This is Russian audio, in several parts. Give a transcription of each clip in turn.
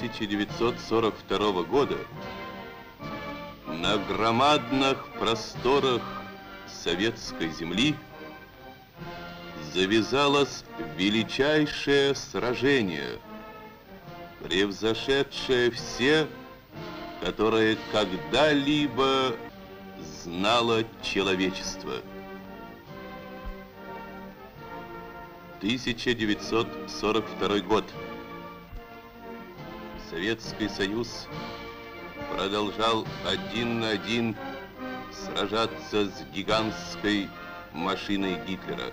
1942 года на громадных просторах советской земли завязалось величайшее сражение, превзошедшее все, которые когда-либо знало человечество. 1942 год. Советский Союз продолжал 1 на 1 сражаться с гигантской машиной Гитлера.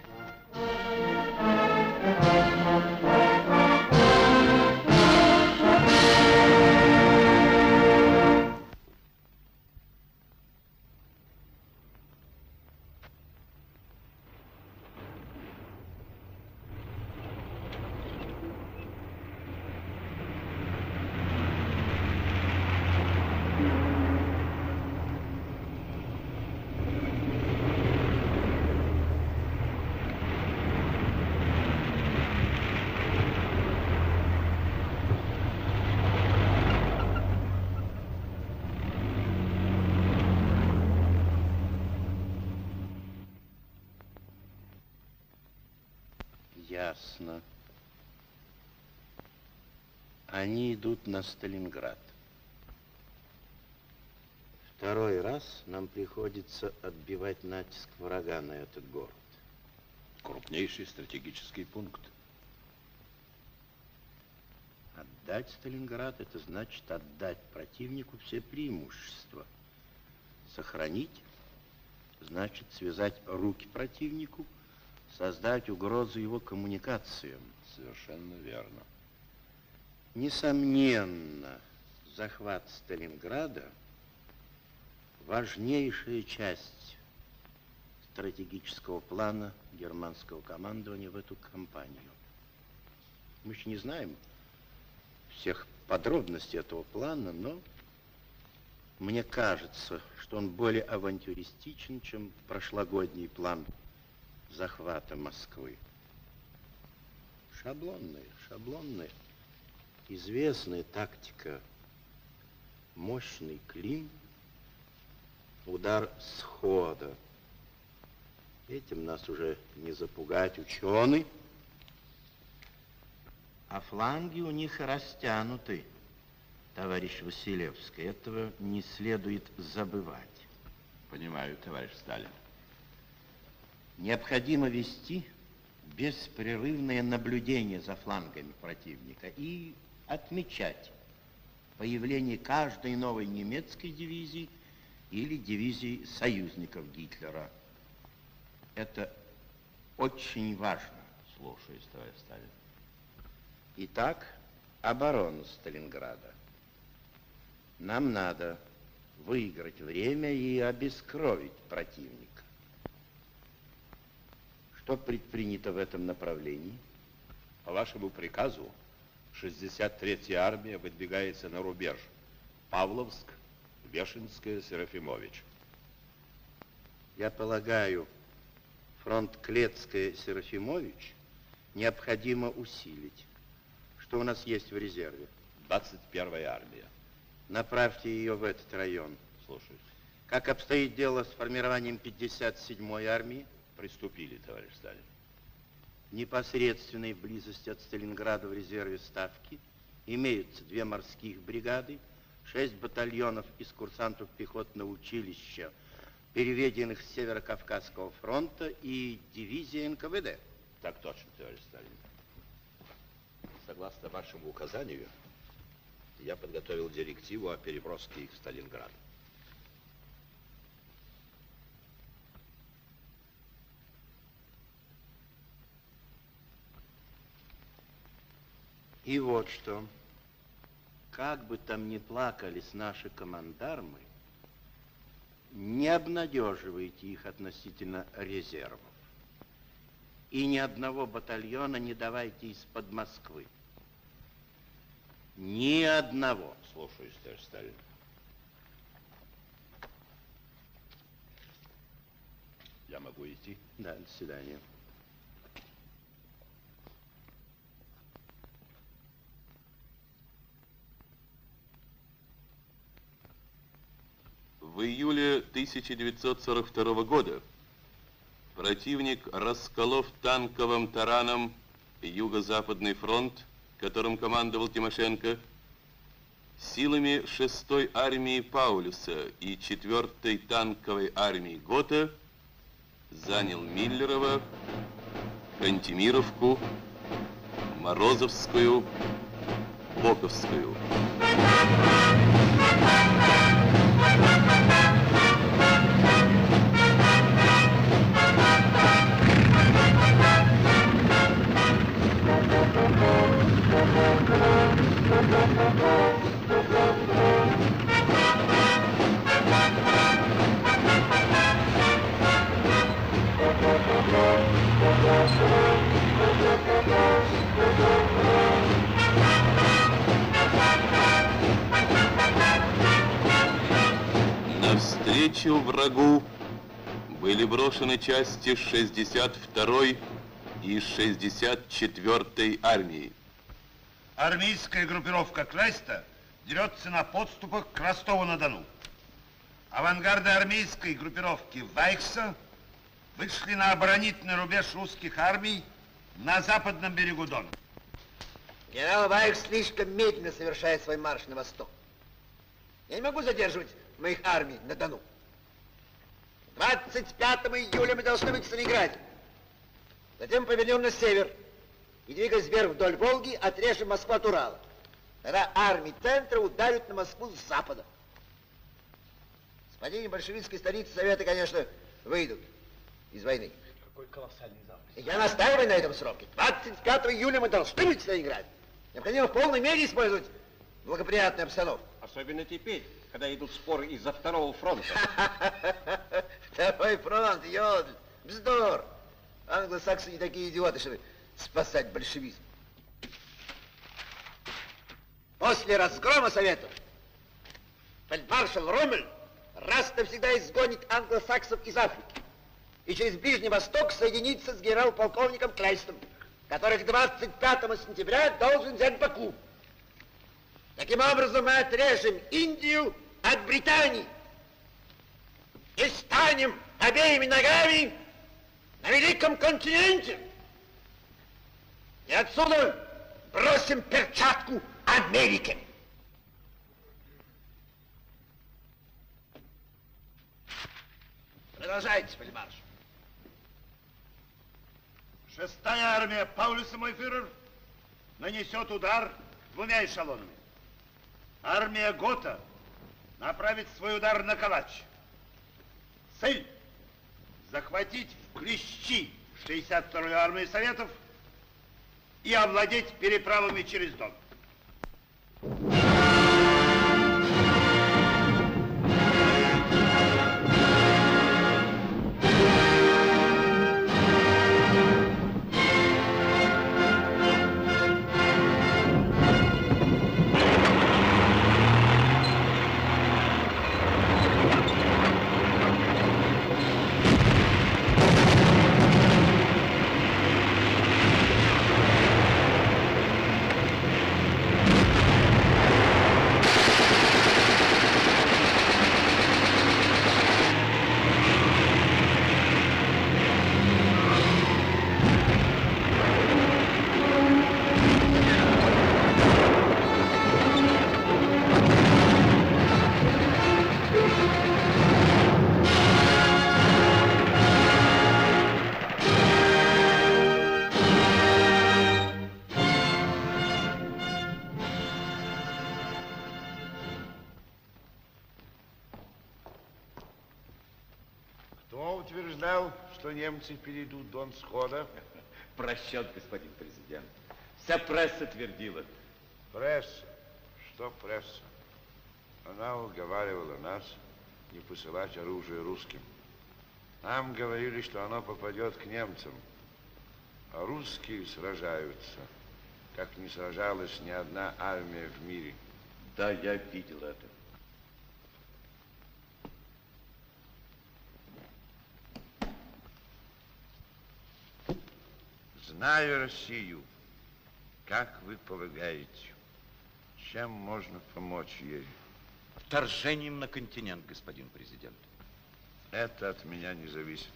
Ясно. Они идут на Сталинград. Второй раз нам приходится отбивать натиск врага на этот город. Крупнейший стратегический пункт. Отдать Сталинград — это значит отдать противнику все преимущества. Сохранить — значит связать руки противнику, создать угрозу его коммуникациям. Совершенно верно. Несомненно, захват Сталинграда — важнейшая часть стратегического плана германского командования в эту кампанию. Мы еще не знаем всех подробностей этого плана, но мне кажется, что он более авантюристичен, чем прошлогодний план захвата Москвы. Шаблонная, известная тактика. Мощный клин, удар схода. Этим нас уже не запугать. Ученый. А фланги у них растянуты, товарищ Василевский. Этого не следует забывать. Понимаю, товарищ Сталин. Необходимо вести беспрерывное наблюдение за флангами противника и отмечать появление каждой новой немецкой дивизии или дивизии союзников Гитлера. Это очень важно. Слушаюсь, товарищ Сталин. Итак, оборона Сталинграда. Нам надо выиграть время и обескровить противника. Что предпринято в этом направлении? По вашему приказу 63-я армия выдвигается на рубеж. Павловск, Вешенская, Серафимович. Я полагаю, фронт Клецкая-Серафимович необходимо усилить. Что у нас есть в резерве? 21-я армия. Направьте ее в этот район. Слушаюсь. Как обстоит дело с формированием 57-й армии? Приступили, товарищ Сталин. В непосредственной близости от Сталинграда в резерве Ставки имеются 2 морских бригады, 6 батальонов из курсантов пехотного училища, переведенных с Северо-Кавказского фронта, и дивизия НКВД. Так точно, товарищ Сталин. Согласно вашему указанию, я подготовил директиву о переброске их в Сталинград. И вот что. Как бы там ни плакались наши командармы, не обнадеживайте их относительно резервов. И ни одного батальона не давайте из-под Москвы. Ни одного. Слушаюсь, товарищ Сталин. Я могу идти? Да, до свидания. В июле 1942 года противник, расколов танковым тараном Юго-Западный фронт, которым командовал Тимошенко, силами 6-й армии Паулюса и 4-й танковой армии Гота занял Миллерово, Кантемировку, Морозовскую, Боковскую. Навстречу врагу были брошены части 62-й и 64-й армии. Армейская группировка Клейста дерется на подступах к Ростову-на-Дону. Авангарды армейской группировки Вайкса вышли на оборонительный рубеж русских армий на западном берегу Дона. Генерал Вайкс слишком медленно совершает свой марш на восток. Я не могу задерживать моих армий на Дону. 25 июля мы должны быть в Сталинграде. Затем повернем на север и, двигаясь вверх вдоль Волги, отрежем Москву от Урала. Тогда армии центра ударят на Москву с запада. С падением большевистской столицы Советы, конечно, выйдут из войны. Какой колоссальный замысел. Я настаиваю на этом сроке. 25 июля мы должны быть в Сталинграде. Необходимо в полной мере использовать благоприятную обстановку. Особенно теперь, когда идут споры из-за второго фронта. Второй фронт, йодль, вздор. Англосаксы не такие идиоты, чтобы спасать большевизм. После разгрома Советов фельдмаршал Роммель раз навсегда изгонит англосаксов из Африки и через Ближний Восток соединится с генерал-полковником Клейстом, который к 25 сентября должен взять Баку. Таким образом, мы отрежем Индию от Британии и станем обеими ногами на великом континенте. И отсюда бросим перчатку Америке. Продолжайте, фельдмаршал. 6-я армия Паулюса, мой фюрер, нанесет удар двумя эшелонами. Армия Гота направит свой удар на Калач. Цель – захватить в клещи 62-ю армию Советов и овладеть переправами через Дон. Кто утверждал, что немцы перейдут Дон схода? Просчет, господин президент. Вся пресса твердила. Пресса. Что пресса? Она уговаривала нас не посылать оружие русским. Нам говорили, что оно попадет к немцам. А русские сражаются, как не сражалась ни одна армия в мире. Да, я видел это. Знаю Россию, как вы полагаете, чем можно помочь ей? вторжением на континент, господин президент. Это от меня не зависит.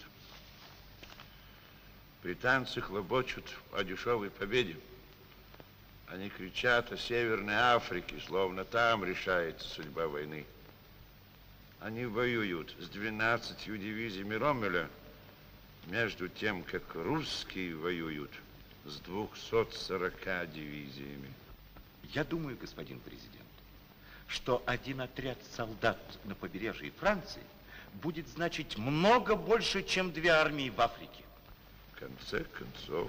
Британцы хлопочут о дешевой победе. Они кричат о Северной Африке, словно там решается судьба войны. Они воюют с 12 дивизиями Роммеля, между тем, как русские воюют с 240 дивизиями. Я думаю, господин президент, что один отряд солдат на побережье Франции будет значить много больше, чем 2 армии в Африке. В конце концов,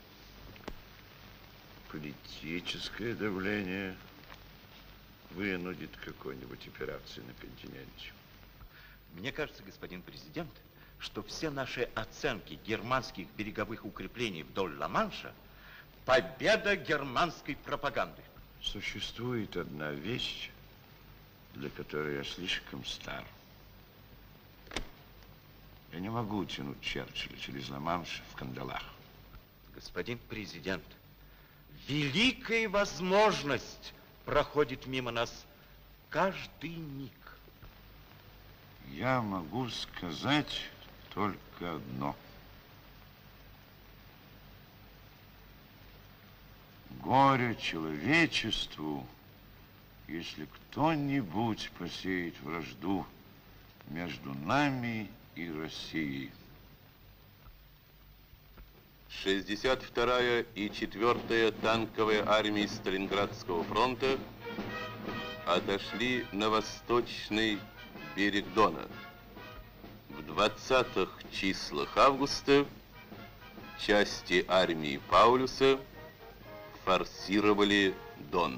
политическое давление вынудит к какой-нибудь операции на континенте. Мне кажется, господин президент, что все наши оценки германских береговых укреплений вдоль Ла-Манша – победа германской пропаганды. Существует одна вещь, для которой я слишком стар. Я не могу тянуть Черчилля через Ла-Манш в кандалах. Господин президент, великая возможность проходит мимо нас каждый миг. Я могу сказать только одно. Горе человечеству, если кто-нибудь посеет вражду между нами и Россией. 62-я и 4-я танковые армии Сталинградского фронта отошли на восточный берег Дона. В 20-х числах августа части армии Паулюса форсировали Дон.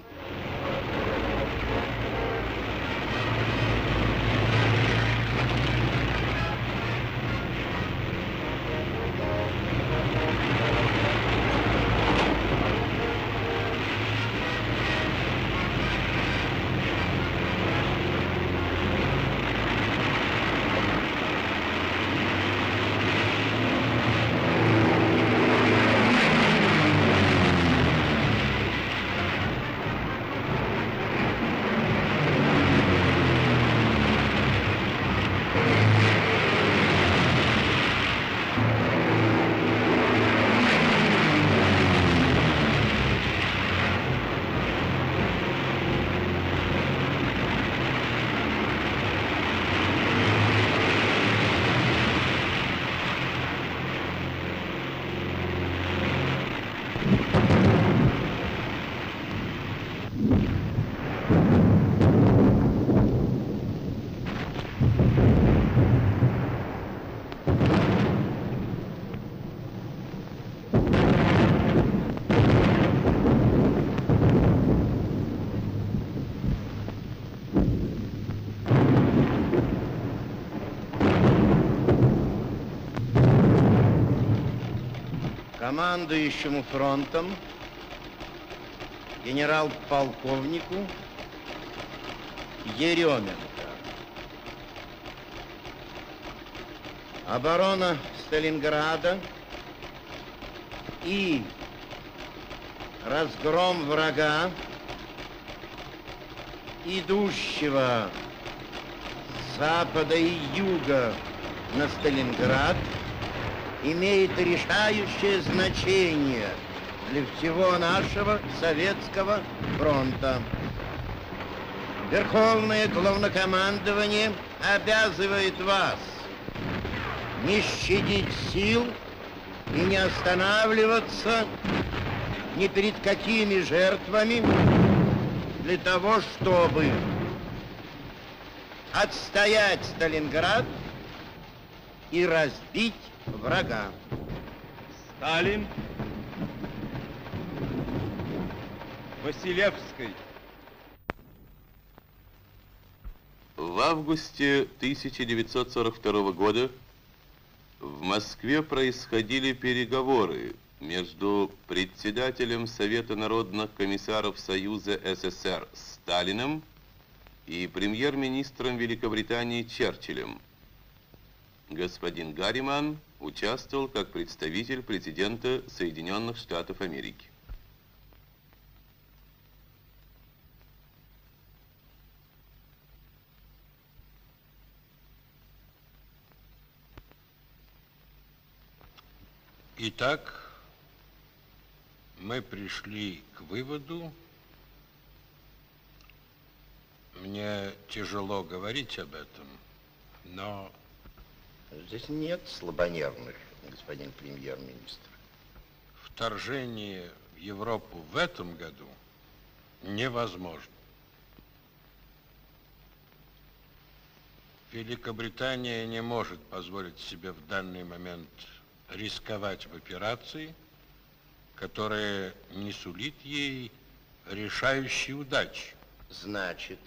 Командующему фронтом генерал-полковнику Еременко. Оборона Сталинграда и разгром врага, идущего с запада и юга на Сталинград, имеет решающее значение для всего нашего Советского фронта. Верховное главнокомандование обязывает вас не щадить сил и не останавливаться ни перед какими жертвами для того, чтобы отстоять Сталинград и разбить врага. Сталин. Василевской. В августе 1942 года в Москве происходили переговоры между председателем Совета народных комиссаров Союза СССР Сталиным и премьер-министром Великобритании Черчиллем. Господин Гарриман участвовал как представитель президента Соединенных Штатов Америки. Итак, мы пришли к выводу, мне тяжело говорить об этом, но... Здесь нет слабонервных, господин премьер-министр. Вторжение в Европу в этом году невозможно. Великобритания не может позволить себе в данный момент рисковать в операции, которая не сулит ей решающей удачи. Значит,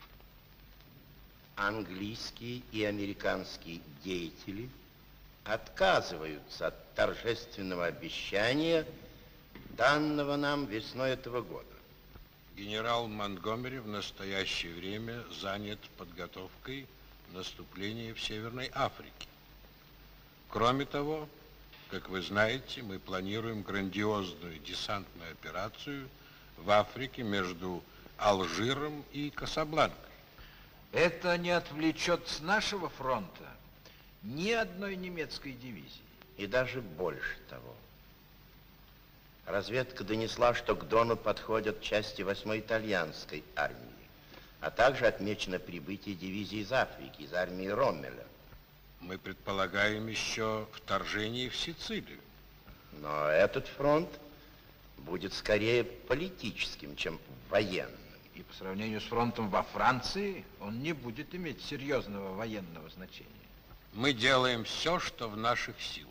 английские и американские деятели отказываются от торжественного обещания, данного нам весной этого года. Генерал Монтгомери в настоящее время занят подготовкой наступления в Северной Африке. Кроме того, как вы знаете, мы планируем грандиозную десантную операцию в Африке между Алжиром и Касабланкой. Это не отвлечет с нашего фронта ни одной немецкой дивизии. И даже больше того. Разведка донесла, что к Дону подходят части 8-й итальянской армии, а также отмечено прибытие дивизии из Африки, из армии Роммеля. Мы предполагаем еще вторжение в Сицилию. Но этот фронт будет скорее политическим, чем военным. И по сравнению с фронтом во Франции он не будет иметь серьезного военного значения. Мы делаем все, что в наших силах.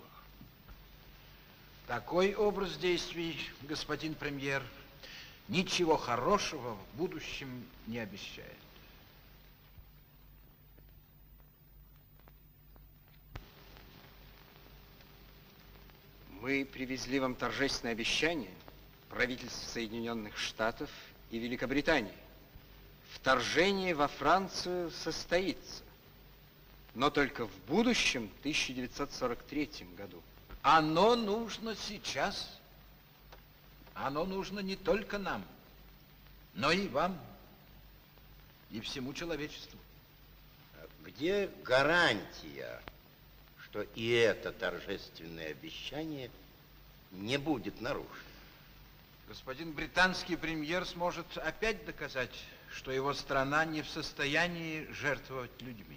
Такой образ действий, господин премьер, ничего хорошего в будущем не обещает. Мы привезли вам торжественное обещание правительств Соединенных Штатов и Великобритании. Вторжение во Францию состоится, но только в будущем 1943 году. Оно нужно сейчас. Оно нужно не только нам, но и вам, и всему человечеству. Где гарантия, что и это торжественное обещание не будет нарушено? Господин британский премьер сможет опять доказать, что его страна не в состоянии жертвовать людьми.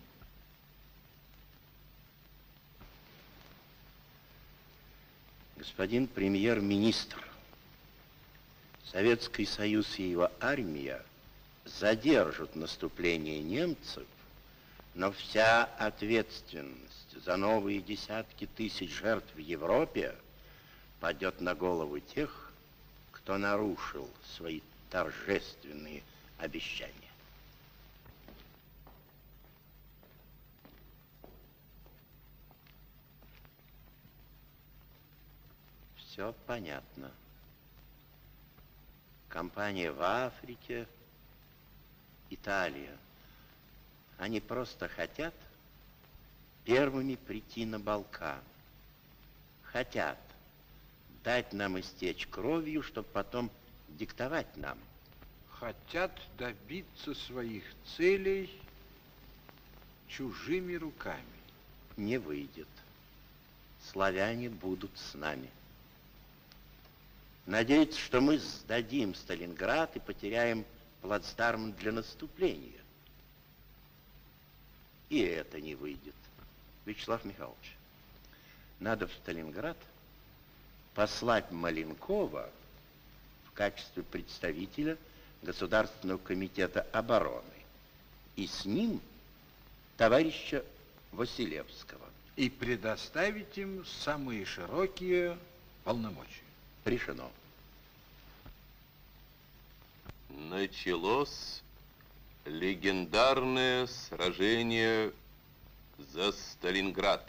Господин премьер-министр, Советский Союз и его армия задержат наступление немцев, но вся ответственность за новые десятки тысяч жертв в Европе падет на голову тех, кто нарушил свои торжественные обещания. Все понятно. Компания в Африке, Италия. Они просто хотят первыми прийти на Балкан. Хотят дать нам истечь кровью, чтобы потом диктовать нам. Хотят добиться своих целей чужими руками. Не выйдет. Славяне будут с нами. Надеются, что мы сдадим Сталинград и потеряем плацдарм для наступления. И это не выйдет. Вячеслав Михайлович, надо в Сталинград послать Маленкова в качестве представителя Государственного комитета обороны. И с ним товарища Василевского. И предоставить им самые широкие полномочия. Решено. Началось легендарное сражение за Сталинград.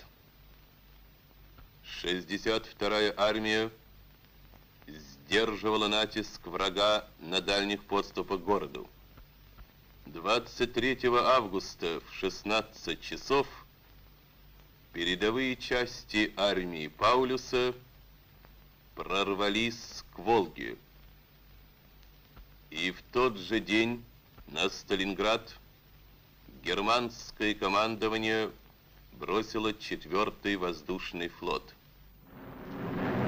62-я армия сдерживала натиск врага на дальних подступах к городу. 23 августа в 16 часов передовые части армии Паулюса прорвались к Волге. И в тот же день на Сталинград германское командование бросило 4-й воздушный флот.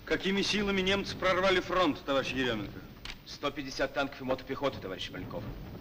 Какими силами немцы прорвали фронт, товарищ Еременко? 150 танков и мотопехоты, товарищ Маленков.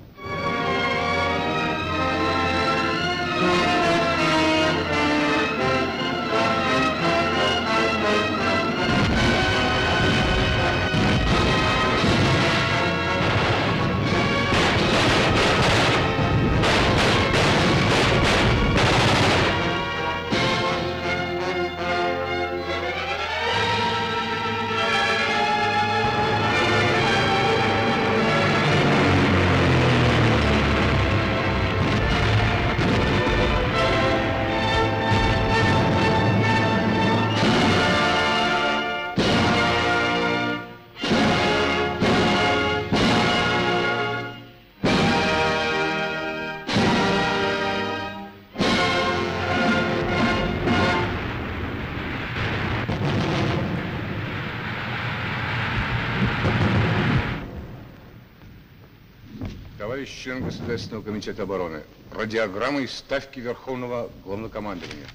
Товарищ член Государственного комитета обороны, радиограмма из Ставки Верховного Главнокомандования.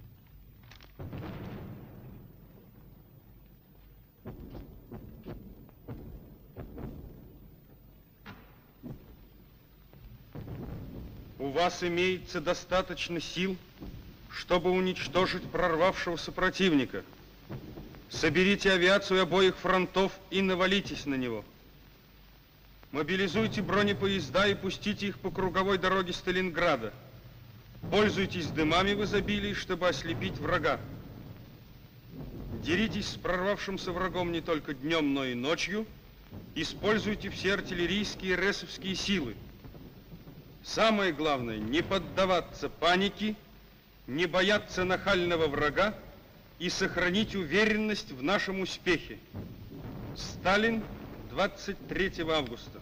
У вас имеется достаточно сил, чтобы уничтожить прорвавшегося противника. Соберите авиацию обоих фронтов и навалитесь на него. Мобилизуйте бронепоезда и пустите их по круговой дороге Сталинграда. Пользуйтесь дымами в изобилии, чтобы ослепить врага. Деритесь с прорвавшимся врагом не только днем, но и ночью. Используйте все артиллерийские и РЭСовские силы. Самое главное, не поддаваться панике, не бояться нахального врага и сохранить уверенность в нашем успехе. Сталин, 23 августа.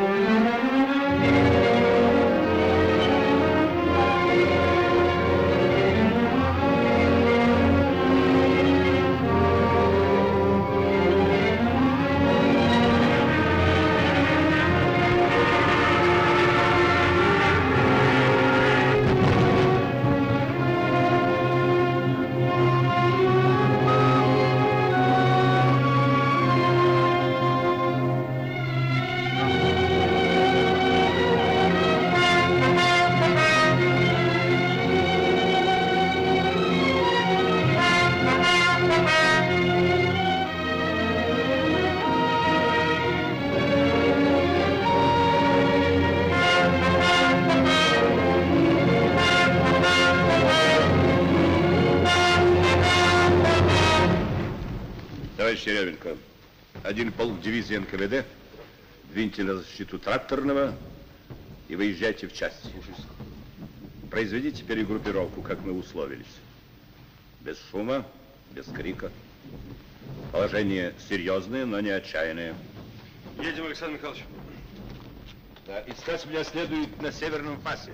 Товарищ Еременко, один полк дивизии НКВД, двиньте на защиту тракторного и выезжайте в часть. Произведите перегруппировку, как мы условились. Без шума, без крика. Положение серьезное, но не отчаянное. Едем, Александр Михайлович. Да, искать меня следует на северном фасе.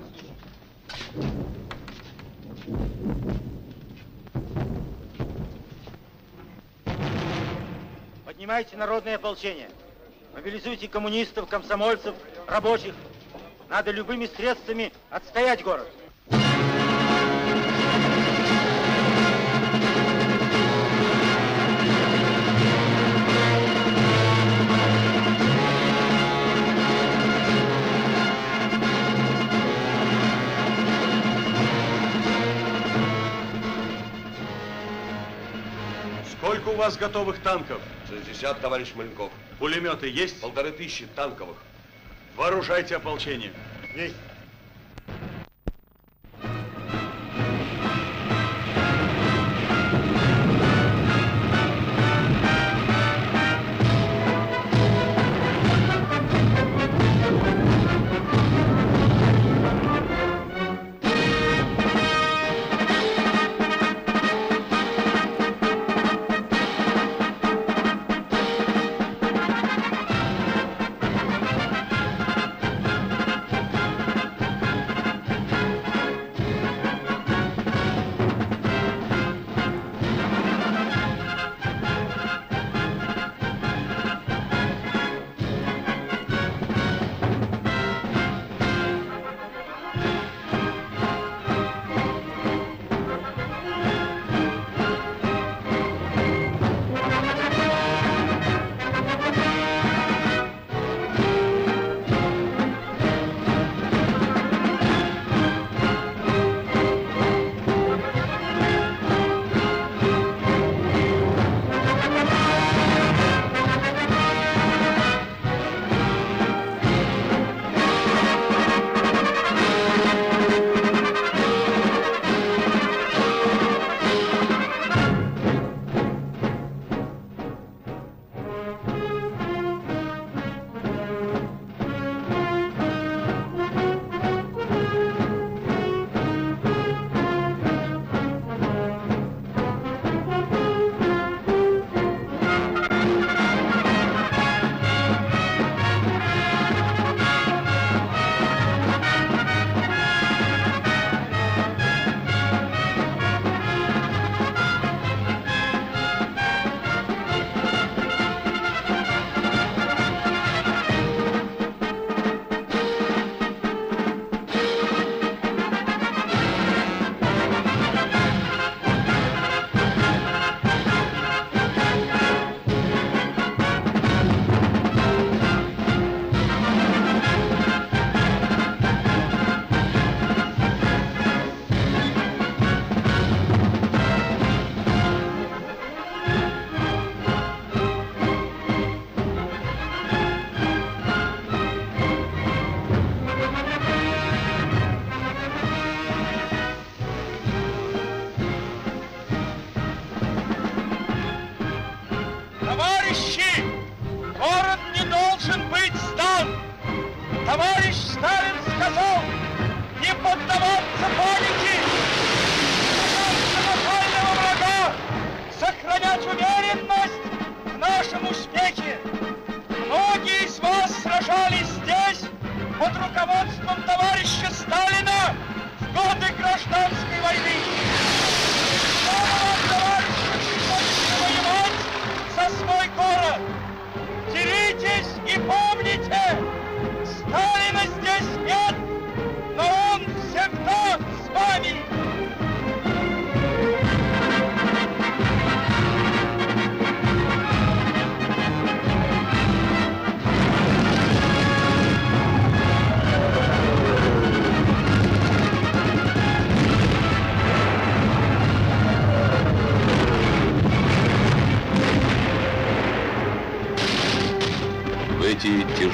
Поднимайте народное ополчение. Мобилизуйте коммунистов, комсомольцев, рабочих. Надо любыми средствами отстоять город. Сколько у вас готовых танков? 60, товарищ Маленков. Пулеметы есть? 1500 танковых. Вооружайте ополчение. Есть.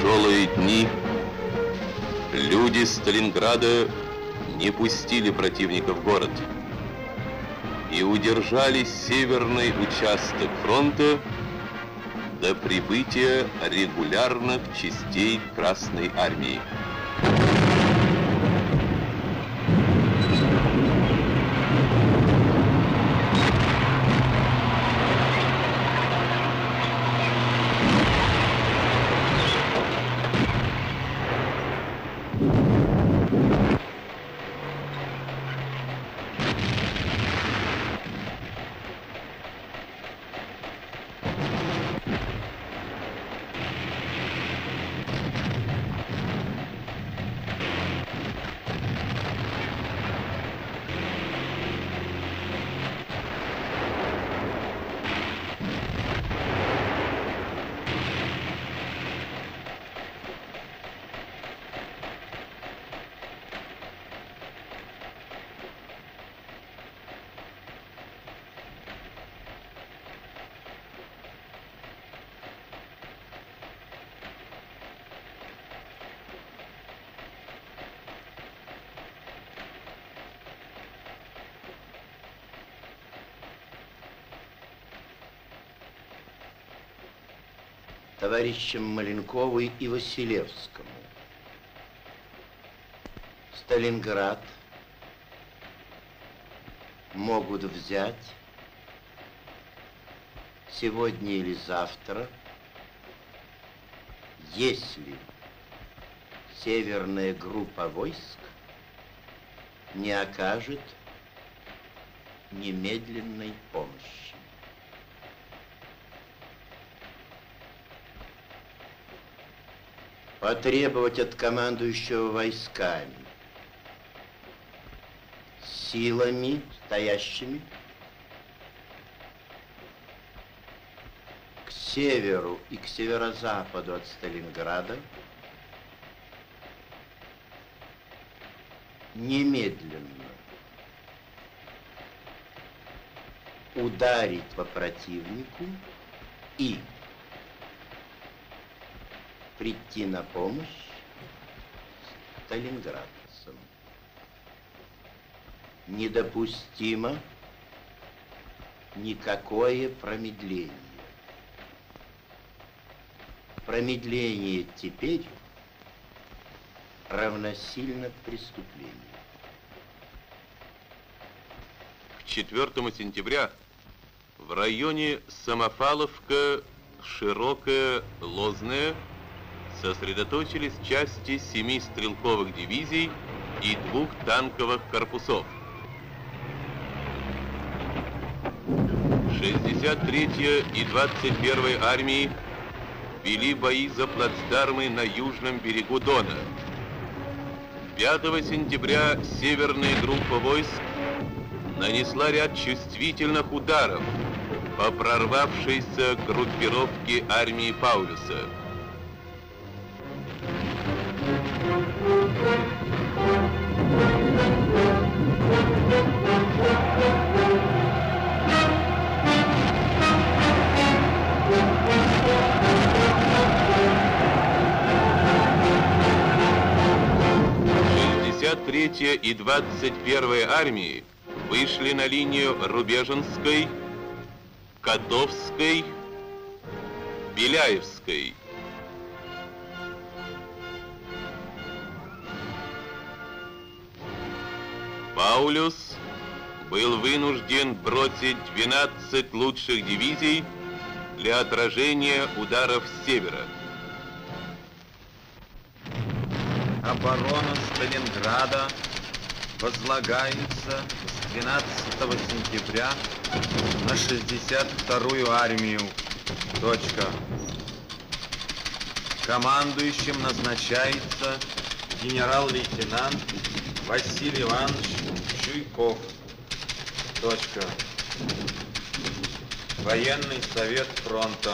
тяжелые дни люди Сталинграда не пустили противника в город и удержали северный участок фронта до прибытия регулярных частей Красной Армии. Товарищам Маленкову и Василевскому. Сталинград могут взять сегодня или завтра, если северная группа войск не окажет немедленной помощи. Потребовать от командующего войсками силами, стоящими к северу и к северо-западу от Сталинграда, немедленно ударить по противнику и прийти на помощь сталинградцам. Недопустимо никакое промедление. Промедление теперь равносильно преступлению. К 4 сентября в районе Самофаловка, Широкая, Лозная сосредоточились части 7 стрелковых дивизий и 2 танковых корпусов. 63-я и 21-я армии вели бои за плацдармы на южном берегу Дона. 5 сентября северная группа войск нанесла ряд чувствительных ударов по прорвавшейся группировке армии Паулюса. Третья и 21-я армии вышли на линию Рубеженской, Котовской, Беляевской. Паулюс был вынужден бросить 12 лучших дивизий для отражения ударов с севера. Оборона Сталинграда возлагается с 12 сентября на 62-ю армию. Командующим назначается генерал-лейтенант Василий Иванович Чуйков. Военный совет фронта.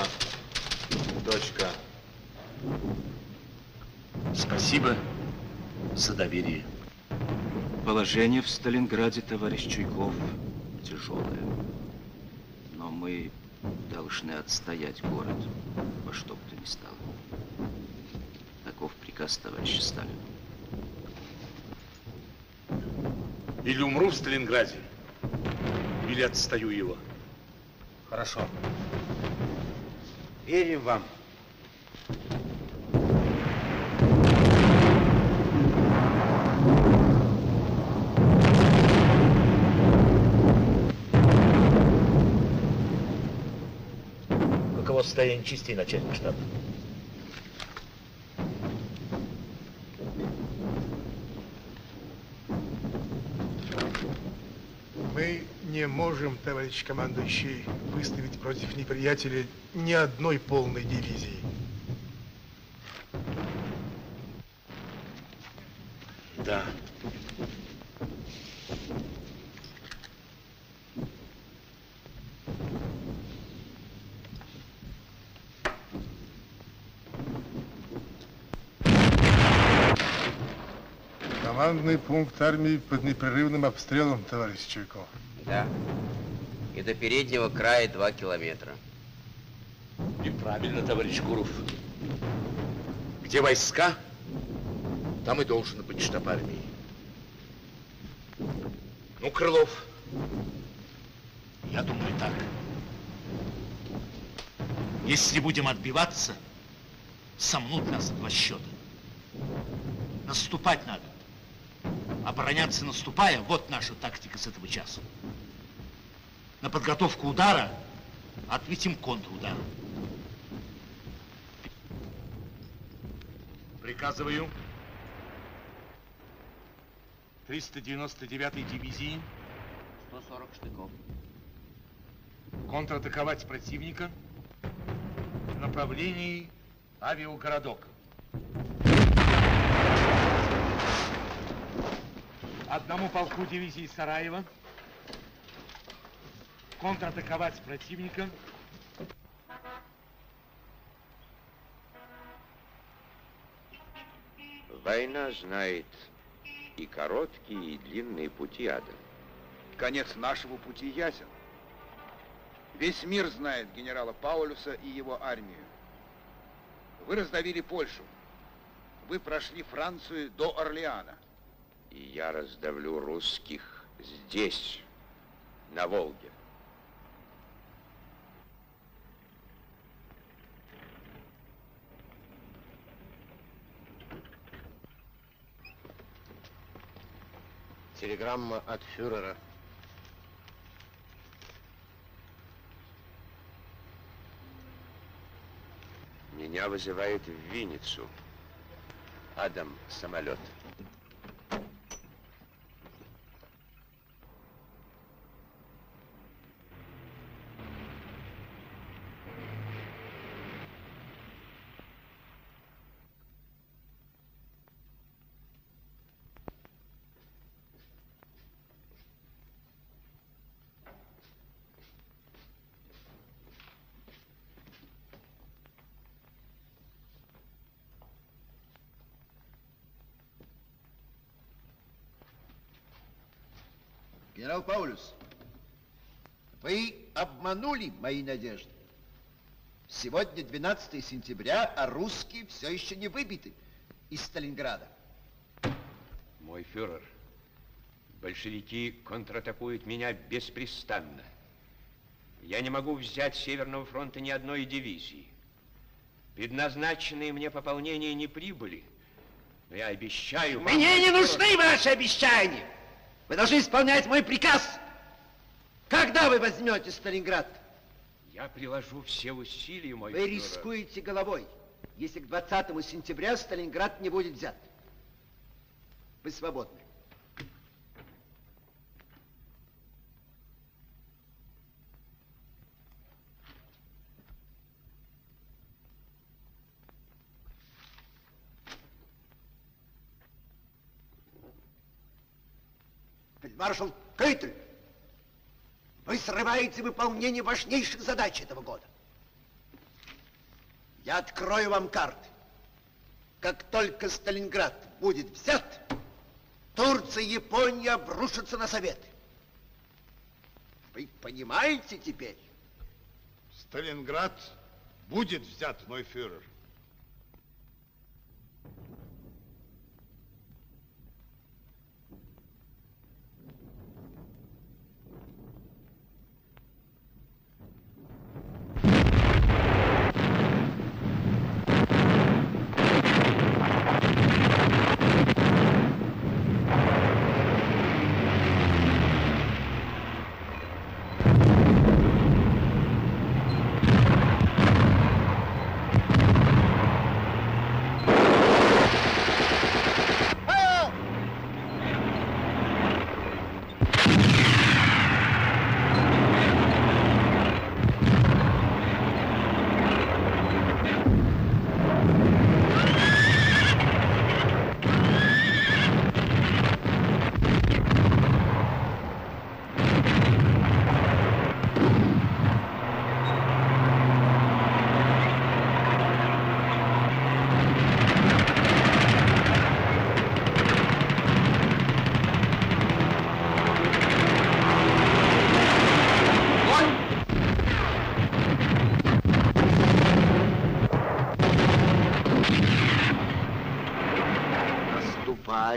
Спасибо за доверие. Положение в Сталинграде, товарищ Чуйков, тяжелое. Но мы должны отстоять город во что бы то ни стало. приказ товарища Сталина. Или умру в Сталинграде, или отстаю его. Хорошо. Верим вам. Каково состояние частей, начальник штаба? Мы не можем, товарищ командующий, выставить против неприятеля ни одной полной дивизии. Да. Командный пункт армии под непрерывным обстрелом, товарищ Чуйков. Да. И до переднего края 2 километра. И правильно, товарищ Гуров. Где войска, там и должен быть штаб армии. Ну, Крылов, я думаю так. Если будем отбиваться, сомнут нас в 2 счета. Наступать надо. Обороняться, наступая, вот наша тактика с этого часа. На подготовку удара ответим контрудар. Приказываю 399-й дивизии 140 штыков. контратаковать противника в направлении авиагородок. Одному полку дивизии Сараева контратаковать противника Война знает и короткие, и длинные пути, Адам. Конец нашего пути ясен. Весь мир знает генерала Паулюса и его армию. Вы раздавили Польшу. Вы прошли Францию до Орлеана. И я раздавлю русских здесь, на Волге. Телеграмма от фюрера. Меня вызывают в Винницу. Адам, самолет. Генерал Паулюс, вы обманули мои надежды. Сегодня 12 сентября, а русские все еще не выбиты из Сталинграда. Мой фюрер, большевики контратакуют меня беспрестанно. Я не могу взять с Северного фронта ни одной дивизии. Предназначенные мне пополнения не прибыли. Но я обещаю вам... Мне не нужны ваши обещания! Вы должны исполнять мой приказ! Когда вы возьмете Сталинград? Я приложу все усилия, мой Вы фюрер. рискуете головой, если к 20 сентября Сталинград не будет взят. Вы свободны. Фельдмаршал Кейтель, вы срываете выполнение важнейших задач этого года. Я открою вам карты. Как только Сталинград будет взят, Турция и Япония обрушатся на Советы. Вы понимаете теперь? Сталинград будет взят, мой фюрер.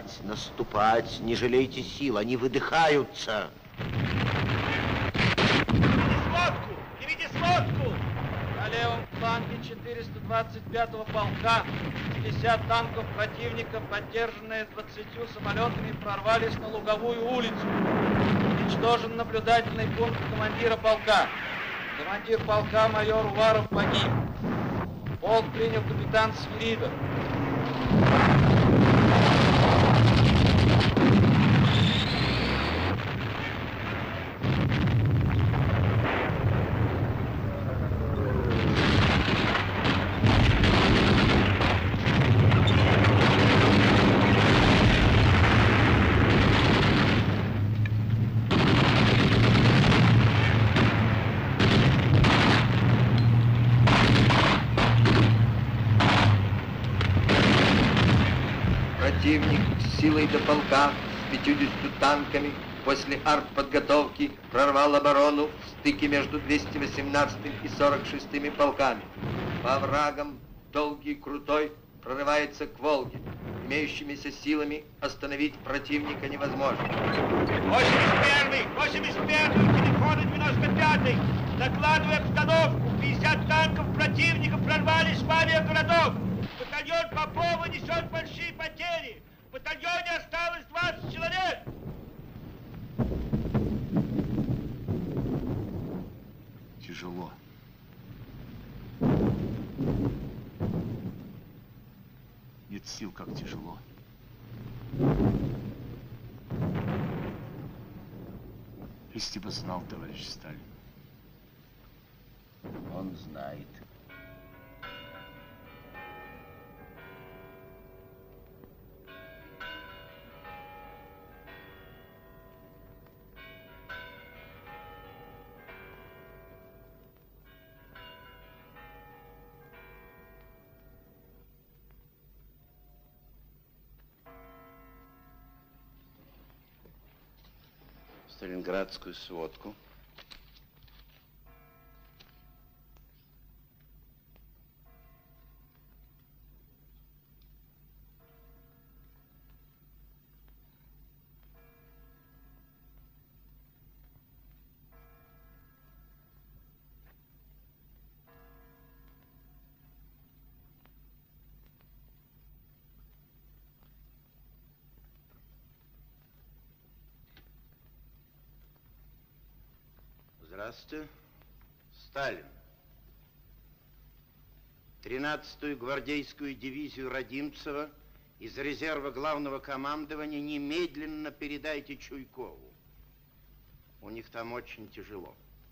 наступать, не жалейте сил, они выдыхаются. Приведите сводку! На левом фланге 425-го полка 50 танков противника, поддержанные 20 самолетами, прорвались на Луговую улицу. Уничтожен наблюдательный пункт командира полка. Командир полка майор Уваров погиб. Полк принял капитан Свиридов. Противник силой до полка с 50 танками после артподготовки прорвал оборону в стыке между 218 и 46 полками. По оврагам долгий и крутой прорывается к Волге. Имеющимися силами остановить противника невозможно. 81-й, телефон 95-й. Докладываю обстановку. 50 танков противника прорвались в авиагородок. Батальон Попова несет большие потери. В батальоне осталось 20 человек. Тяжело. Нет сил, как тяжело. Если бы знал, товарищ Сталин. Он знает. Сталинградскую сводку. Здравствуйте. Сталин. 13-ю гвардейскую дивизию Родимцева из резерва главного командования немедленно передайте Чуйкову. У них там очень тяжело.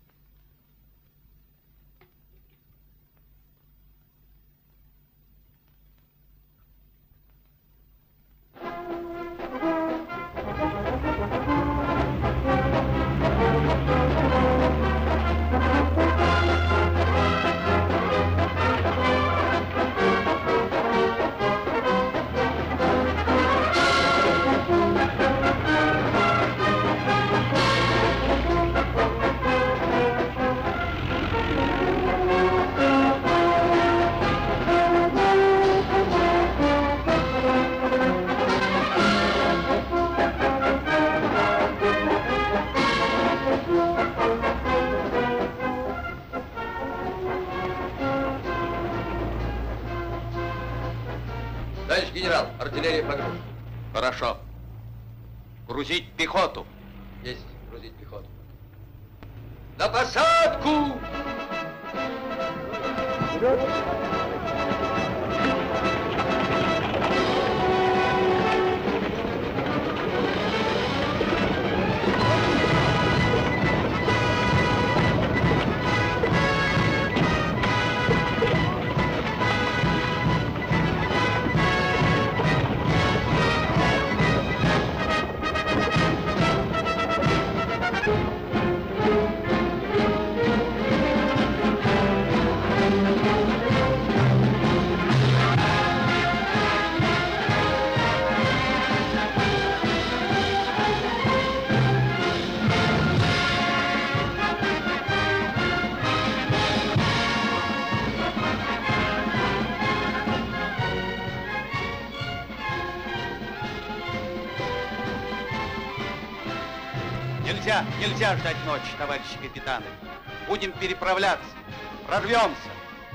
Товарищ генерал, артиллерия погрузит. Хорошо. Грузить пехоту. Есть, грузить пехоту. На посадку! Нельзя ждать ночи, товарищи капитаны. Будем переправляться. Прорвемся.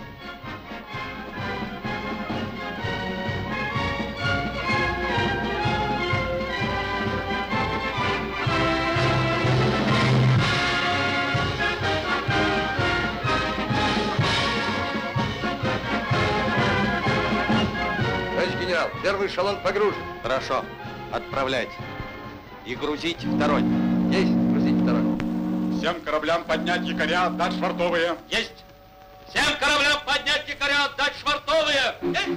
Товарищ генерал, первый эшелон погружен. Хорошо. Отправляйте. И грузите второй. Есть, грузите второй. Всем кораблям поднять якоря, отдать швартовые. Есть. Всем кораблям поднять якоря, отдать швартовые. Есть.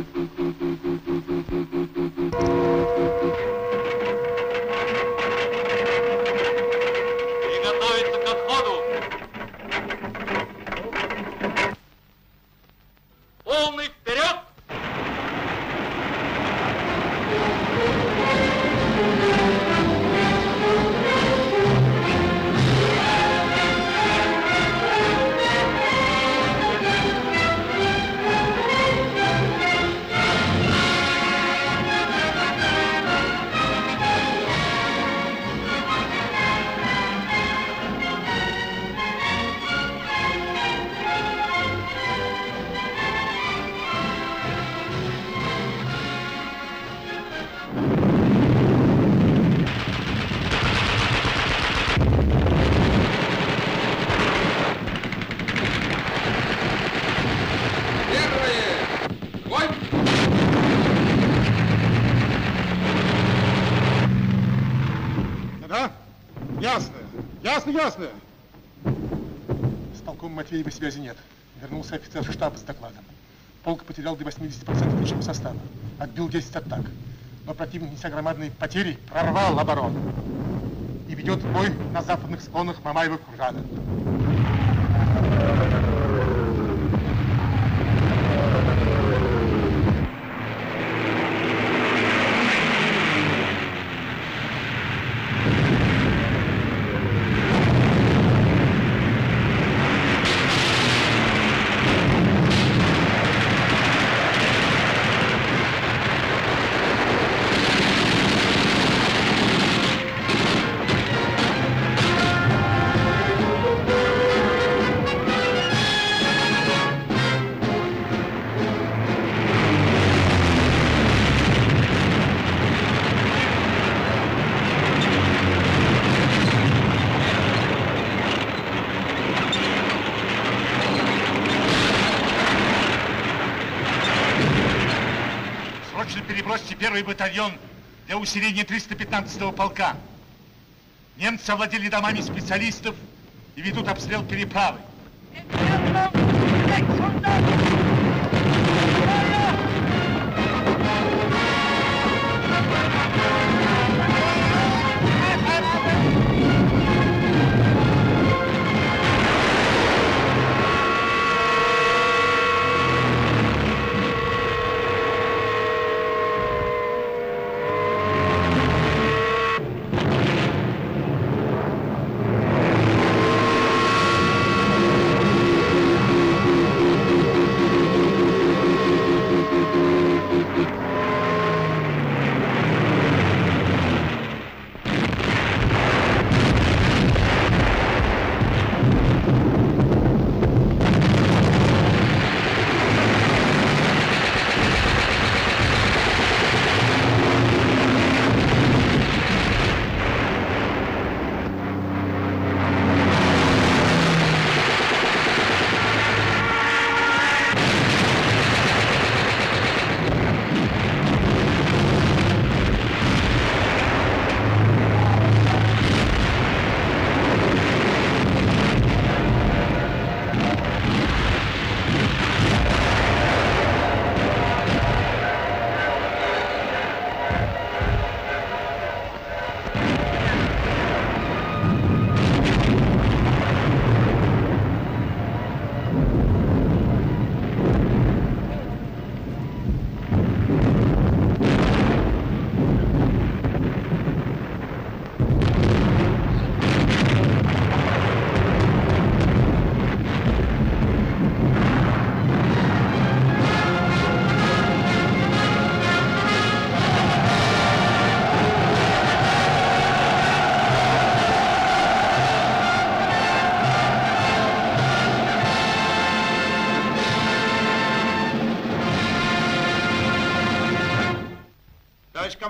Приготовиться к отходу. Полный вперед. Да? Ясно. С полком Матвеева связи нет. Вернулся офицер штаба с докладом. Полк потерял до 80% личного состава. Отбил 10 атак. Но противник, неся громадные потери, прорвал оборону. И ведет бой на западных склонах Мамаева-Кургана. Перебросьте первый батальон для усиления 315-го полка. Немцы овладели домами специалистов и ведут обстрел переправы.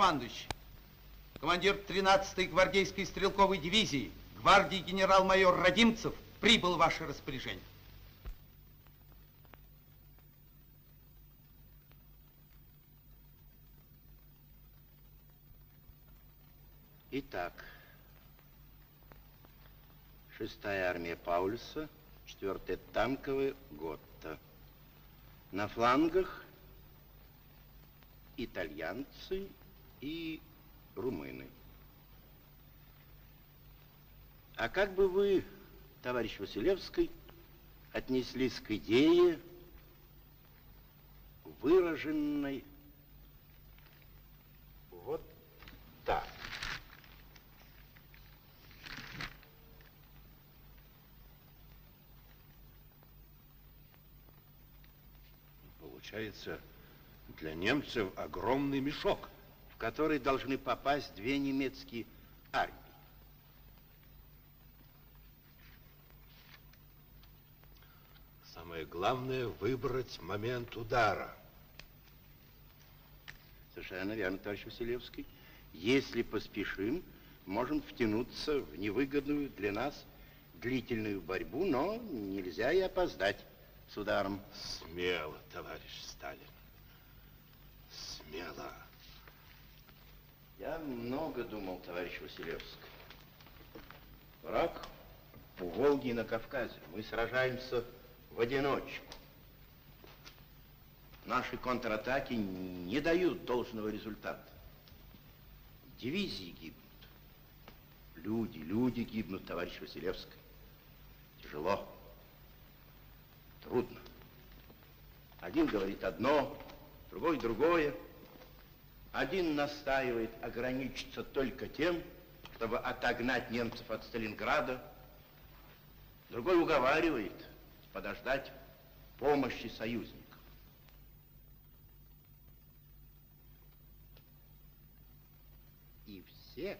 командующий. Командир 13-й гвардейской стрелковой дивизии, гвардии генерал-майор Радимцев, прибыл в ваше распоряжение. Итак, 6-я армия Паулюса, 4-я танковая Готта. На флангах итальянцы и румыны. А как бы вы, товарищ Василевский, отнеслись к идее, выраженной вот так? Получается, для немцев огромный мешок, в который должны попасть 2 немецкие армии. Самое главное — выбрать момент удара. Совершенно верно, товарищ Василевский. Если поспешим, можем втянуться в невыгодную для нас длительную борьбу, но нельзя и опоздать с ударом. Смело, товарищ Сталин. Смело. Я много думал, товарищ Василевский. Враг у Волги и на Кавказе. Мы сражаемся в одиночку. Наши контратаки не дают должного результата. Дивизии гибнут. Люди гибнут, товарищ Василевский. Тяжело. Трудно. Один говорит одно, другой другое. Один настаивает ограничиться только тем, чтобы отогнать немцев от Сталинграда. Другой уговаривает подождать помощи союзников. И все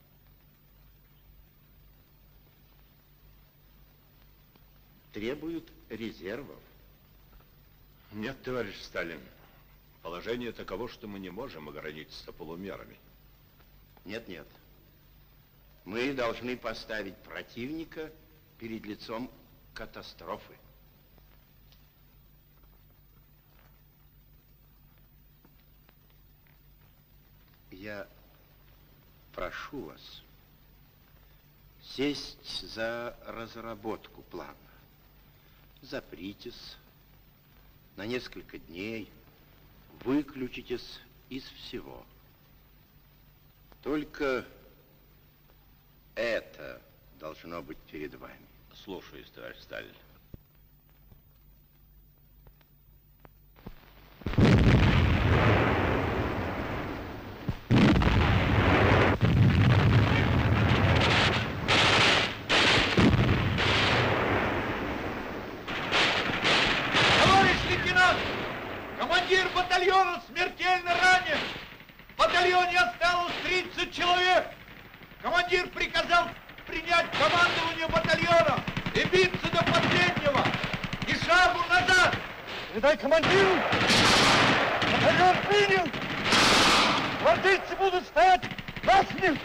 требуют резервов. Нет, товарищ Сталин. Положение таково, что мы не можем ограничиться полумерами. Нет. Мы должны поставить противника перед лицом катастрофы. Я прошу вас сесть за разработку плана. Запритесь на несколько дней, выключитесь из всего. Только это должно быть перед вами. Слушаюсь, товарищ Сталин. Командир батальона смертельно ранен. В батальоне осталось 30 человек. Командир приказал принять командование батальона и биться до последнего. И шагу назад. Передай командиру. Батальон принял. Гвардейцы будут стоять насмерть.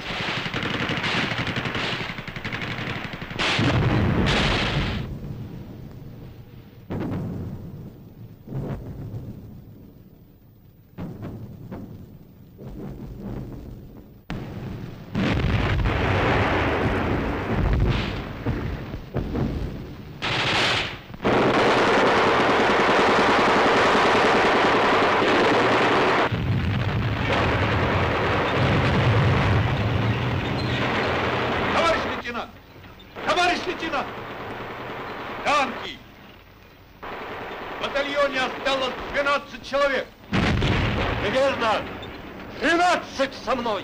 Человек. Неверно. 13 со мной.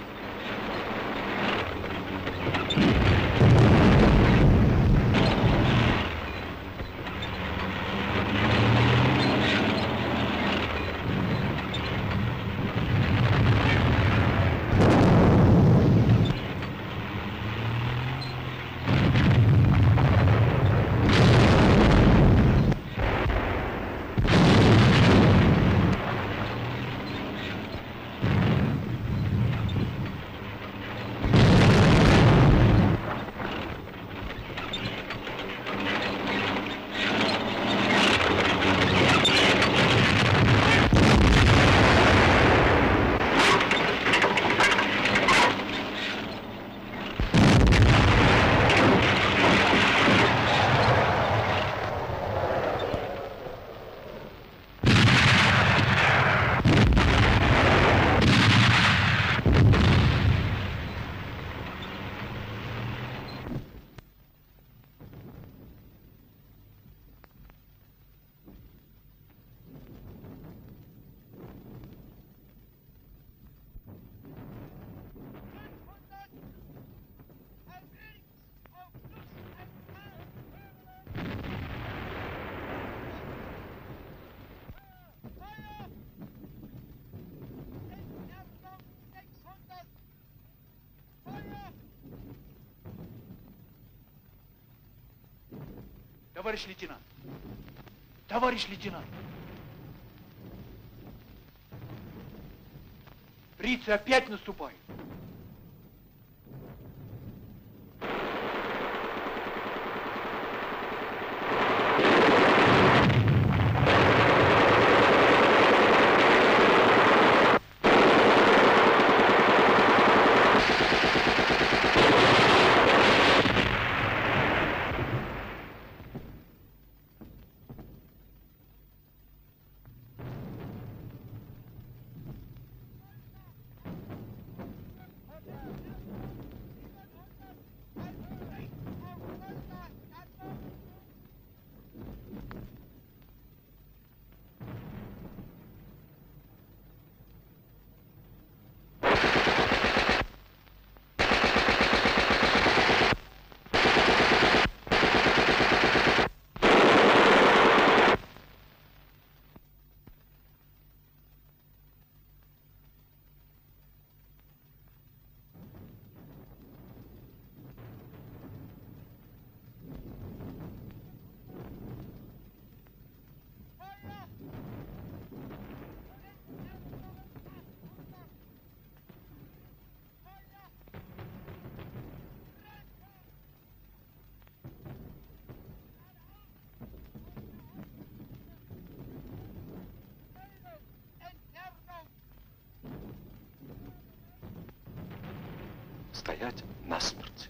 Товарищ лейтенант! Товарищ лейтенант! Фрицы опять наступают. Стоять насмерть.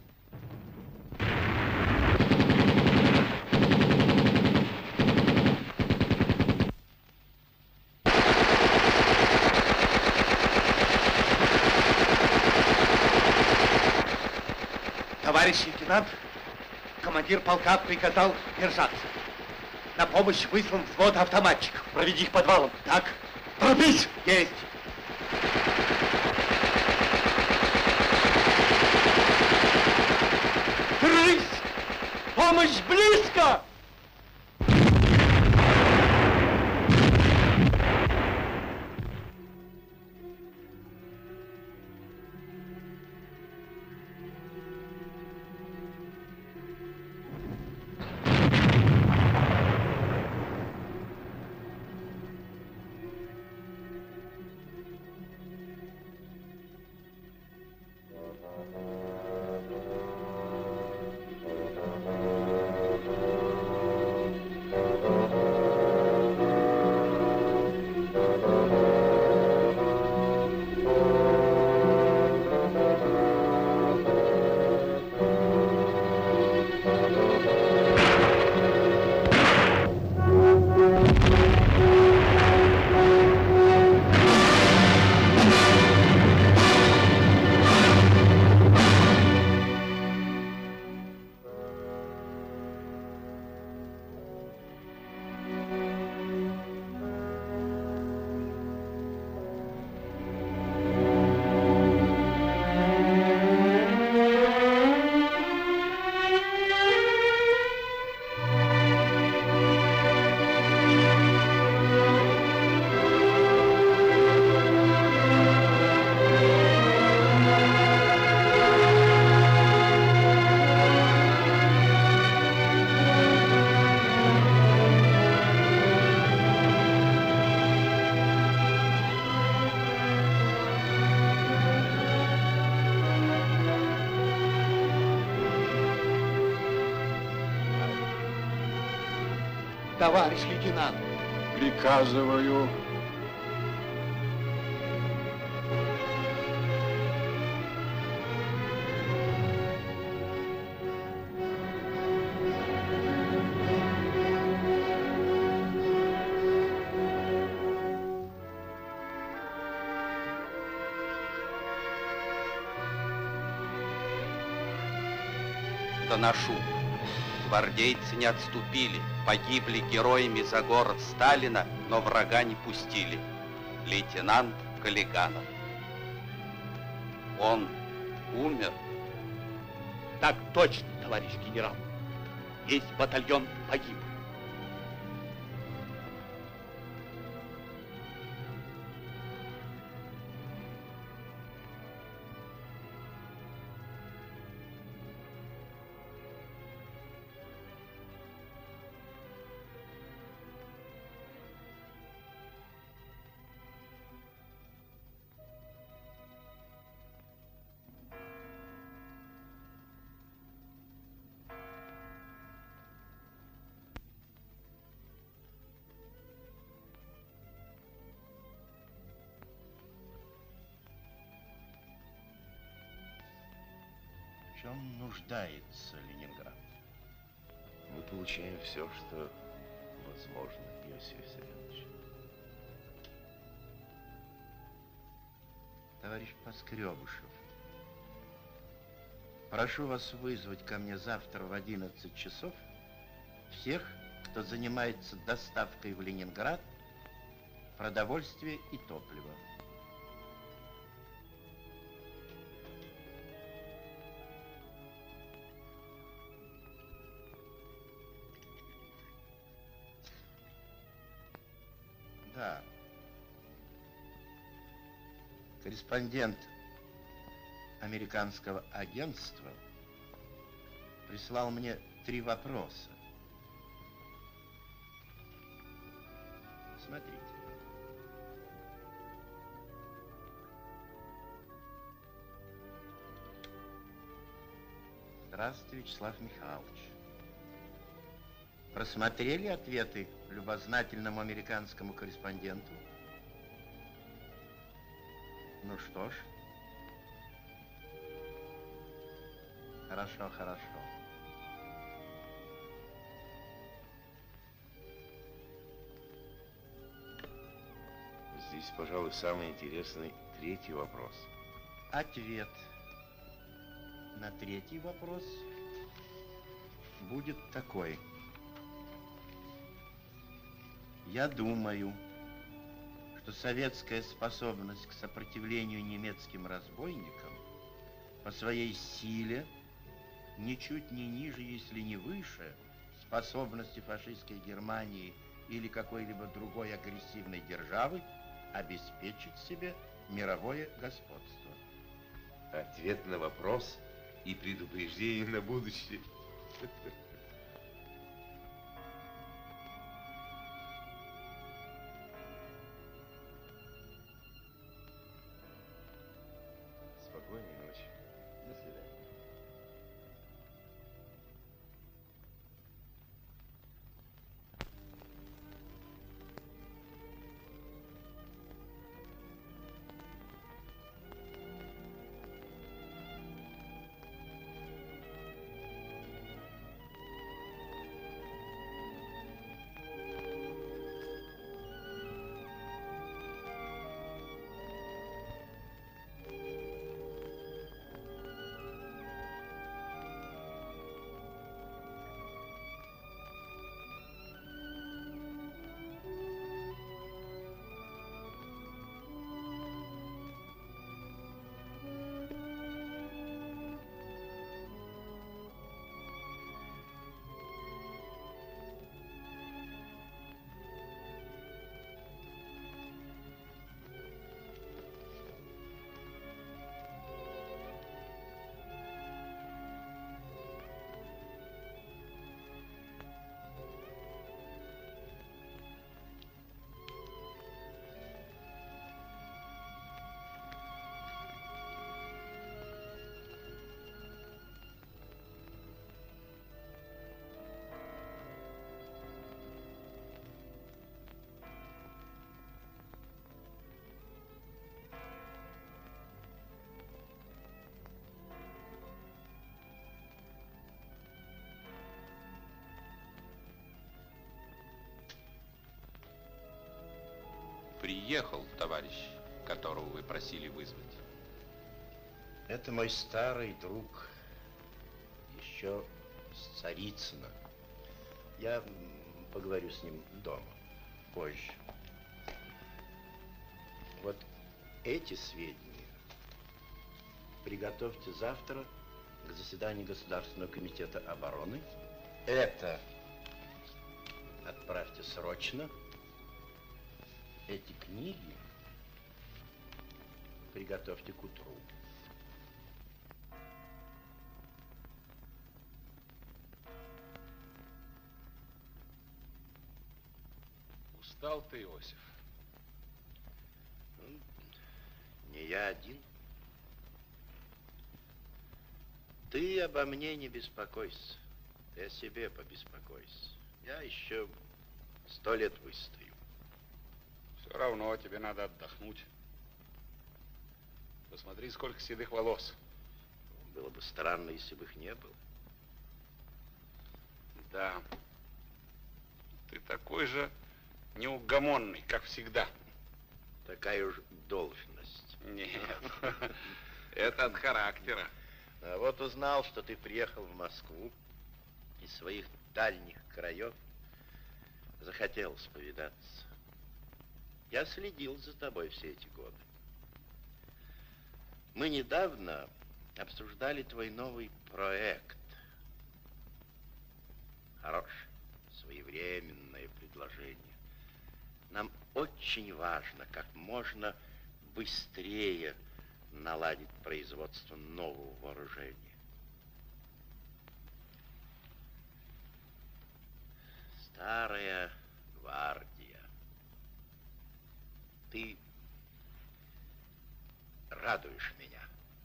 Товарищ лейтенант, командир полка приказал держаться. На помощь выслан взвод автоматчиков. Проведи их подвалом. Так. Торопись! Есть. Держись! Помощь близко! Товарищ лейтенант. Приказываю. Доношу. Гвардейцы не отступили, погибли героями за город Сталина, но врага не пустили. Лейтенант Коллеганов. Он умер? Так точно, товарищ генерал. Весь батальон погиб. В чем нуждается Ленинград? Мы получаем все, что возможно, Иосиф Виссарионович. Товарищ Поскребышев, прошу вас вызвать ко мне завтра в 11 часов всех, кто занимается доставкой в Ленинград продовольствия и топлива. Да. Корреспондент американского агентства прислал мне 3 вопроса. Смотрите. Здравствуйте, Вячеслав Михайлович. Просмотрели ответы любознательному американскому корреспонденту? Ну что ж. Хорошо, хорошо. Здесь, пожалуй, самый интересный 3-й вопрос. Ответ на 3-й вопрос будет такой. Я думаю, что советская способность к сопротивлению немецким разбойникам по своей силе ничуть не ниже, если не выше, способности фашистской Германии или какой-либо другой агрессивной державы обеспечить себе мировое господство. Ответ на вопрос и предупреждение на будущее. Спокойной ночи. До свидания. Приехал товарищ, которого вы просили вызвать. Это мой старый друг, еще с Царицына. Я поговорю с ним дома, позже. Вот эти сведения приготовьте завтра к заседанию Государственного комитета обороны. Это отправьте срочно. Эти книги приготовьте к утру. Устал ты, Иосиф? Не я один. Ты обо мне не беспокойся. Ты о себе побеспокойся. Я еще 100 лет выстою. Все равно тебе надо отдохнуть. Посмотри, сколько седых волос. Было бы странно, если бы их не было. Да. Ты такой же неугомонный, как всегда. Такая уж должность. Нет, это от характера. А вот узнал, что ты приехал в Москву из своих дальних краев, захотелось повидаться. Я следил за тобой все эти годы. Мы недавно обсуждали твой новый проект. Хорошее, своевременное предложение. Нам очень важно как можно быстрее наладить производство нового вооружения. Старая гвардия. Ты радуешь меня.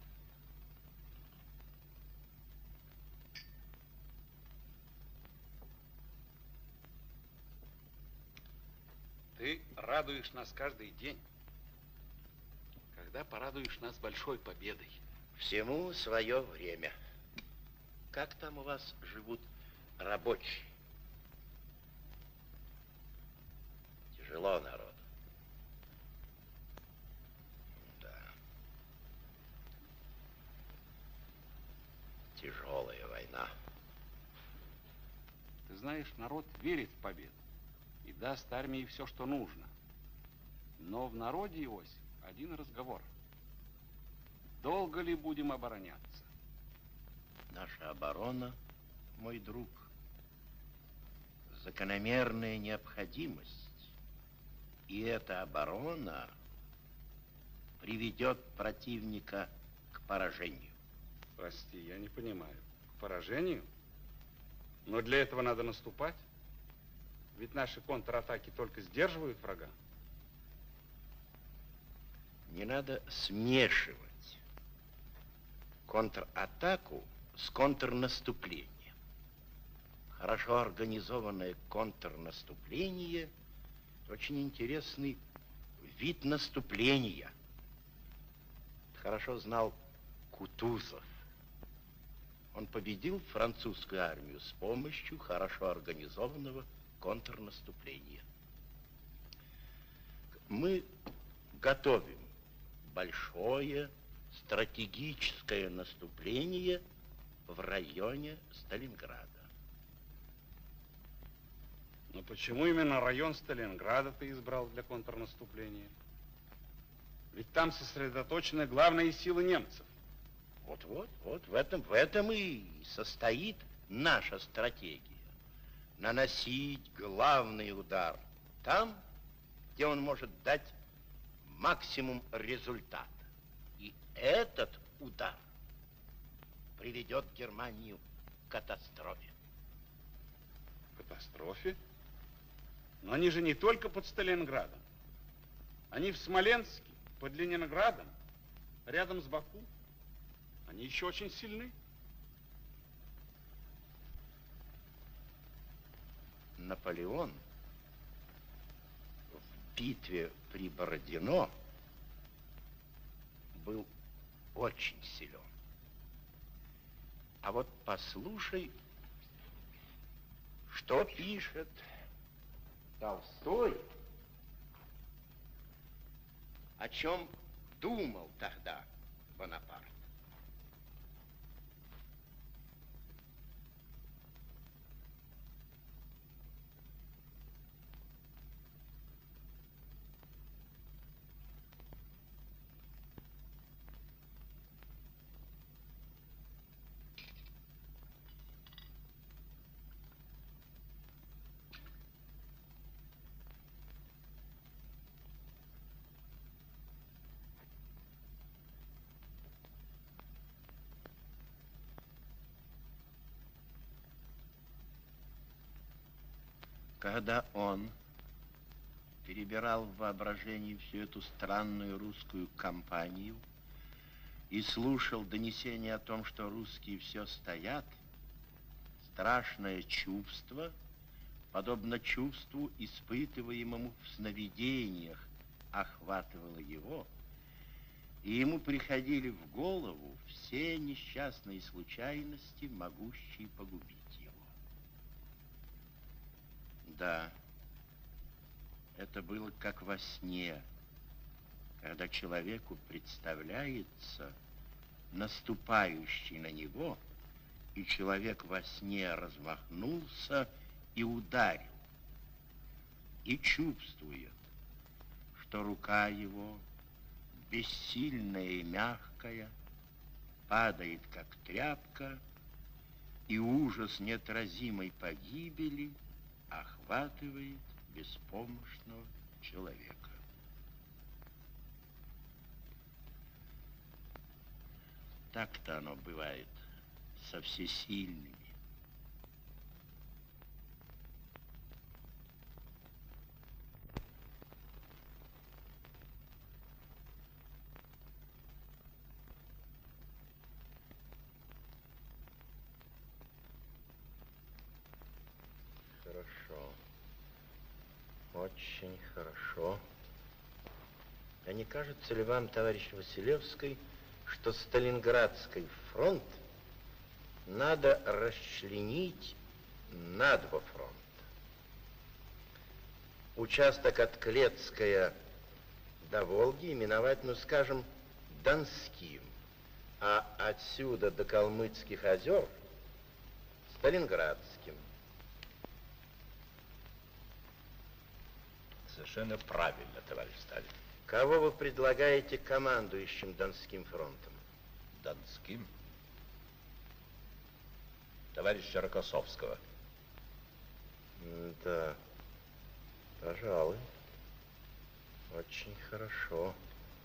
Ты радуешь нас каждый день. Когда порадуешь нас большой победой? Всему свое время. Как там у вас живут рабочие? Тяжело народу. Да. Тяжелая война. Ты знаешь, народ верит в победу и даст армии все, что нужно. Но в народе, Иосиф, один разговор. Долго ли будем обороняться? Наша оборона, мой друг, закономерная необходимость. И эта оборона приведет противника к поражению. Прости, я не понимаю. К поражению? Но для этого надо наступать. Ведь наши контратаки только сдерживают врага. Не надо смешивать контратаку с контрнаступлением. Хорошо организованное контрнаступление – очень интересный вид наступления. Хорошо знал Кутузов. Он победил французскую армию с помощью хорошо организованного контрнаступления. Мы готовим большое стратегическое наступление в районе Сталинграда. Но почему именно район Сталинграда ты избрал для контрнаступления? Ведь там сосредоточены главные силы немцев. Вот в этом и состоит наша стратегия. Наносить главный удар там, где он может дать максимум результата. И этот удар приведет Германию к катастрофе. Катастрофе? Но они же не только под Сталинградом. Они в Смоленске, под Ленинградом, рядом с Баку. Они еще очень сильны. Наполеон в битве при Бородино был очень силен. А вот послушай, что пишет Толстой, о чем думал тогда Бонапарт. Когда он перебирал в воображении всю эту странную русскую кампанию и слушал донесения о том, что русские все стоят, страшное чувство, подобно чувству, испытываемому в сновидениях, охватывало его, и ему приходили в голову все несчастные случайности, могущие погубить его. Да, это было как во сне, когда человеку представляется наступающий на него, и человек во сне размахнулся и ударил, и чувствует, что рука его, бессильная и мягкая, падает, как тряпка, и ужас неотразимой погибели охватывает беспомощного человека. Так-то оно бывает со всесильными. Хорошо. Очень хорошо. А не кажется ли вам, товарищ Василевский, что Сталинградский фронт надо расчленить на два фронта? Участок от Клецкая до Волги именовать, ну, скажем, Донским, а отсюда до Калмыцких озер Сталинградским. Совершенно правильно, товарищ Сталин. Кого вы предлагаете командующим Донским фронтом? Донским? Товарища Рокоссовского. Да, пожалуй. Очень хорошо.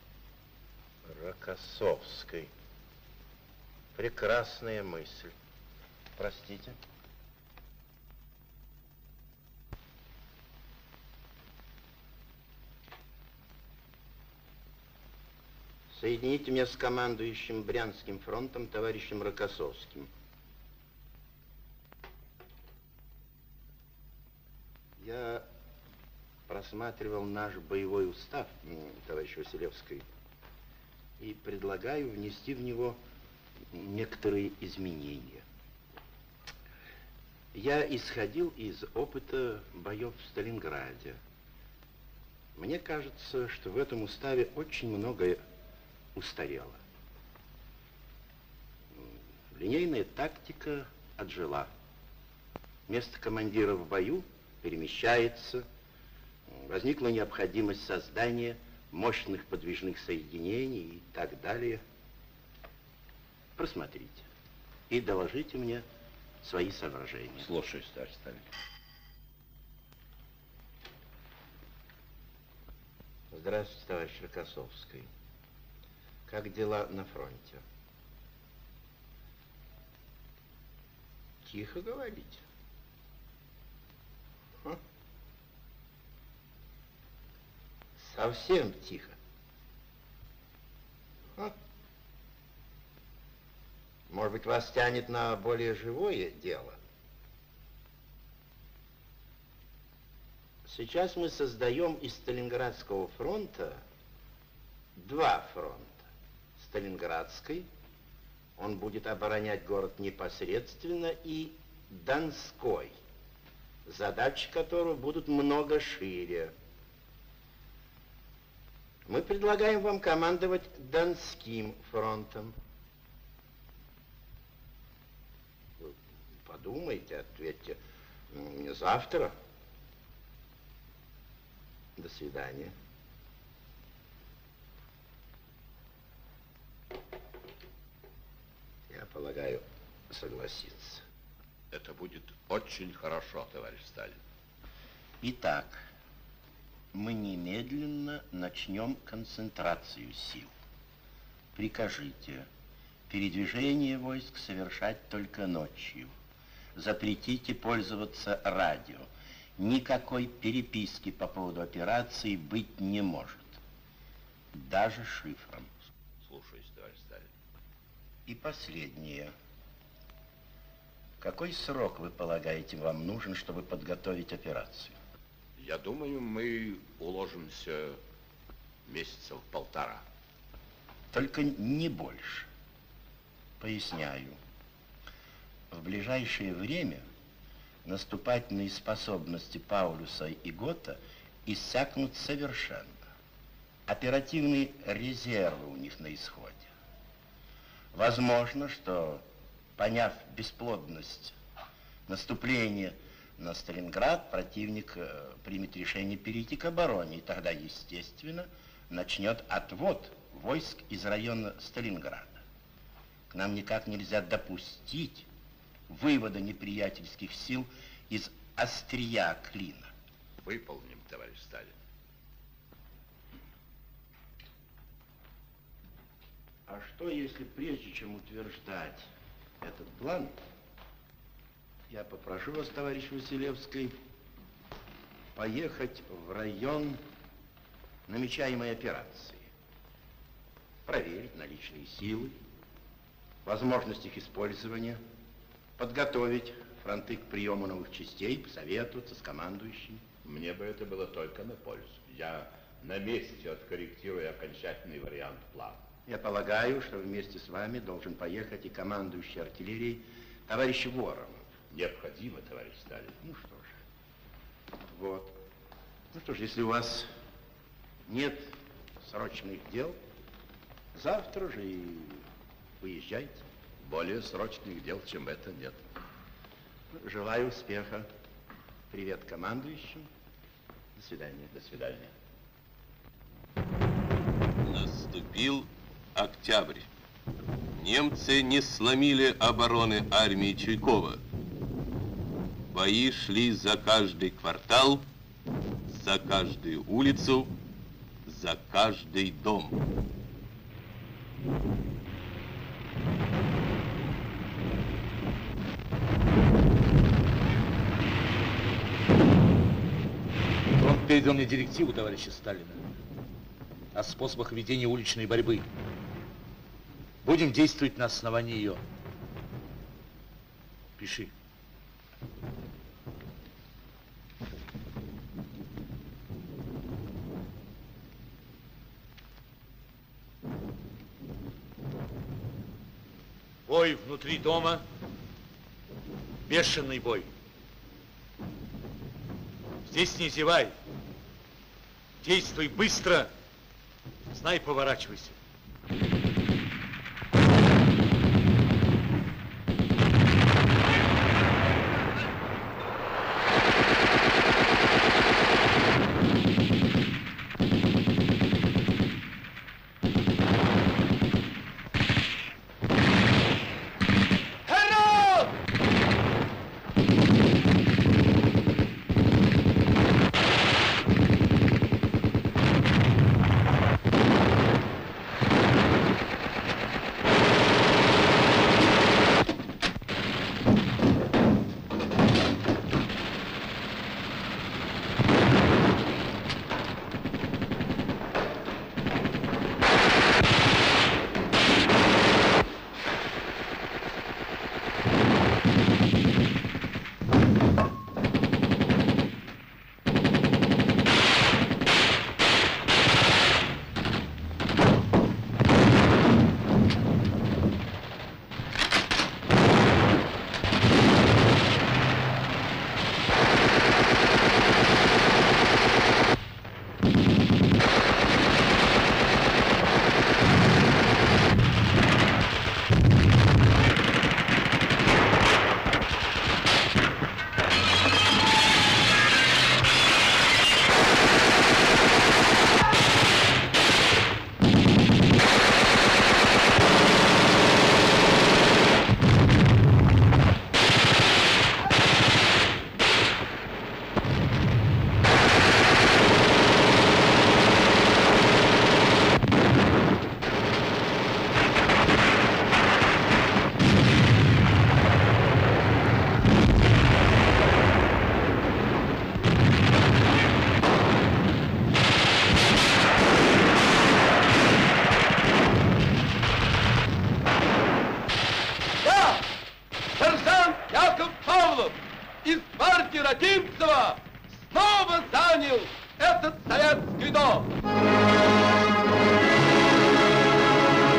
Рокоссовский. Прекрасная мысль. Простите. Соедините меня с командующим Брянским фронтом товарищем Рокоссовским. Я просматривал наш боевой устав, товарищ Василевский, и предлагаю внести в него некоторые изменения. Я исходил из опыта боев в Сталинграде. Мне кажется, что в этом уставе очень многое устарела. Линейная тактика отжила. Место командира в бою перемещается. Возникла необходимость создания мощных подвижных соединений и так далее. Просмотрите и доложите мне свои соображения. Слушаюсь, товарищ Сталин. Здравствуйте, товарищ Рокоссовский. Как дела на фронте? Тихо говорите. Совсем тихо. Может быть, вас тянет на более живое дело? Сейчас мы создаем из Сталинградского фронта два фронта. Сталинградский, он будет оборонять город непосредственно, и Донской, задачи которого будут много шире. Мы предлагаем вам командовать Донским фронтом. Вы подумайте, ответьте мне завтра. До свидания. Я полагаю, согласиться. Это будет очень хорошо, товарищ Сталин. Итак, мы немедленно начнем концентрацию сил. Прикажите передвижение войск совершать только ночью. Запретите пользоваться радио. Никакой переписки по поводу операции быть не может. Даже шифром. Слушаюсь, товарищ Сталин. И последнее. Какой срок, вы полагаете, вам нужен, чтобы подготовить операцию? Я думаю, мы уложимся месяцев полтора. только не больше. Поясняю. В ближайшее время наступательные способности Паулюса и Гота иссякнут совершенно. Оперативные резервы у них на исходе. Возможно, что, поняв бесплодность наступления на Сталинград, противник примет решение перейти к обороне, и тогда, естественно, начнет отвод войск из района Сталинграда. К нам никак нельзя допустить вывода неприятельских сил из острия клина. Выполним, товарищ Сталин. А что, если прежде чем утверждать этот план, я попрошу вас, товарищ Василевский, поехать в район намечаемой операции, проверить наличные силы, возможность их использования, подготовить фронты к приему новых частей, посоветоваться с командующим. Мне бы это было только на пользу. Я на месте откорректирую окончательный вариант плана. Я полагаю, что вместе с вами должен поехать и командующий артиллерией товарищ Воронов. Необходимо, товарищ Сталин. Ну что ж, вот. Ну что ж, если у вас нет срочных дел, завтра же и выезжайте. Более срочных дел, чем это, нет. Желаю успеха. Привет командующим. До свидания. До свидания. Наступил октябрь. Немцы не сломили обороны армии Чуйкова. Бои шли за каждый квартал, за каждую улицу, за каждый дом. Он передал мне директиву товарища Сталина о способах ведения уличной борьбы. Будем действовать на основании ее. Пиши. Бой внутри дома, бешеный бой. Здесь не зевай. Действуй быстро, знай, поворачивайся. из партии Ракимцева снова занял этот советский дом.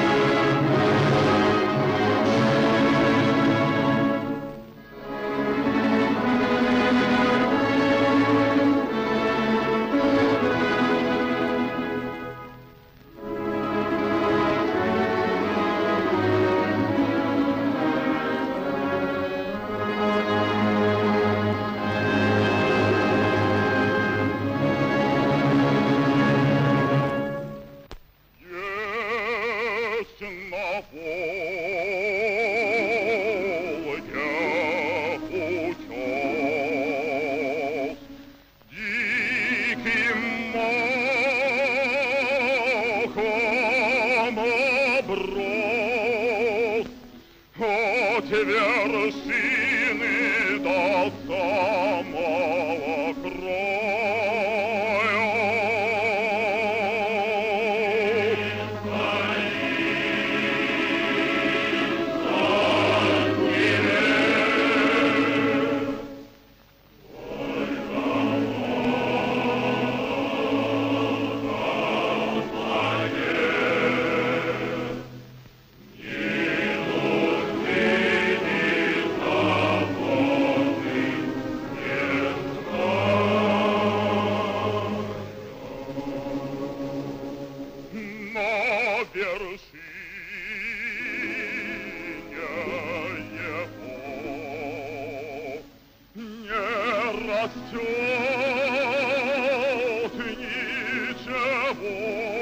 растет ничего,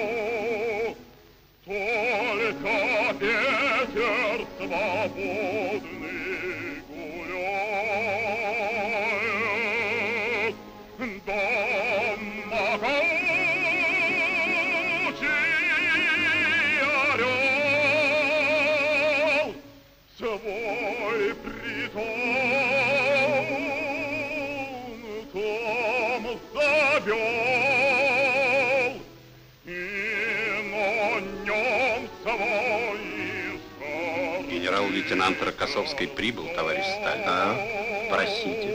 только ветер свободный гуляет. Дом могучий орел свой притон там завел, и на нем свой Генерал-лейтенант Рокоссовский прибыл, товарищ Сталин. Простите.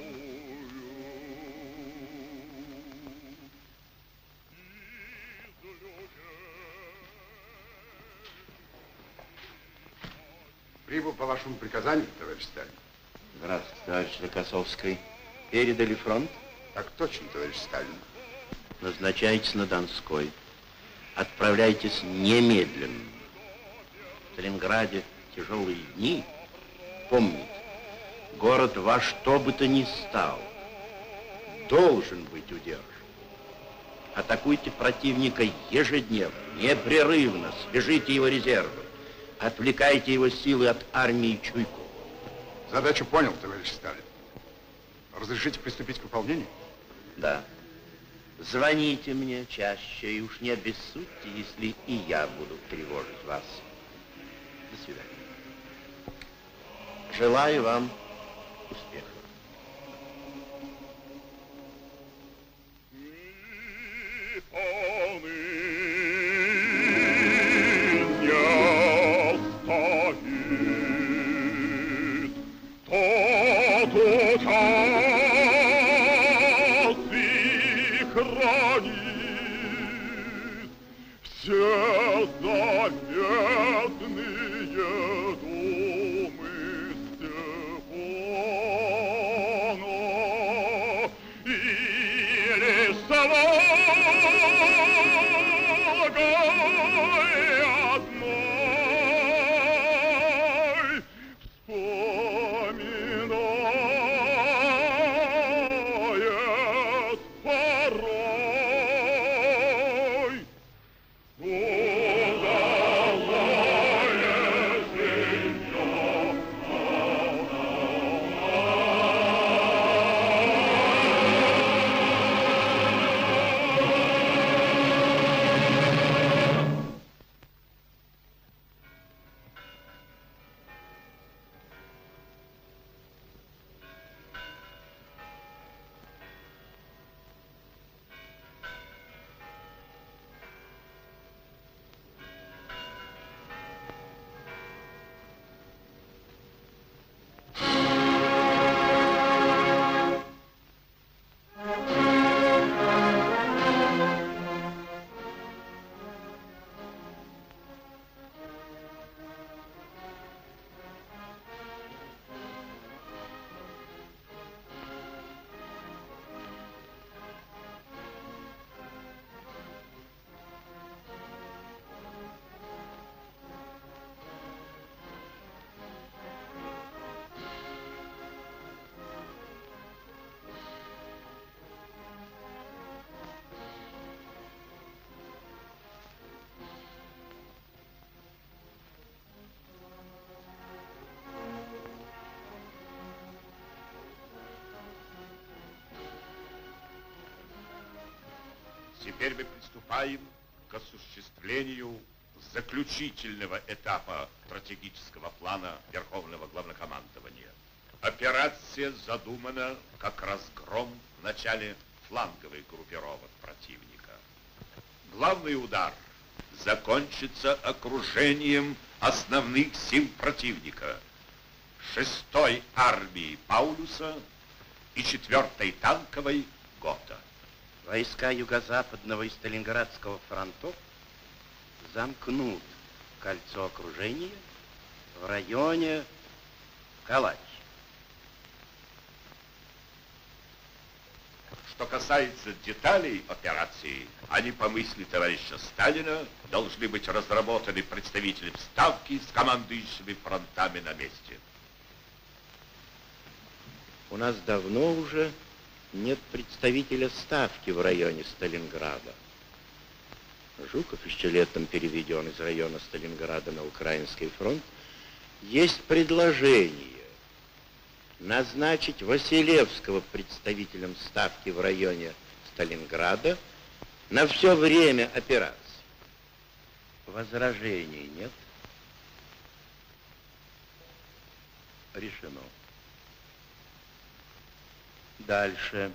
Прибыл по вашему приказанию, товарищ Сталин. Здравствуйте, товарищ Рокоссовский. Передали фронт? Так точно, товарищ Сталин. Назначайтесь на Донской. Отправляйтесь немедленно. В Сталинграде тяжелые дни. Помните, город во что бы то ни стал должен быть удержан. Атакуйте противника ежедневно, непрерывно, свяжите его резервы. Отвлекайте его силы от армии Чуйкова. Задачу понял, товарищ Сталин. Разрешите приступить к выполнению? Да. Звоните мне чаще, и уж не обессудьте, если и я буду тревожить вас. До свидания. Желаю вам успеха. Тот учас и хранит все заветные думы Степана, или совагой одной вспоминает порой удалое житье. Теперь мы приступаем к осуществлению заключительного этапа стратегического плана Верховного Главнокомандования. Операция задумана как разгром в начале фланговых группировок противника. Главный удар закончится окружением основных сил противника 6-й армии Паулюса и 4-й танковой Гота. Войска Юго-Западного и Сталинградского фронтов замкнут кольцо окружения в районе Калач. Что касается деталей операции, они по мысли товарища Сталина должны быть разработаны представителем Ставки с командующими фронтами на месте. У нас давно уже нет представителя ставки в районе Сталинграда. Жуков еще летом переведен из района Сталинграда на Украинский фронт. Есть предложение назначить Василевского представителем ставки в районе Сталинграда на все время операции. Возражений нет? Решено. Дальше.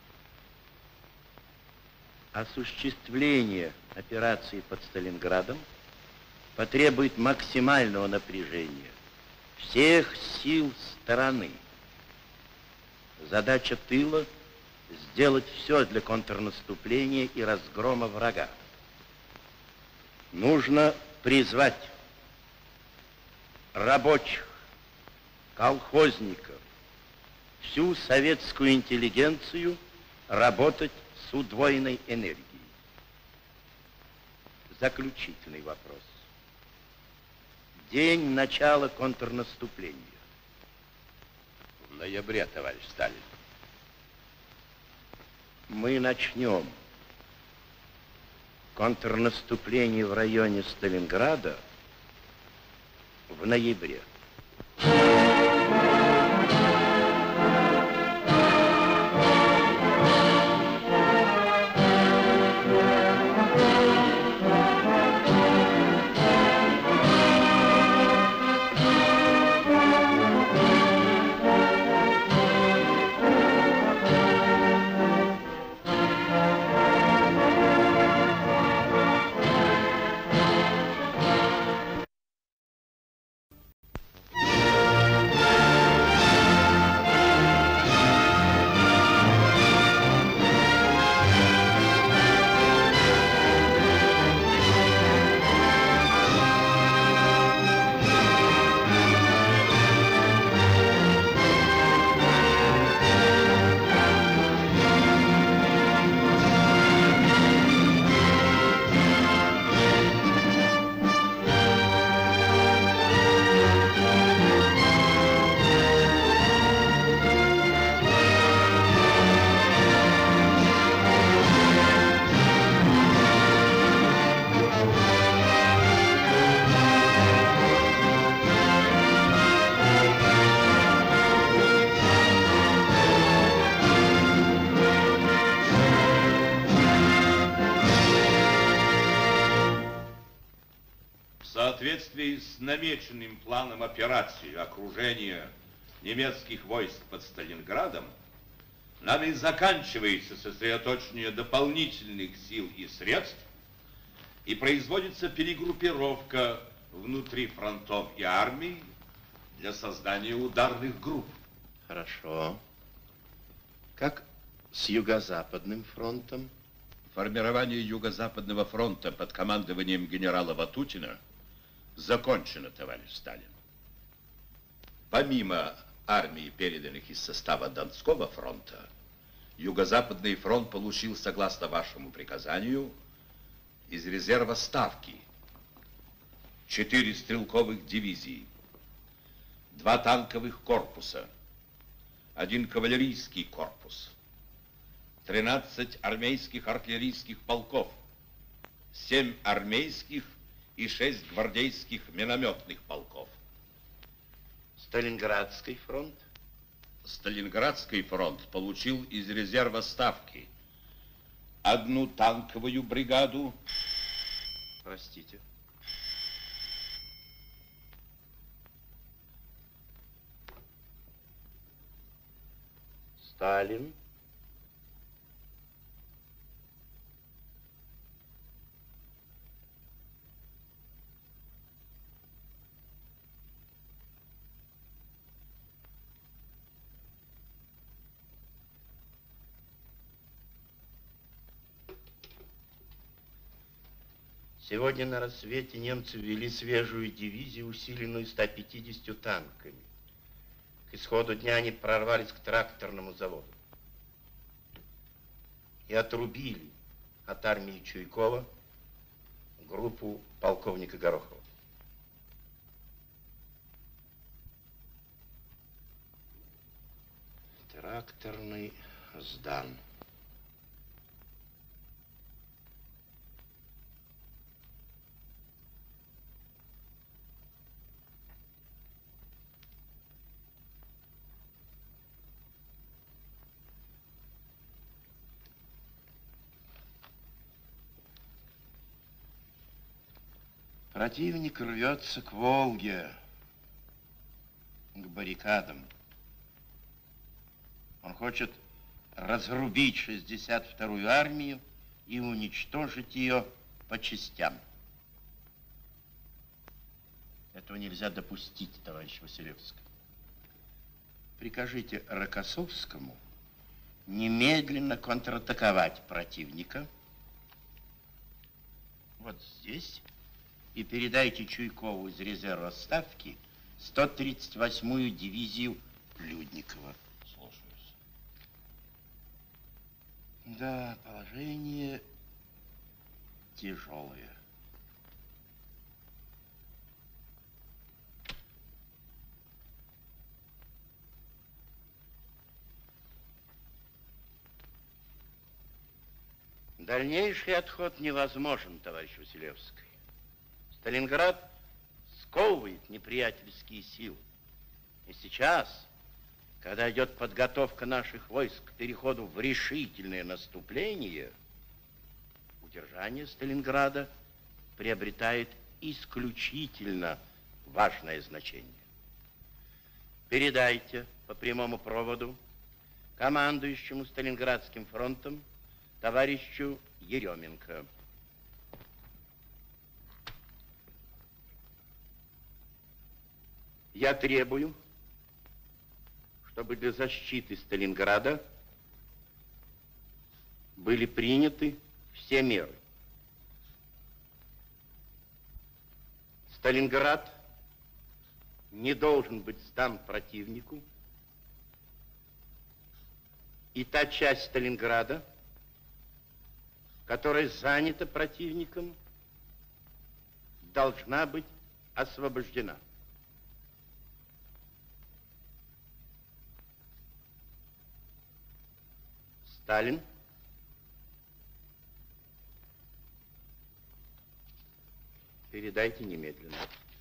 Осуществление операции под Сталинградом потребует максимального напряжения всех сил стороны. Задача тыла — сделать все для контрнаступления и разгрома врага. Нужно призвать рабочих, колхозников, всю советскую интеллигенцию работать с удвоенной энергией. Заключительный вопрос. День начала контрнаступления. В ноябре, товарищ Сталин. Мы начнем контрнаступление в районе Сталинграда в ноябре. В соответствии с намеченным планом операции окружения немецких войск под Сталинградом, нами заканчивается сосредоточение дополнительных сил и средств и производится перегруппировка внутри фронтов и армий для создания ударных групп. Хорошо. Как с Юго-Западным фронтом? Формирование Юго-Западного фронта под командованием генерала Ватутина закончено, товарищ Сталин. Помимо армий, переданных из состава Донского фронта, Юго-Западный фронт получил, согласно вашему приказанию, из резерва Ставки 4 стрелковых дивизии, 2 танковых корпуса, 1 кавалерийский корпус, 13 армейских артиллерийских полков, 7 армейских и 6 гвардейских минометных полков. Сталинградский фронт? Сталинградский фронт получил из резерва Ставки 1 танковую бригаду. Простите. Сталин. Сегодня на рассвете немцы ввели свежую дивизию, усиленную 150 танками. К исходу дня они прорвались к тракторному заводу и отрубили от армии Чуйкова группу полковника Горохова. Тракторный сдан. Противник рвется к Волге, к баррикадам. Он хочет разрубить 62-ю армию и уничтожить ее по частям. Этого нельзя допустить, товарищ Василевский. Прикажите Рокоссовскому немедленно контратаковать противника вот здесь и передайте Чуйкову из резерва ставки 138-ю дивизию Людникова. Слушаюсь. Да, положение тяжелое. Дальнейший отход невозможен, товарищ Василевский. Сталинград сковывает неприятельские силы. И сейчас, когда идет подготовка наших войск к переходу в решительное наступление, удержание Сталинграда приобретает исключительно важное значение. Передайте по прямому проводу командующему Сталинградским фронтом товарищу Еременко. Я требую, чтобы для защиты Сталинграда были приняты все меры. Сталинград не должен быть сдан противнику, и та часть Сталинграда, которая занята противником, должна быть освобождена. Сталин. Передайте немедленно.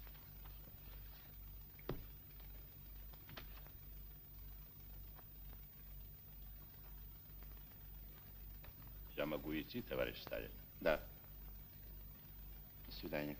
Я могу идти, товарищ Сталин? Да. До свидания.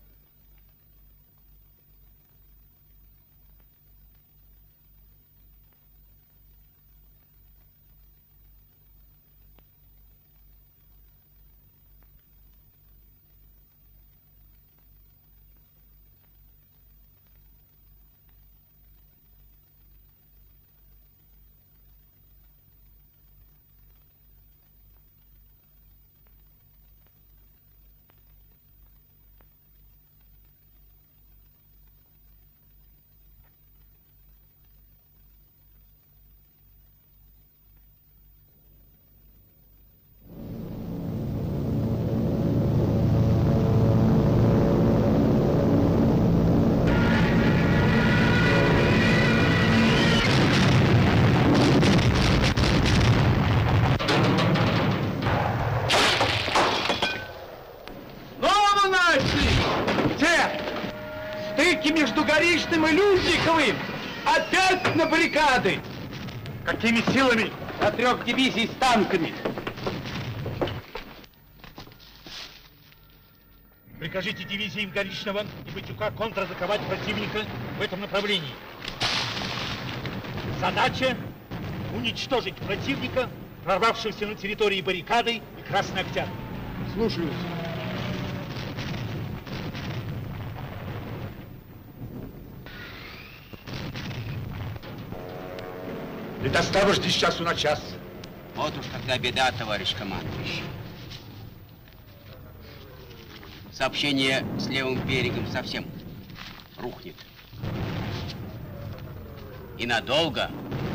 Между Горичным и Людниковым опять на баррикады. Какими силами? До 3 дивизий с танками. Прикажите дивизиям Горичного и Батюка контратаковать противника в этом направлении. Задача — уничтожить противника, прорвавшегося на территории баррикады и Красный Октябрь. Слушаюсь. И доставишь здесь с часу на час. Вот уж когда беда, товарищ командующий. Сообщение с левым берегом совсем рухнет. И надолго.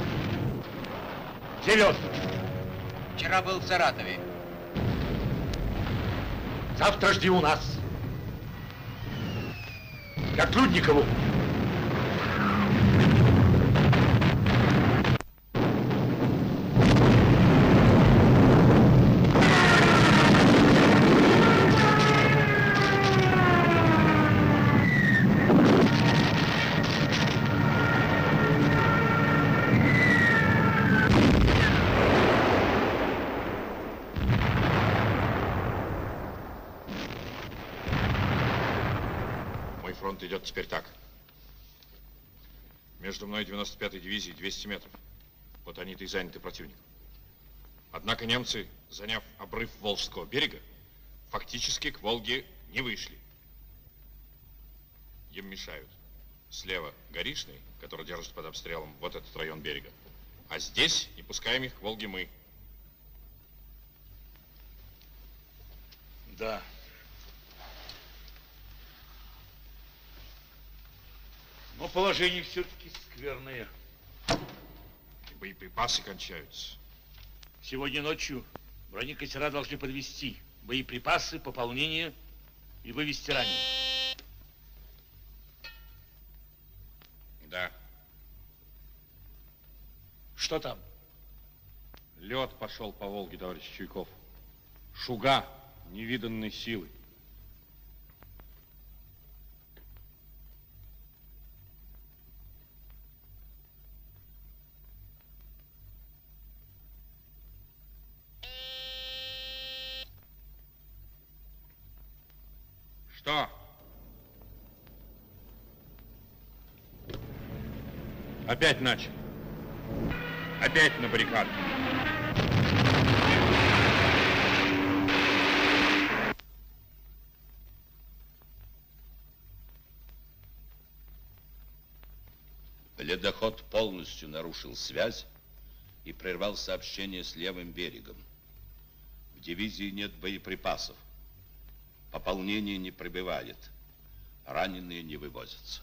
Где лед? Вчера был в Саратове. Завтра жди у нас. Я к Людникову. фронт идет теперь так. Между мной и 95-й дивизией 200 метров. Вот они-то и заняты противником. Однако немцы, заняв обрыв Волжского берега, фактически к Волге не вышли. Им мешают. Слева Горишный, который держит под обстрелом вот этот район берега. А здесь не пускаем их к Волге мы. Да. Но положение все-таки скверное. И боеприпасы кончаются. Сегодня ночью бронекатера должны подвести боеприпасы, пополнение и вывести раненых. Да. Что там? Лед пошел по Волге, товарищ Чуйков. Шуга невиданной силы. Что? Опять начали. Опять на баррикаду. Ледоход полностью нарушил связь и прервал сообщение с левым берегом. В дивизии нет боеприпасов. Пополнение не прибывает. Раненые не вывозятся.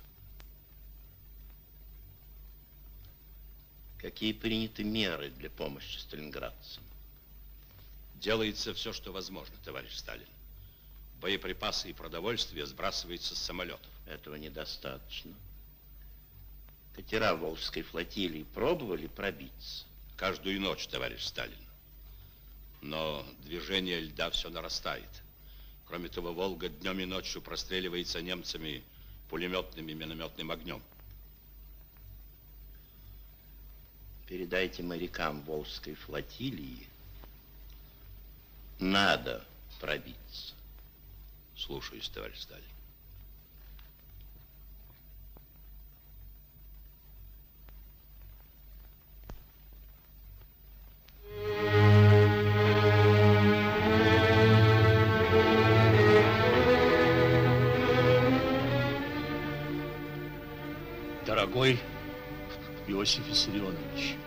Какие приняты меры для помощи сталинградцам? Делается все, что возможно, товарищ Сталин. Боеприпасы и продовольствие сбрасываются с самолетов. Этого недостаточно. Катера Волжской флотилии пробовали пробиться? Каждую ночь, товарищ Сталин. Но движение льда все нарастает. Кроме того, Волга днем и ночью простреливается немцами пулеметным и минометным огнем. Передайте морякам Волжской флотилии, надо пробиться. Слушаюсь, товарищ Сталин. Дорогой Иосиф Виссарионович,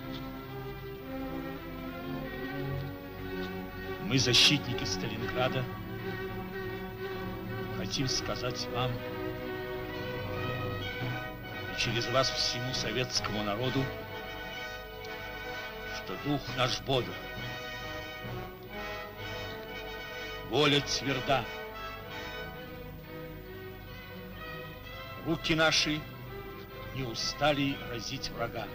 мы, защитники Сталинграда, хотим сказать вам и через вас всему советскому народу, что дух наш бодр, воля тверда, руки наши не устали разить врага.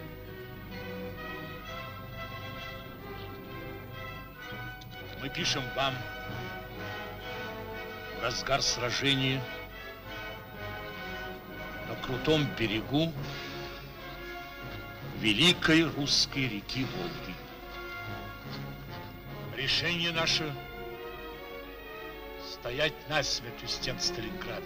Мы пишем вам в разгар сражения на крутом берегу великой русской реки Волги. Решение наше стоять насмерть у стен Сталинграда.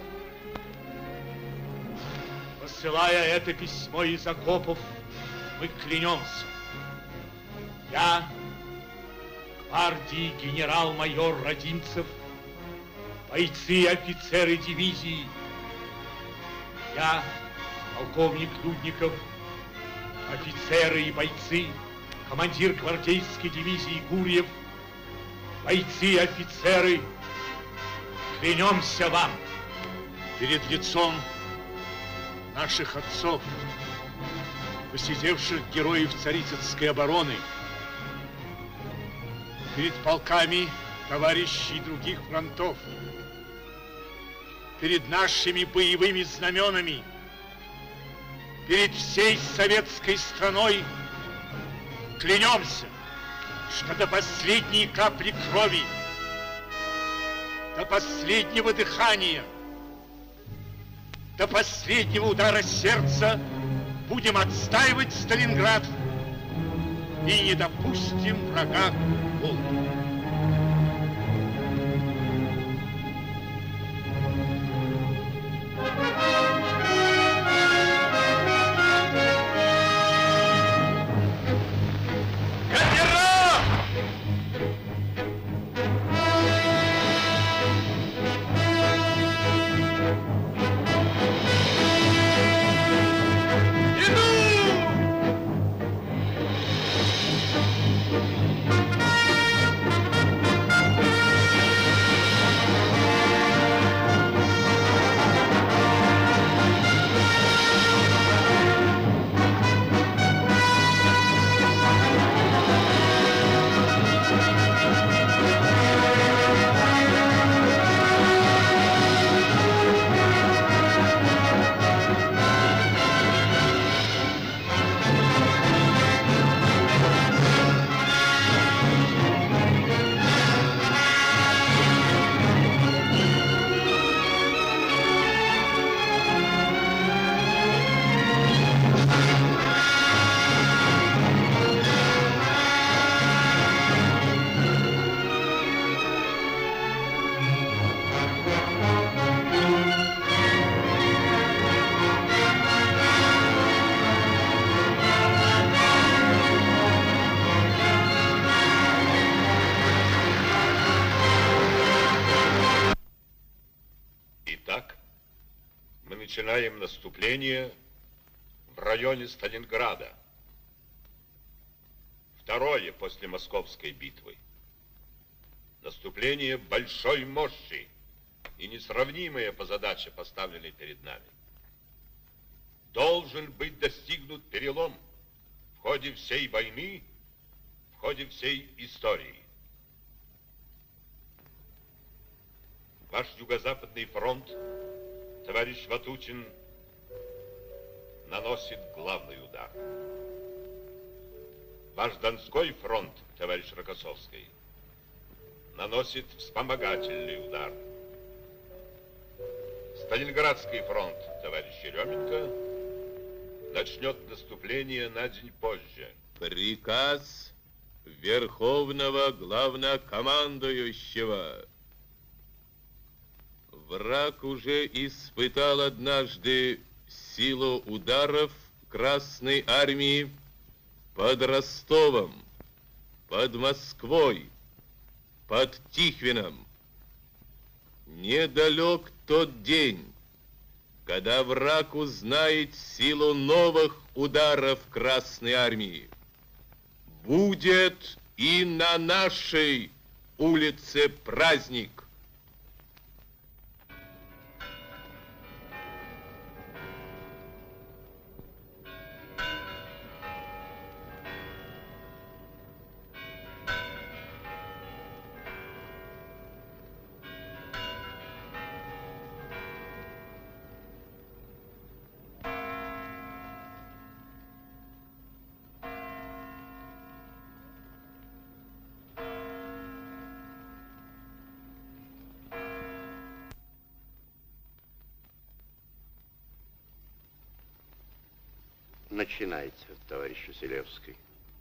Посылая это письмо из окопов, мы клянемся. Я, гвардии генерал-майор Родимцев, бойцы и офицеры дивизии, я, полковник Людников, офицеры и бойцы, командир гвардейской дивизии Гурьев, бойцы и офицеры, клянемся вам перед лицом наших отцов, посидевших героев Царицынской обороны, перед полками товарищей других фронтов, перед нашими боевыми знаменами, перед всей советской страной клянемся, что до последней капли крови, до последнего дыхания, до последнего удара сердца будем отстаивать Сталинград и не допустим врага к Волге. начинаем наступление в районе Сталинграда. Второе после Московской битвы. Наступление большой мощи и несравнимое по задаче, поставленной перед нами. Должен быть достигнут перелом в ходе всей войны, в ходе всей истории. Ваш Юго-Западный фронт, товарищ Ватутин, наносит главный удар. Ваш Донской фронт, товарищ Рокоссовский, наносит вспомогательный удар. Сталинградский фронт, товарищ Еременко, начнет наступление на день позже. Приказ Верховного Главнокомандующего. Враг уже испытал однажды силу ударов Красной Армии под Ростовом, под Москвой, под Тихвином. Недалек тот день, когда враг узнает силу новых ударов Красной Армии. Будет и на нашей улице праздник. Начинайте, товарищ Василевский.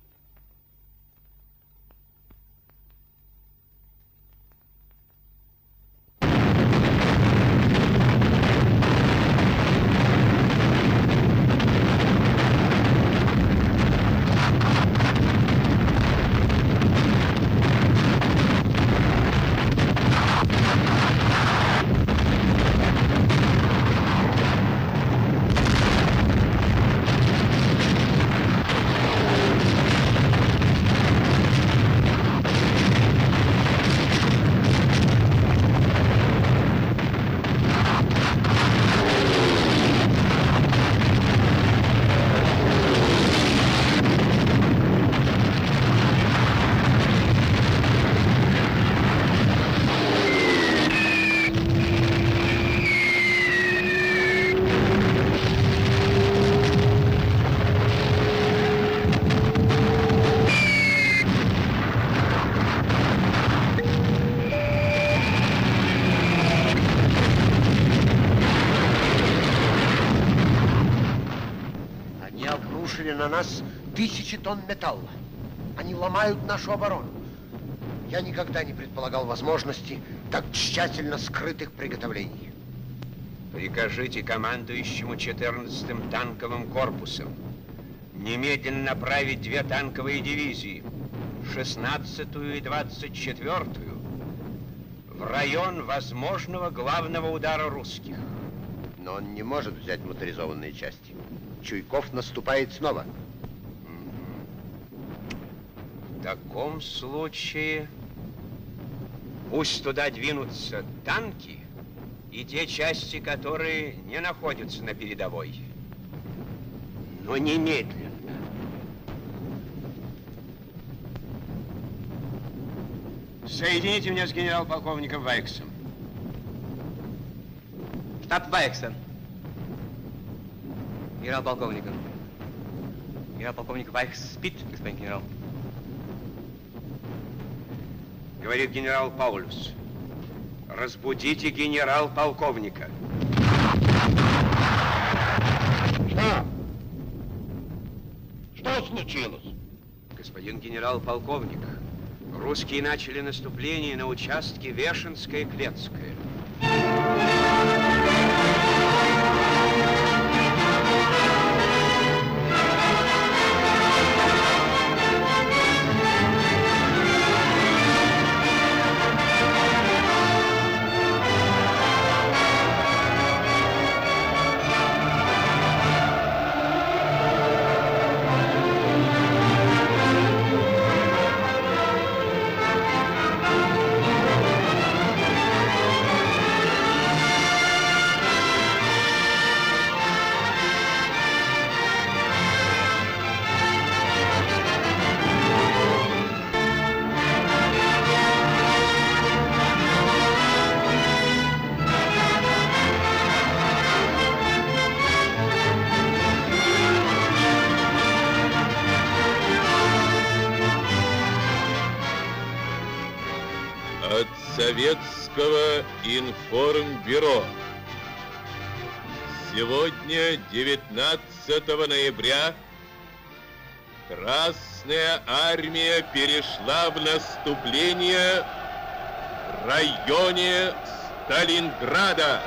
На нас 1000 тонн металла. Они ломают нашу оборону. Я никогда не предполагал возможности так тщательно скрытых приготовлений. Прикажите командующему 14-м танковым корпусом немедленно направить 2 танковые дивизии, 16-ю и 24-ю, в район возможного главного удара русских. Но он не может взять моторизованные части. Чуйков наступает снова. В таком случае пусть туда двинутся танки и те части, которые не находятся на передовой. Но немедленно. Соедините меня с генерал-полковником Вайксом. Штаб Вайкса. Генерал-полковником. Генерал-полковник Вайкс спит, господин генерал. Говорит генерал Паулюс. Разбудите генерал-полковника. Что случилось? Господин генерал-полковник, русские начали наступление на участке Вешенское-Клецкое. От Советского информбюро. Сегодня, 19 ноября, Красная Армия перешла в наступление в районе Сталинграда.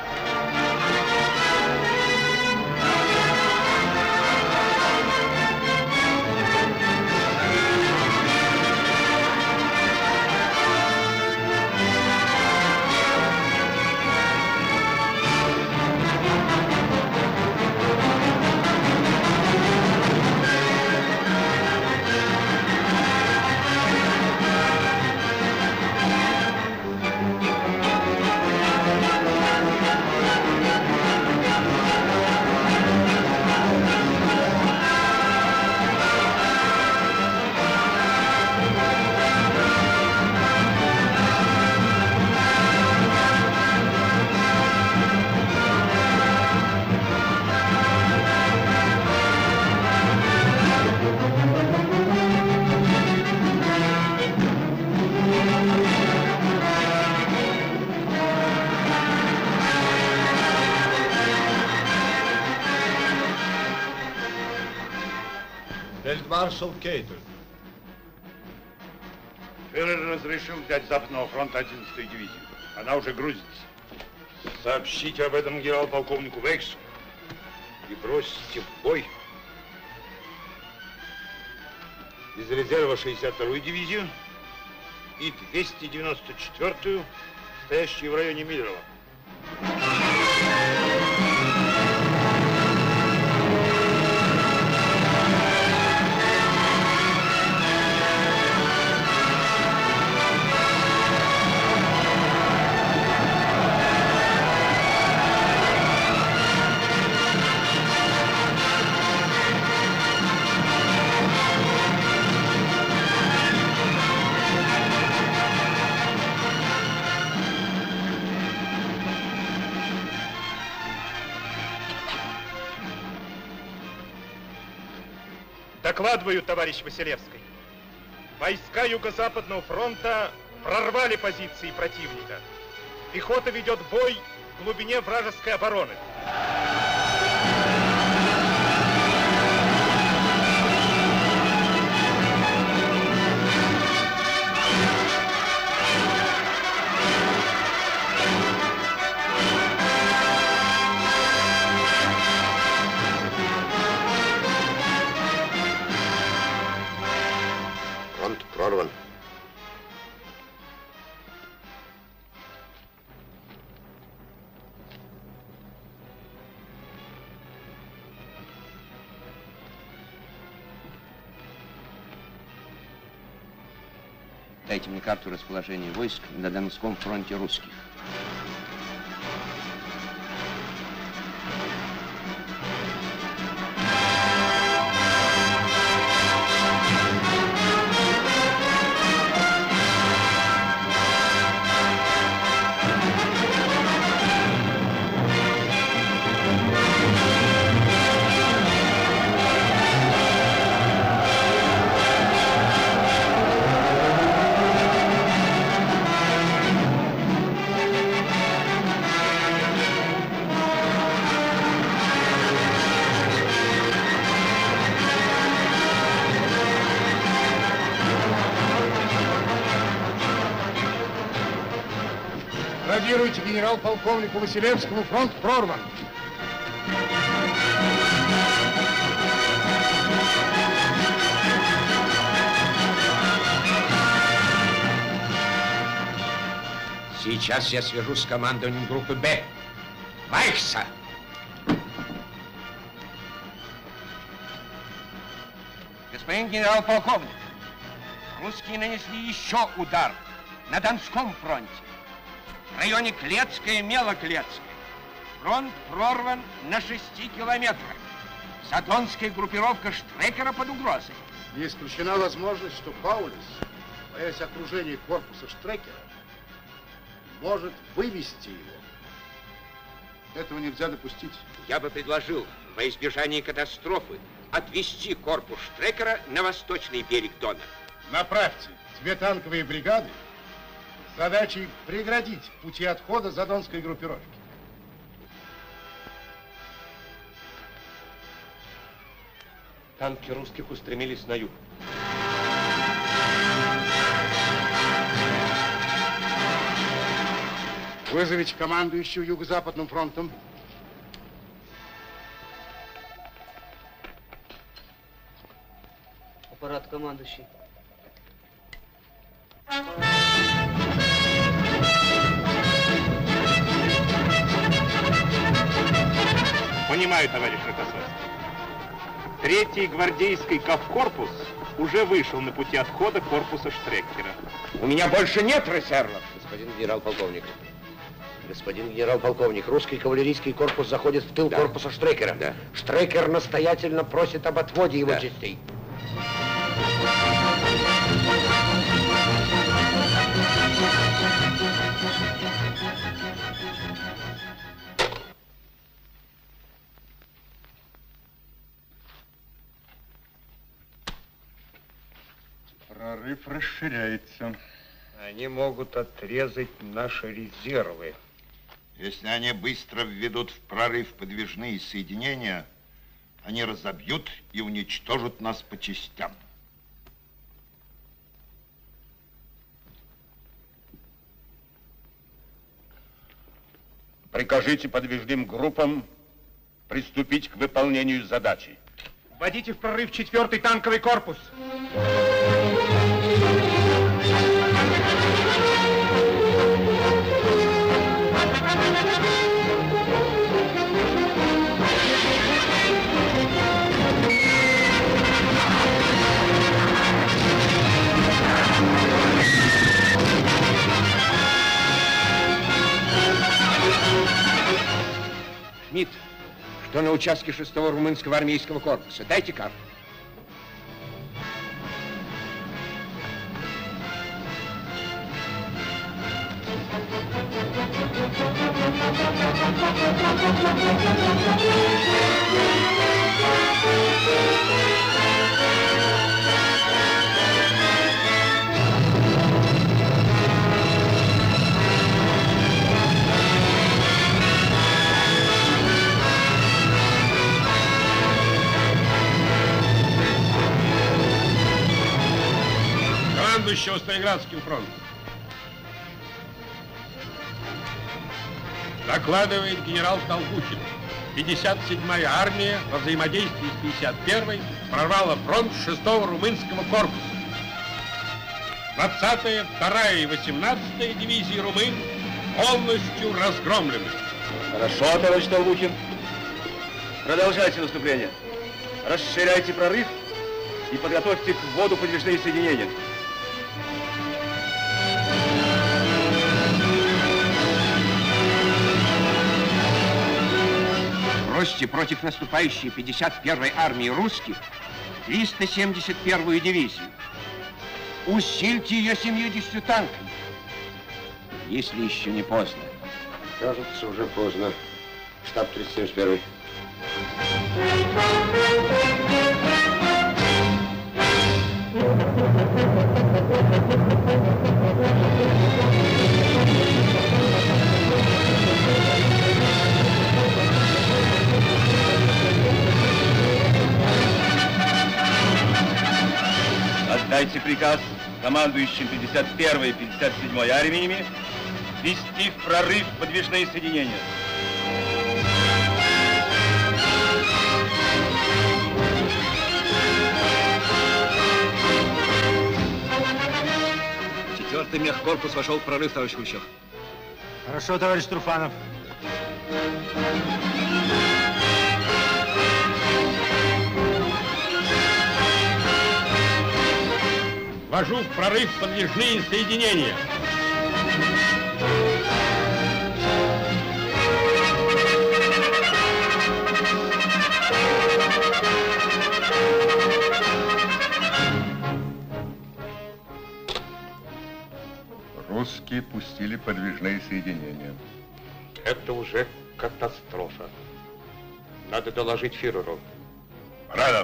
Фельдмаршал Кейтель. Фюрер разрешил взять с Западного фронта 11-ю дивизию. Она уже грузится. Сообщите об этом генерал-полковнику Вейхсу и бросите в бой из резерва 62-ю дивизию и 294-ю, стоящую в районе Миллерова. Докладываю, товарищ Василевский. Войска Юго-Западного фронта прорвали позиции противника. Пехота ведет бой в глубине вражеской обороны. Прорван. Дайте мне карту расположения войск на Донском фронте русских. Радируйте генерал-полковнику Василевскому, фронт прорван. Сейчас я свяжусь с командованием группы «Б». Вайхса! Господин генерал-полковник, русские нанесли еще удар на Донском фронте. В районе Клецкой и Мелоклецкой. Фронт прорван на 6 километрах. Задонская группировка Штрекера под угрозой. Не исключена возможность, что Паулюс, боясь окружения корпуса Штрекера, может вывести его. Этого нельзя допустить. Я бы предложил во избежание катастрофы отвести корпус Штрекера на восточный берег Дона. Направьте 2 танковые бригады с задачей преградить пути отхода задонской группировки. Танки русских устремились на юг. Вызовите командующего Юго-Западным фронтом. Аппарат командующий. Понимаю, товарищ Рокоссовский. Третий гвардейский кавкорпус уже вышел на пути отхода корпуса Штрекера. У меня больше нет резервов. Господин генерал-полковник. Господин генерал-полковник, русский кавалерийский корпус заходит в тыл корпуса Штрекера. Да. Штрекер настоятельно просит об отводе его частей. Прорыв расширяется. Они могут отрезать наши резервы. Если они быстро введут в прорыв подвижные соединения, они разобьют и уничтожат нас по частям. Прикажите подвижным группам приступить к выполнению задачи. Вводите в прорыв 4-й танковый корпус. Шмидт, что на участке 6-го румынского армейского корпуса? Дайте карту. Командующего Сталинградским фронтом. Докладывает генерал Толгухин. 57-я армия во взаимодействии с 51-й прорвала фронт 6-го румынского корпуса. 20-я, 2-я и 18-я дивизии румын полностью разгромлены. Хорошо, товарищ Толгухин. Продолжайте наступление. Расширяйте прорыв и подготовьте к вводу подвижные соединения. Бросьте против наступающей 51-й армии русских 371-ю дивизию. Усильте ее 70 танками, если еще не поздно. Кажется, уже поздно. Штаб 371. Отдайте приказ командующим 51-й и 57-й армиями ввести в прорыв подвижные соединения. Четвертый мехкорпус вошел в прорыв, товарищ Хрущев. Хорошо, товарищ Труфанов. Ввожу в прорыв подвижные соединения. Русские пустили подвижные соединения. Это уже катастрофа. Надо доложить фюреру. Рано.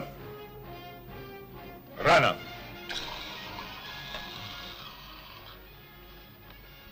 Рано.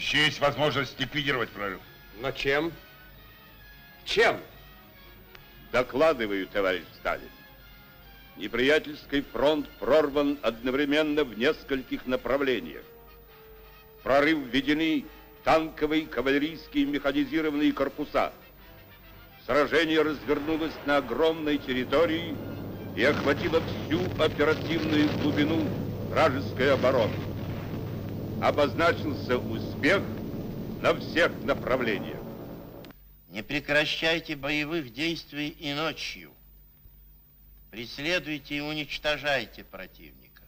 Еще есть возможность ликвидировать прорыв. Но чем? Чем? Докладываю, товарищ Сталин. Неприятельский фронт прорван одновременно в нескольких направлениях. В прорыв введены танковые, кавалерийские, механизированные корпуса. Сражение развернулось на огромной территории и охватило всю оперативную глубину вражеской обороны. Обозначился успех на всех направлениях. Не прекращайте боевых действий и ночью. Преследуйте и уничтожайте противника.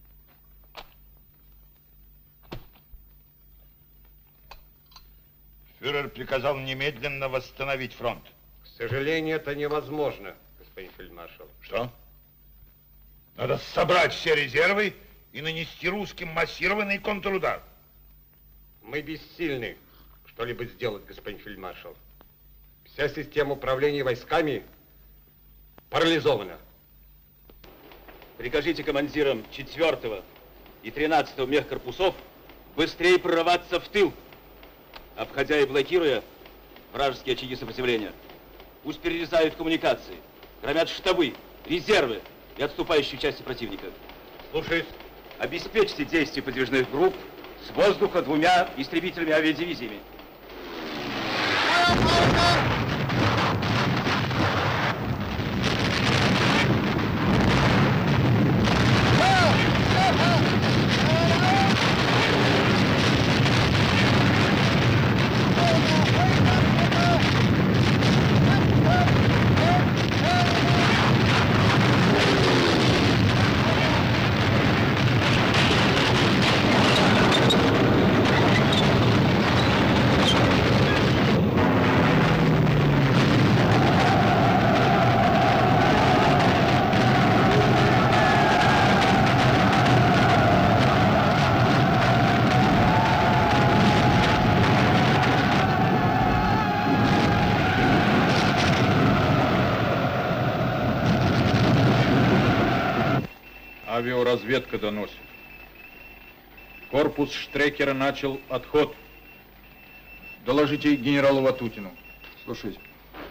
Фюрер приказал немедленно восстановить фронт. К сожалению, это невозможно, господин фельдмаршал. Что? Надо собрать все резервы и нанести русским массированный контрудар. Мы бессильны что-либо сделать, господин фельдмаршал. Вся система управления войсками парализована. Прикажите командирам 4-го и 13-го мехкорпусов быстрее прорываться в тыл, обходя и блокируя вражеские очаги сопротивления. Пусть перерезают коммуникации, громят штабы, резервы и отступающие части противника. Слушаюсь. Обеспечьте действия подвижных групп с воздуха 2 истребителями авиадивизиями. Авиаразведка доносит. Корпус Штрекера начал отход. Доложите генералу Ватутину. Слушайте.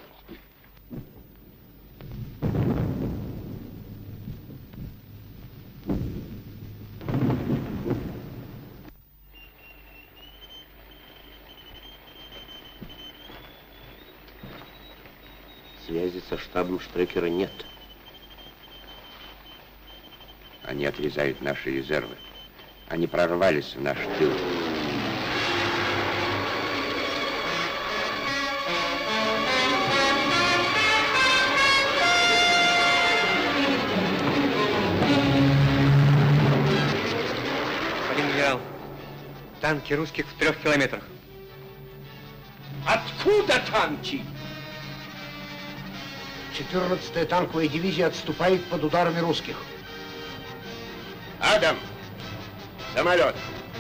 Связи со штабом Штрекера нет. Они отрезают наши резервы. Они прорвались в наш тыл. Господин генерал, танки русских в 3 километрах. Откуда танки? 14-я танковая дивизия отступает под ударами русских. Адам, самолет.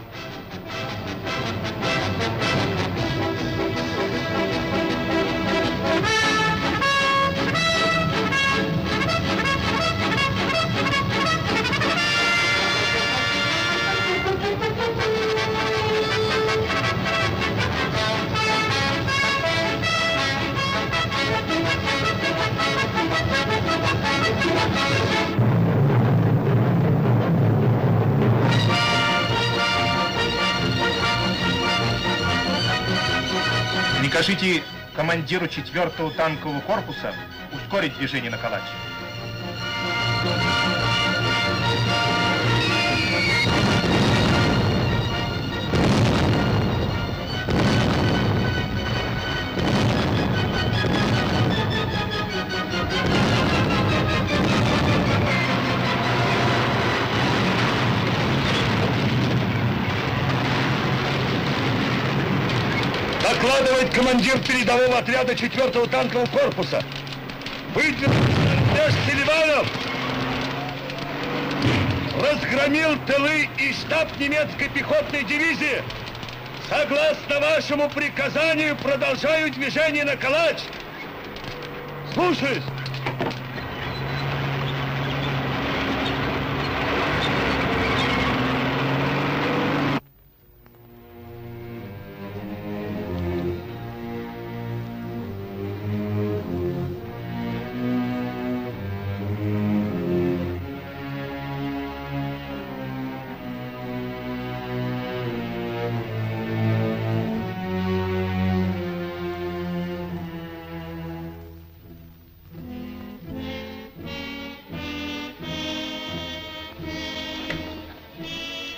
Прикажите командиру 4-го танкового корпуса ускорить движение на Калач. Докладывает командир передового отряда 4-го танкового корпуса. Выдвинутый Селиванов разгромил тылы и штаб немецкой пехотной дивизии. Согласно вашему приказанию, продолжаю движение на Калач. Слушаюсь.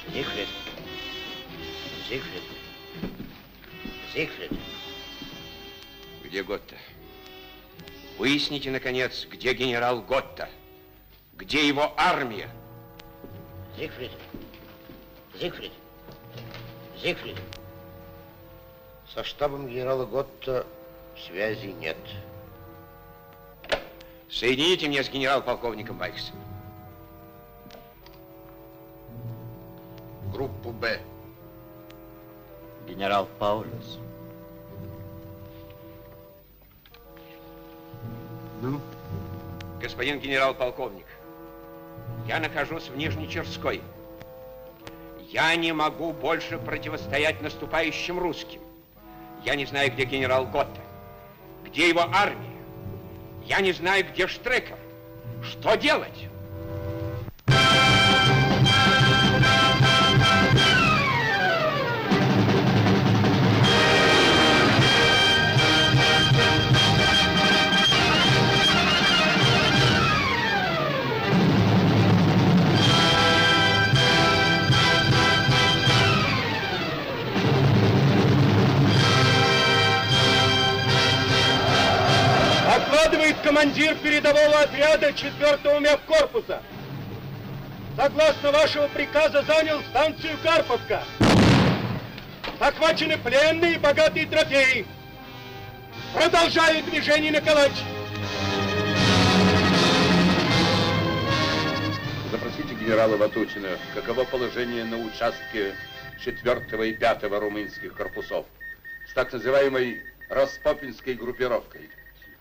Зигфрид. Зигфрид. Зигфрид. Где Готта? Выясните, наконец, где генерал Готта? Где его армия? Зигфрид. Зигфрид. Зигфрид. Со штабом генерала Готта связи нет. Соедините меня с генерал-полковником Вайхсом. Группу Б. Генерал Паулюс. Ну? Господин генерал-полковник, я нахожусь в Нижнечерской. Я не могу больше противостоять наступающим русским. Я не знаю, где генерал Готта, где его армия. Я не знаю, где Штрекер. Что делать? Докладывает командир передового отряда 4-го мехкорпуса. Согласно вашего приказа, занял станцию Карповка. Захвачены пленные и богатые трофеи. Продолжаю движение на Калач. Запросите генерала Ватутина, каково положение на участке 4-го и 5-го румынских корпусов с так называемой Распопинской группировкой.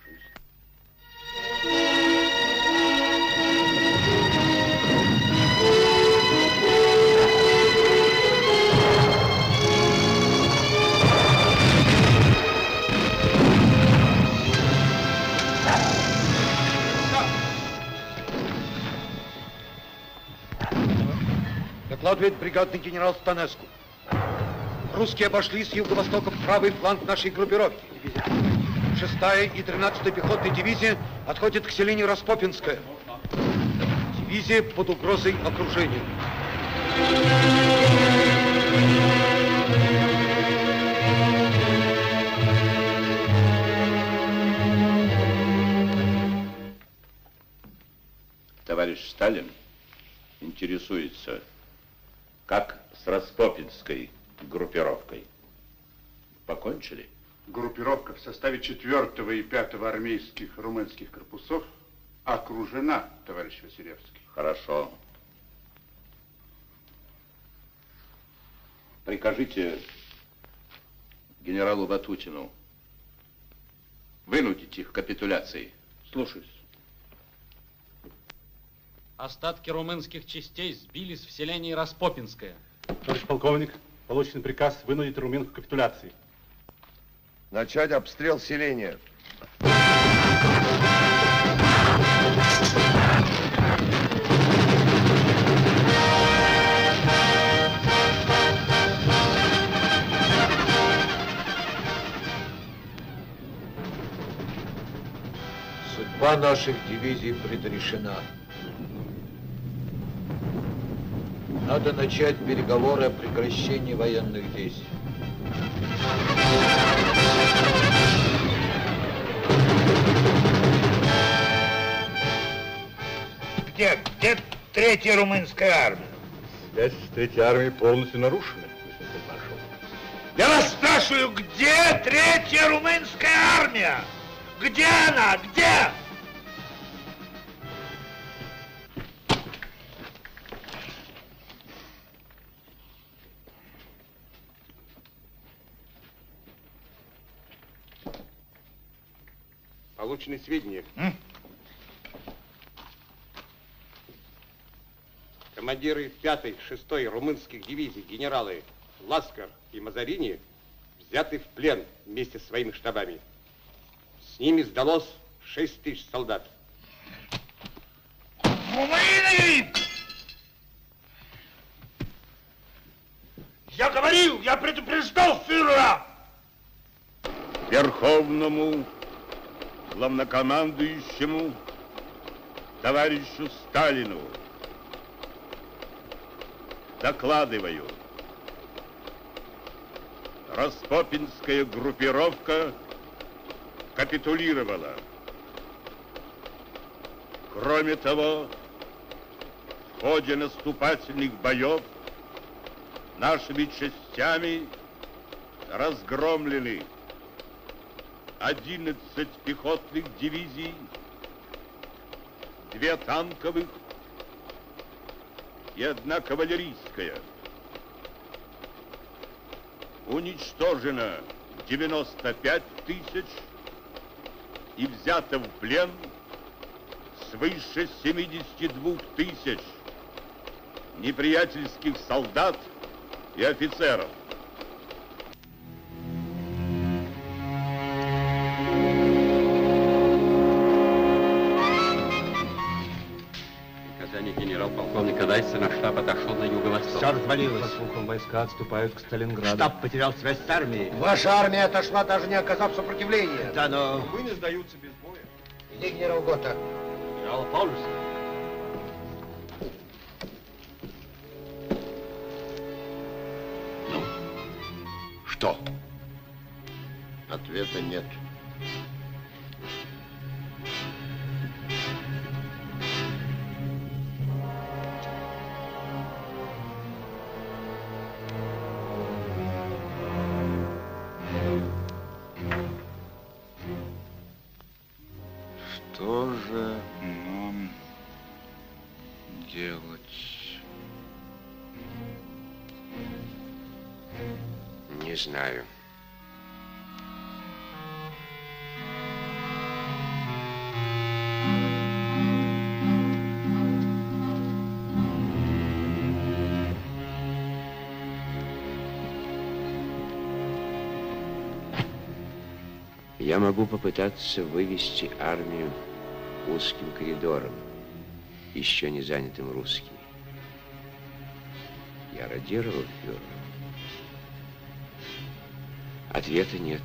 Докладывает бригадный генерал Станеску. Русские обошли с юго-востока правый фланг нашей группировки. 6-я и 13-я пехотные дивизии отходят к селению Распопинское. Дивизия под угрозой окружения. Товарищ Сталин интересуется, как с Распопинской группировкой. Покончили? Группировка в составе 4-го и 5-го армейских румынских корпусов окружена, товарищ Василевский. Хорошо. Прикажите генералу Ватутину вынудить их к капитуляции. Слушаюсь. Остатки румынских частей сбились в селении Распопинское. Товарищ полковник, получен приказ вынудить румын к капитуляции. Начать обстрел селения. Судьба наших дивизий предрешена. Надо начать переговоры о прекращении военных действий. Где 3-я румынская армия? Связь с 3-й армией полностью нарушена, Я вас спрашиваю, где 3-я румынская армия? Где она? Где? Получены сведения. Командиры 5-й, 6-й румынских дивизий, генералы Ласкар и Мазарини, взяты в плен вместе со своими штабами. С ними сдалось 6000 солдат. Румыны! Я говорил, я предупреждал фюрера! Верховному главнокомандующему товарищу Сталину. Докладываю. Распопинская группировка капитулировала. Кроме того, в ходе наступательных боев нашими частями разгромлены 11 пехотных дивизий, 2 танковых и 1 кавалерийская. Уничтожено 95 тысяч и взято в плен свыше 72 тысяч неприятельских солдат и офицеров. Генерал-полковника Дайса, наш штаб отошел на юго-восток. Все развалилось. По слухам, войска отступают к Сталинграду. Штаб потерял связь с армией. Ваша армия отошла, даже не оказав сопротивления. Да, но... Вы не сдаются без боя. Иди, генерал Гота. Генерал Паулюса. Ну, что? Ответа нет. Что же нам делать? Не знаю. Я могу попытаться вывести армию узким коридором, еще не занятым русскими. Я радировал фюреру. Ответа нет.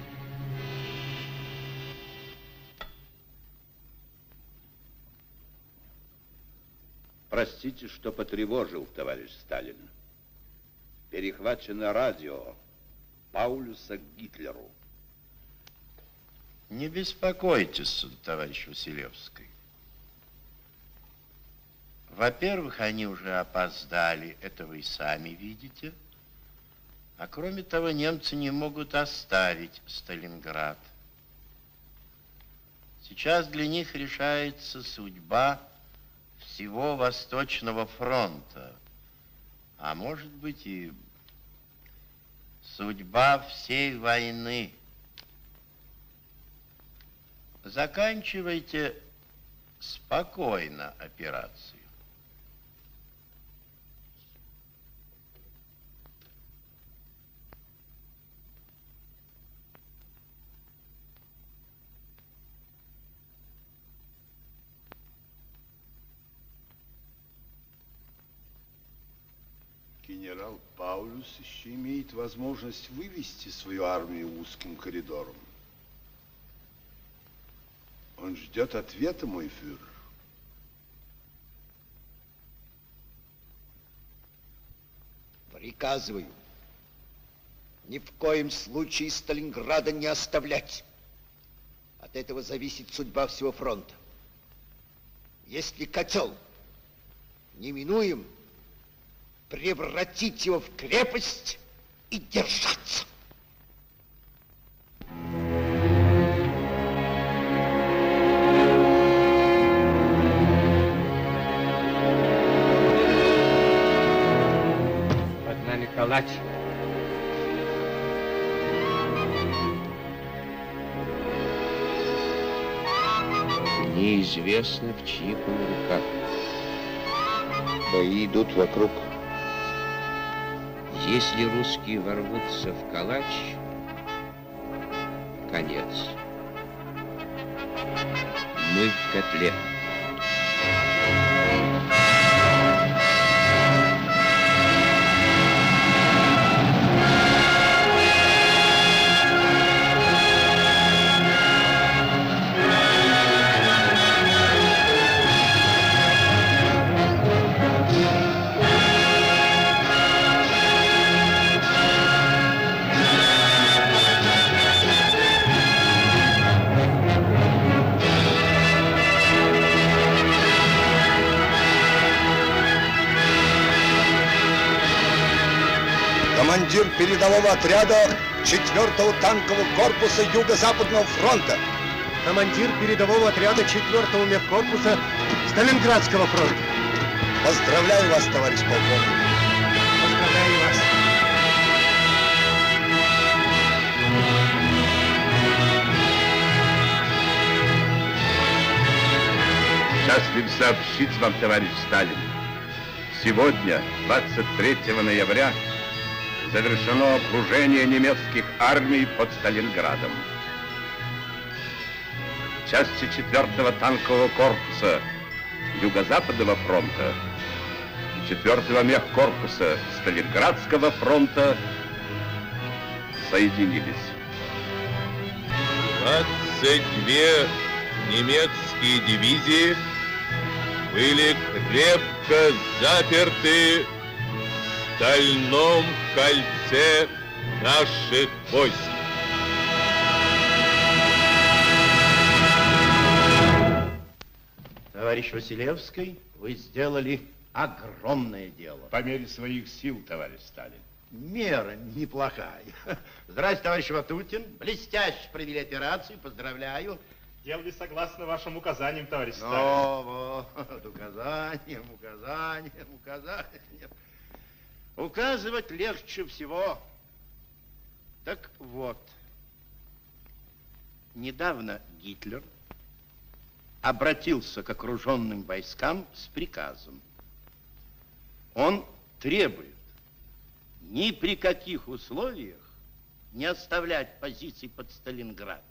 Простите, что потревожил, товарищ Сталин. Перехвачено радио Паулюса к Гитлеру. Не беспокойтесь, товарищ Василевский. Во-первых, они уже опоздали, это вы и сами видите. А кроме того, немцы не могут оставить Сталинград. Сейчас для них решается судьба всего Восточного фронта, а может быть и судьба всей войны. Заканчивайте спокойно операцию. Генерал Паулюс еще имеет возможность вывести свою армию узким коридором. Он ждет ответа, мой фюрер. Приказываю ни в коем случае Сталинграда не оставлять. От этого зависит судьба всего фронта. Если котел неминуем, превратить его в крепость и держаться. Под нами калач. Неизвестно, в чьих он руках. Бои идут вокруг. Если русские ворвутся в калач, конец. Мы в котле. Командир передового отряда 4-го танкового корпуса Юго-Западного фронта. Командир передового отряда 4-го мехкорпуса Сталинградского фронта. Поздравляю вас, товарищ полковник. Поздравляю вас. Счастлив сообщить вам, товарищ Сталин, сегодня, 23 ноября, завершено окружение немецких армий под Сталинградом. Части 4-го танкового корпуса Юго-Западного фронта и 4-го мехкорпуса Сталинградского фронта соединились. 22 немецкие дивизии были крепко заперты в стальном кольце наших войск. Товарищ Василевский, вы сделали огромное дело. По мере своих сил, товарищ Сталин. Мера неплохая. Здравствуйте, товарищ Ватутин. Блестяще провели операцию, поздравляю. Делали согласно вашим указаниям, товарищ Сталин. Вот, указаниям. Указывать легче всего. Так вот, недавно Гитлер обратился к окруженным войскам с приказом. Он требует ни при каких условиях не оставлять позиций под Сталинградом.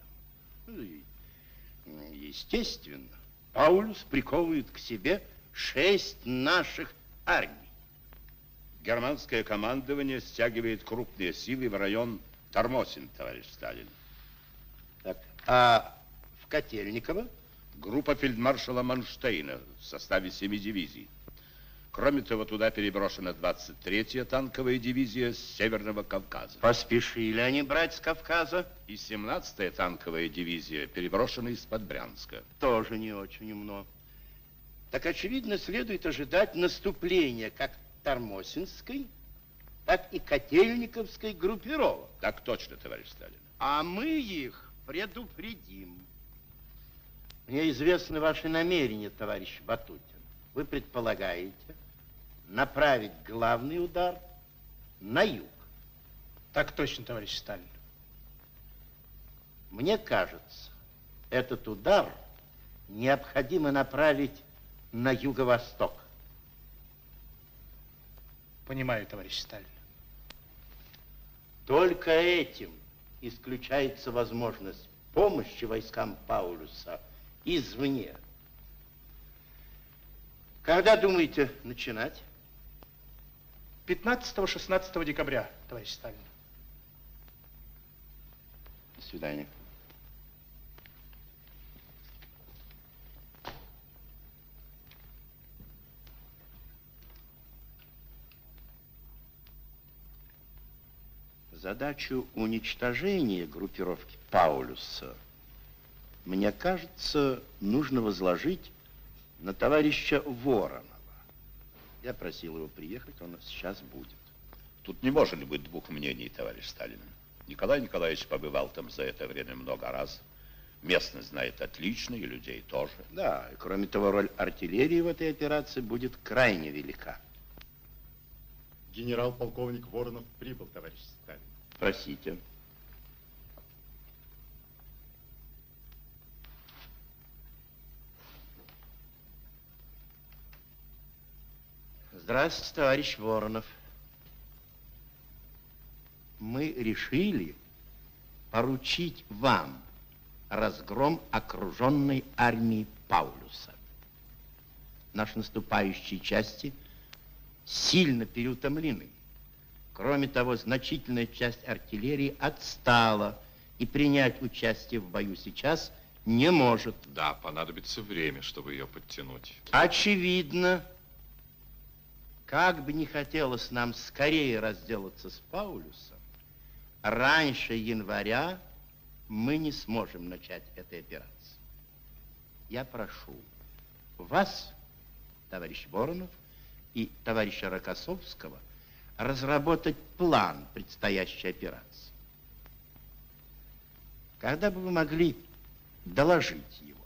Естественно, Паулюс приковывает к себе 6 наших армий. Германское командование стягивает крупные силы в район Тормосин, товарищ Сталин. Так, а в Котельниково? Группа фельдмаршала Манштейна в составе 7 дивизий. Кроме того, туда переброшена 23-я танковая дивизия с Северного Кавказа. Поспешили они брать с Кавказа. И 17-я танковая дивизия переброшена из-под Брянска. Тоже не очень умно. Так, очевидно, следует ожидать наступления как Тормосинской, так и Котельниковской группировок. Так точно, товарищ Сталин. А мы их предупредим. Мне известны ваши намерения, товарищ Ватутин. Вы предполагаете направить главный удар на юг. Так точно, товарищ Сталин. Мне кажется, этот удар необходимо направить на юго-восток. Понимаю, товарищ Сталин. Только этим исключается возможность помощи войскам Паулюса извне. Когда думаете начинать? 15-16 декабря, товарищ Сталин. До свидания. Задачу уничтожения группировки Паулюса, мне кажется, нужно возложить на товарища Воронова. Я просил его приехать, он сейчас будет. Тут не может быть двух мнений, товарищ Сталин. Николай Николаевич побывал там за это время много раз. Местность знает отлично, и людей тоже. Да, и кроме того, роль артиллерии в этой операции будет крайне велика. Генерал-полковник Воронов прибыл, товарищ Сталин. Просите. Здравствуйте, товарищ Воронов. Мы решили поручить вам разгром окруженной армии Паулюса. Наши наступающие части сильно переутомлены. Кроме того, значительная часть артиллерии отстала и принять участие в бою сейчас не может. Да, понадобится время, чтобы ее подтянуть. Очевидно, как бы не хотелось нам скорее разделаться с Паулюсом, раньше января мы не сможем начать этой операции. Я прошу вас, товарищ Воронов, и товарища Рокоссовского разработать план предстоящей операции. Когда бы вы могли доложить его?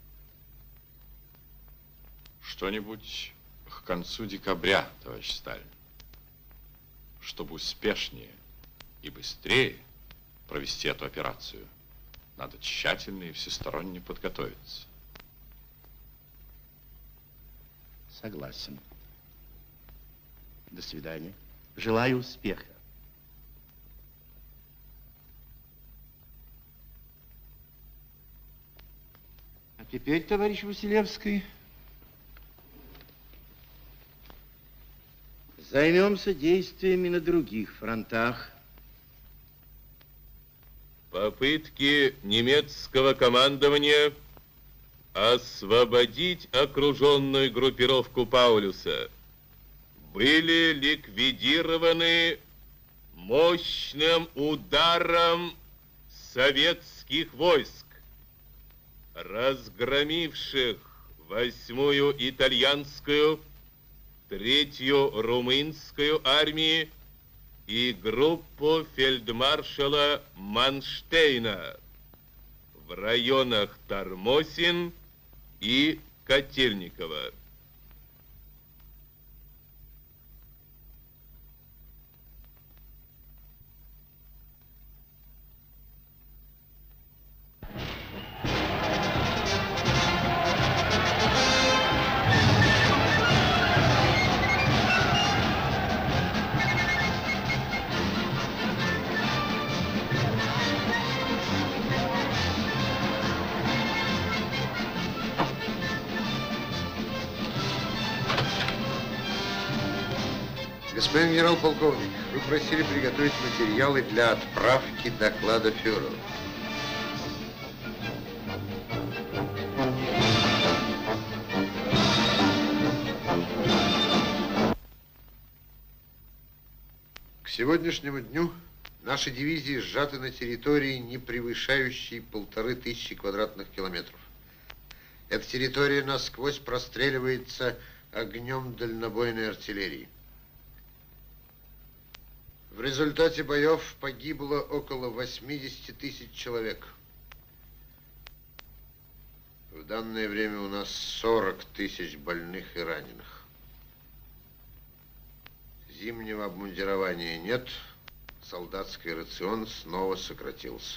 Что-нибудь к концу декабря, товарищ Сталин, чтобы успешнее и быстрее провести эту операцию. Надо тщательно и всесторонне подготовиться. Согласен. До свидания. Желаю успеха. А теперь, товарищ Василевский, займемся действиями на других фронтах. Попытки немецкого командования освободить окруженную группировку Паулюса были ликвидированы мощным ударом советских войск, разгромивших 8-ю итальянскую, 3-ю румынскую армии и группу фельдмаршала Манштейна в районах Тормосин и Котельниково. Господин генерал-полковник, вы просили приготовить материалы для отправки доклада фюреру. К сегодняшнему дню наши дивизии сжаты на территории, не превышающей 1500 квадратных километров. Эта территория насквозь простреливается огнем дальнобойной артиллерии. В результате боев погибло около 80 000 человек. В данное время у нас 40 000 больных и раненых. Зимнего обмундирования нет, солдатский рацион снова сократился.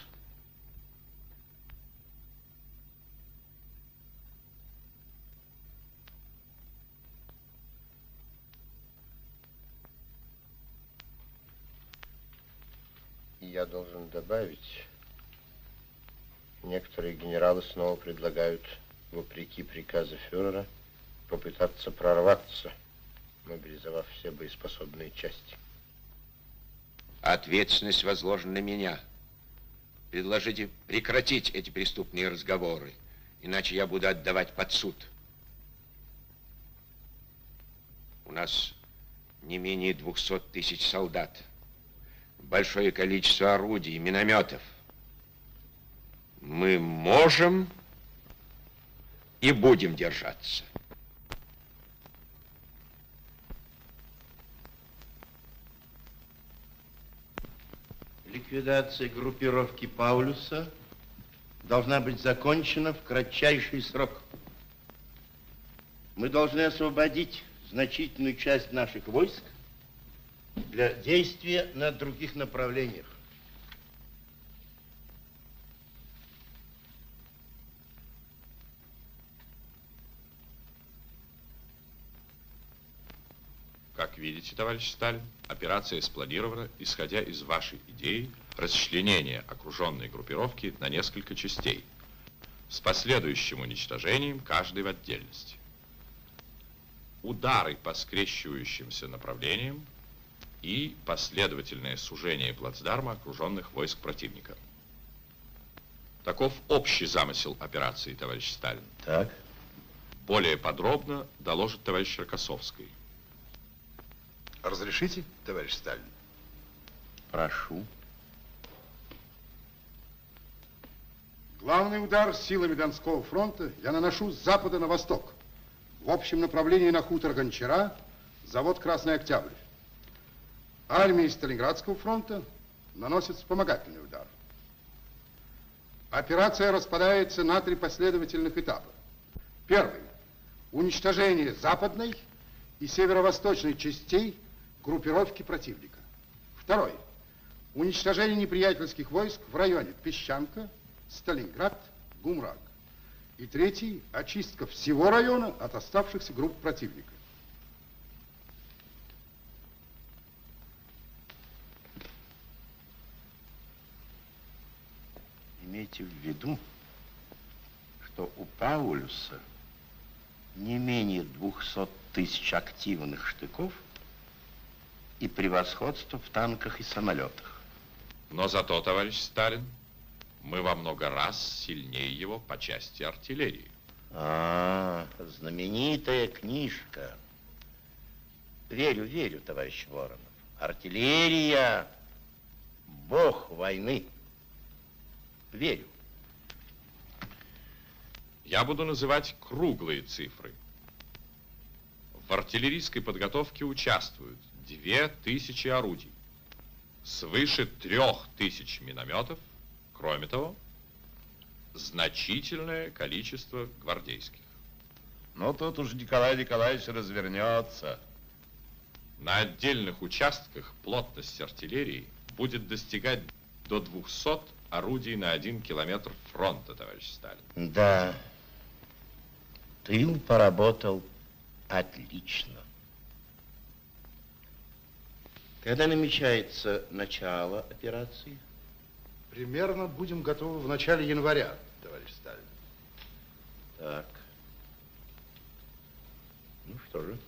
Я должен добавить, некоторые генералы снова предлагают, вопреки приказу фюрера, попытаться прорваться, мобилизовав все боеспособные части. Ответственность возложена на меня. Предложите прекратить эти преступные разговоры, иначе я буду отдавать под суд. У нас не менее 200 000 солдат. Большое количество орудий, минометов. Мы можем и будем держаться. Ликвидация группировки Паулюса должна быть закончена в кратчайший срок. Мы должны освободить значительную часть наших войск для действия на других направлениях. Как видите, товарищ Сталин, операция спланирована, исходя из вашей идеи расчленения окруженной группировки на несколько частей, с последующим уничтожением каждой в отдельности. Удары по скрещивающимся направлениям и последовательное сужение плацдарма окруженных войск противника. Таков общий замысел операции, товарищ Сталин. Так. Более подробно доложит товарищ Рокоссовский. Разрешите, товарищ Сталин? Прошу. Главный удар силами Донского фронта я наношу с запада на восток. В общем направлении на хутор Гончара, завод «Красный Октябрь». армии Сталинградского фронта наносит вспомогательный удар. Операция распадается на 3 последовательных этапа. Первый. Уничтожение западной и северо-восточной частей группировки противника. Второй. Уничтожение неприятельских войск в районе Песчанка, Сталинград, Гумрак. И третий. Очистка всего района от оставшихся групп противника. Имейте в виду, что у Паулюса не менее 200 тысяч активных штыков и превосходство в танках и самолетах. Но зато, товарищ Сталин, мы во много раз сильнее его по части артиллерии. Знаменитая книжка. Верю, верю, товарищ Воронов. Артиллерия – бог войны. Верю. Я буду называть круглые цифры. В артиллерийской подготовке участвуют 2000 орудий, свыше 3000 минометов, кроме того, значительное количество гвардейских. Но тут уж Николай Николаевич развернется. На отдельных участках плотность артиллерии будет достигать до 200 орудий на 1 километр фронта, товарищ Сталин. Да, тыл поработал отлично. Когда намечается начало операции? Примерно будем готовы в начале января, товарищ Сталин. Так. Ну что же,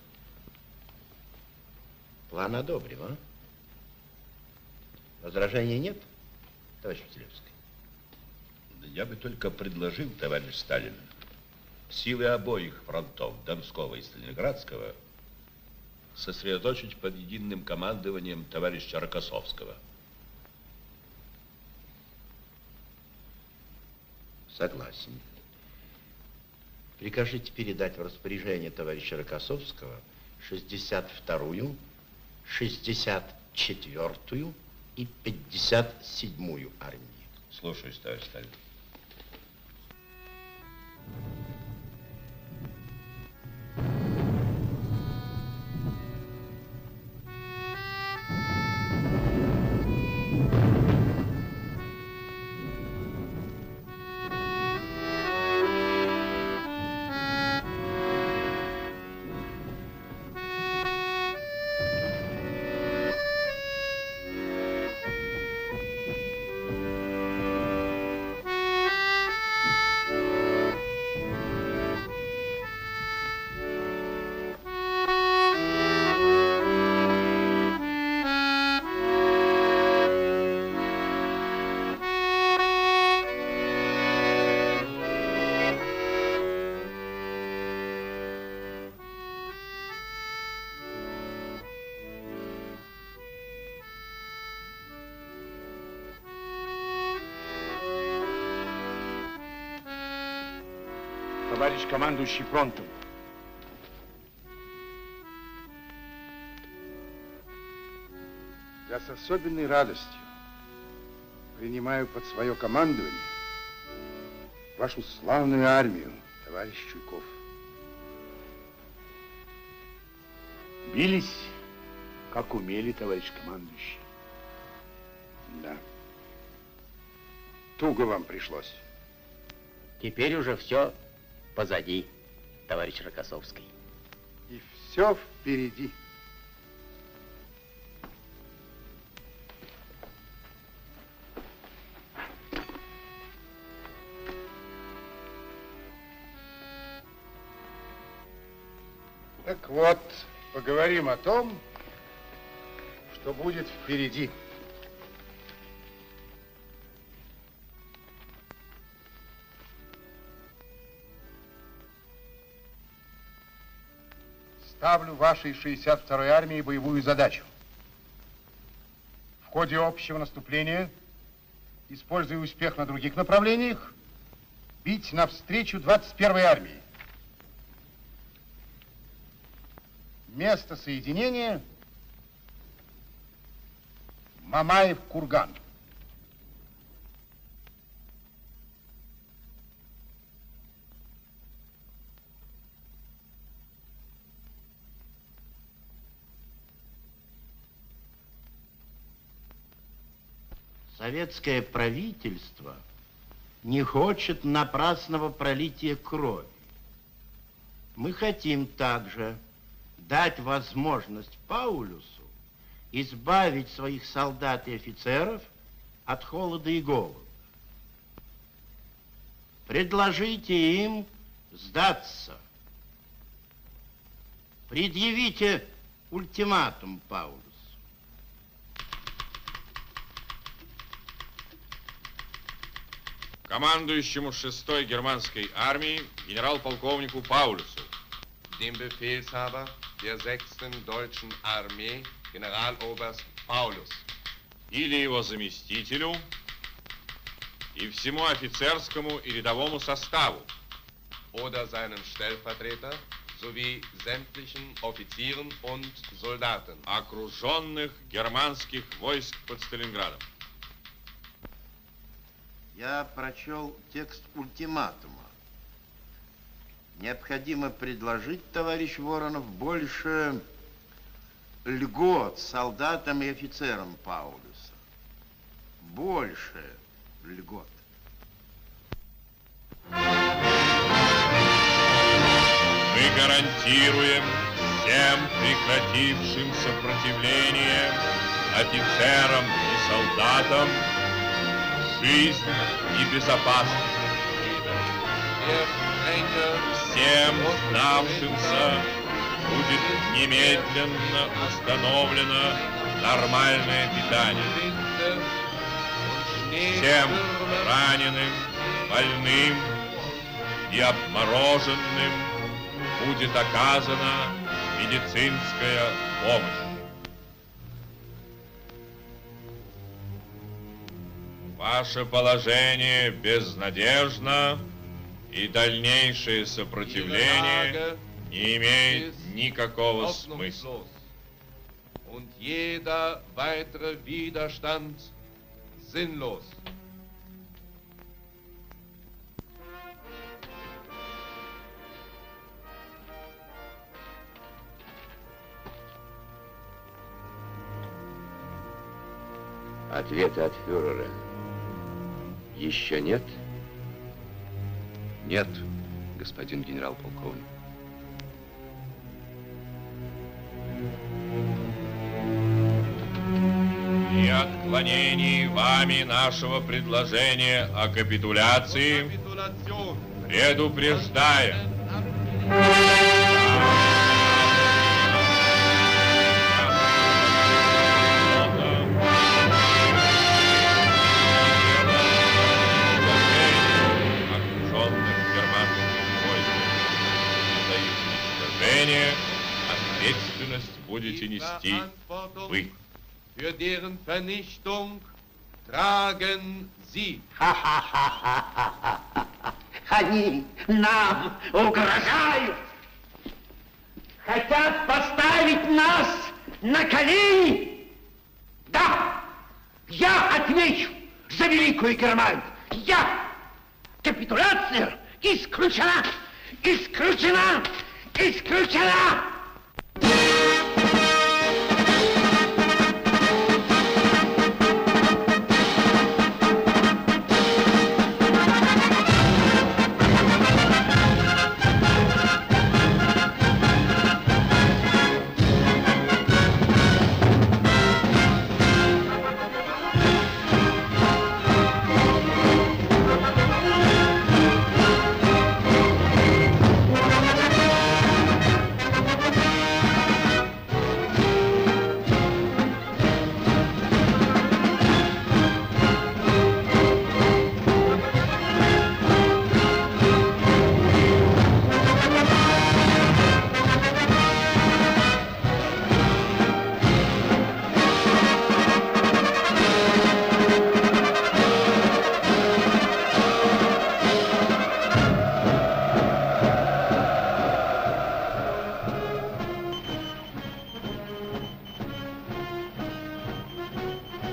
план одобрим, а? Возражений нет, товарищ Василевский? Да я бы только предложил, товарищ Сталин, силы обоих фронтов, Донского и Сталинградского, сосредоточить под единым командованием товарища Рокоссовского. Согласен. Прикажите передать в распоряжение товарища Рокоссовского 62-ю, 64-ю и 57-ю армии. Слушаюсь, товарищ Сталин. Товарищ командующий фронтом. Я с особенной радостью принимаю под свое командование вашу славную армию, товарищ Чуйков. Бились, как умели, товарищ командующий. Да. Туго вам пришлось. Теперь уже все позади, товарищ Рокоссовский. И все впереди. Так вот, поговорим о том, что будет впереди. Ставлю вашей 62-й армии боевую задачу. В ходе общего наступления, используя успех на других направлениях, бить навстречу 21-й армии. Место соединения Мамаев курган. Советское правительство не хочет напрасного пролития крови. Мы хотим также дать возможность Паулюсу избавить своих солдат и офицеров от холода и голода. Предложите им сдаться. Предъявите ультиматум Паулюсу. Командующему 6-й германской армией генерал-полковнику Паулюсу. Dem Befehlshaber der 6. Deutschen Armee, Generaloberst Paulus. Или его заместителю и всему офицерскому и рядовому составу. Oder seinem Stellvertreter sowie sämtlichen Offizieren und Soldaten. Окруженных германских войск под Сталинградом. Я прочел текст ультиматума. Необходимо предложить, товарищ Воронов, больше льгот солдатам и офицерам Паулюса. Больше льгот. Мы гарантируем всем прекратившим сопротивление офицерам и солдатам жизнь и безопасность. Всем сдавшимся будет немедленно установлено нормальное питание. Всем раненым, больным и обмороженным будет оказана медицинская помощь. Ваше положение безнадежно, и дальнейшее сопротивление не имеет никакого смысла. Und jeder weitere Widerstand sinnlos. Ответа от фюрера еще нет? Нет, господин генерал-полковник. И отклонений вами нашего предложения о капитуляции предупреждаем. Ответственность будете нести вы. Für deren Vernichtung tragen Sie. Они нам угрожают. Хотят поставить нас на колени. Да, я отвечу за Великую Германию. Я. Капитуляция исключена. Исключена. Исключена!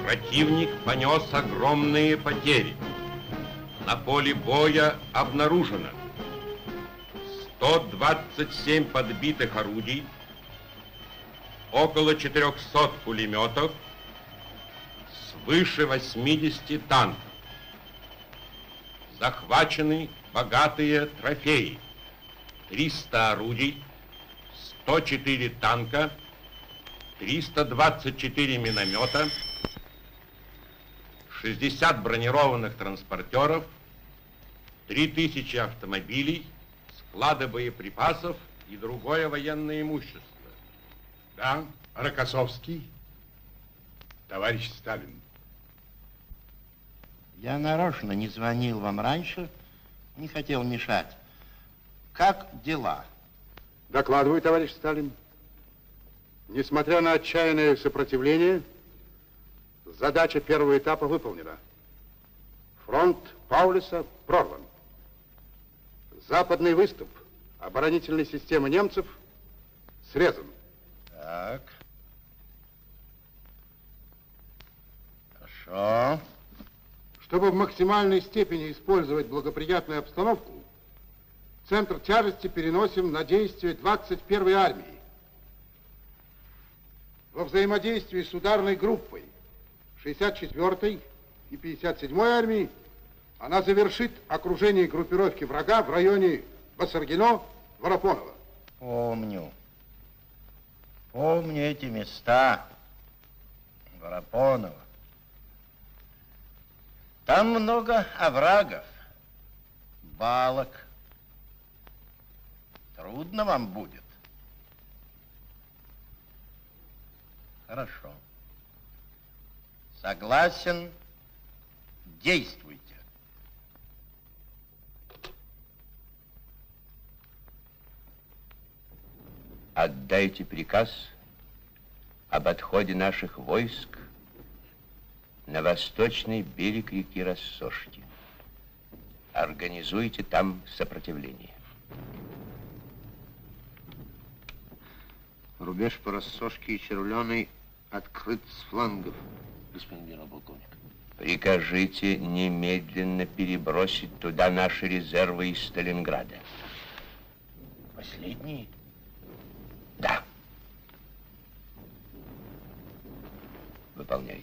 Противник понес огромные потери. На поле боя обнаружено 127 подбитых орудий, около 400 пулеметов, свыше 80 танков. Захвачены богатые трофеи: 300 орудий, 104 танка, 324 миномета, 60 бронированных транспортеров, 3000 автомобилей, склады боеприпасов и другое военное имущество. Да, Рокоссовский. Товарищ Сталин. Я нарочно не звонил вам раньше, не хотел мешать. Как дела? Докладываю, товарищ Сталин. Несмотря на отчаянное сопротивление, задача первого этапа выполнена. Фронт Паулюса прорван. Западный выступ оборонительной системы немцев срезан. Так. Хорошо. Чтобы в максимальной степени использовать благоприятную обстановку, центр тяжести переносим на действие 21-й армии. Во взаимодействии с ударной группой 64-й и 57-й армии она завершит окружение группировки врага в районе Басаргино-Воропонова. Помню. Помню эти места. Воропонова. Там много оврагов, балок. Трудно вам будет. Хорошо. Согласен. Действуйте. Отдайте приказ об отходе наших войск на восточный берег реки Рассошки. Организуйте там сопротивление. Рубеж по Рассошке и Червленой открыт с флангов, господин генерал-полковник. Прикажите немедленно перебросить туда наши резервы из Сталинграда. Последние? Да. Выполняйте.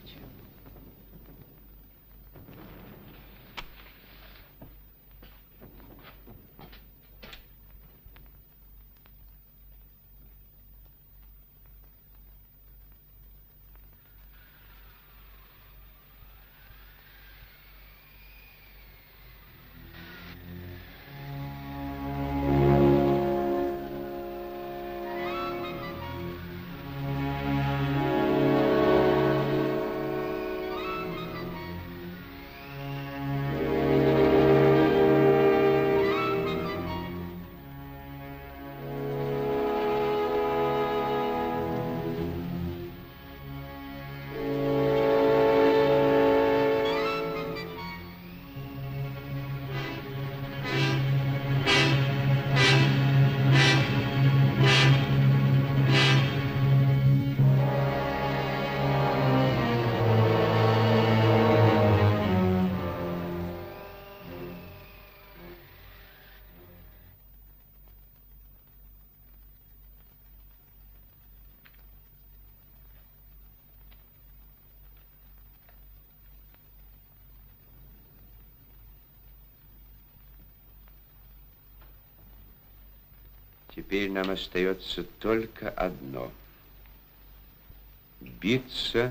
Теперь нам остается только одно — биться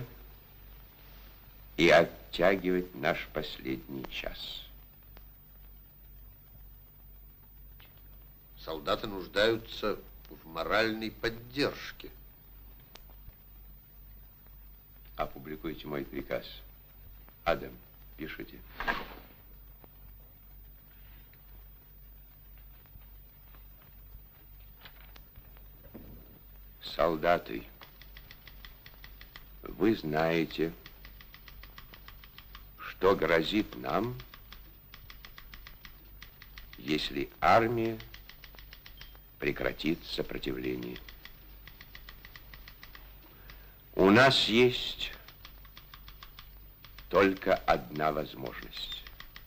и оттягивать наш последний час. Солдаты нуждаются в моральной поддержке. Опубликуйте мой приказ. Адам, пишите. Солдаты, вы знаете, что грозит нам, если армия прекратит сопротивление. У нас есть только одна возможность.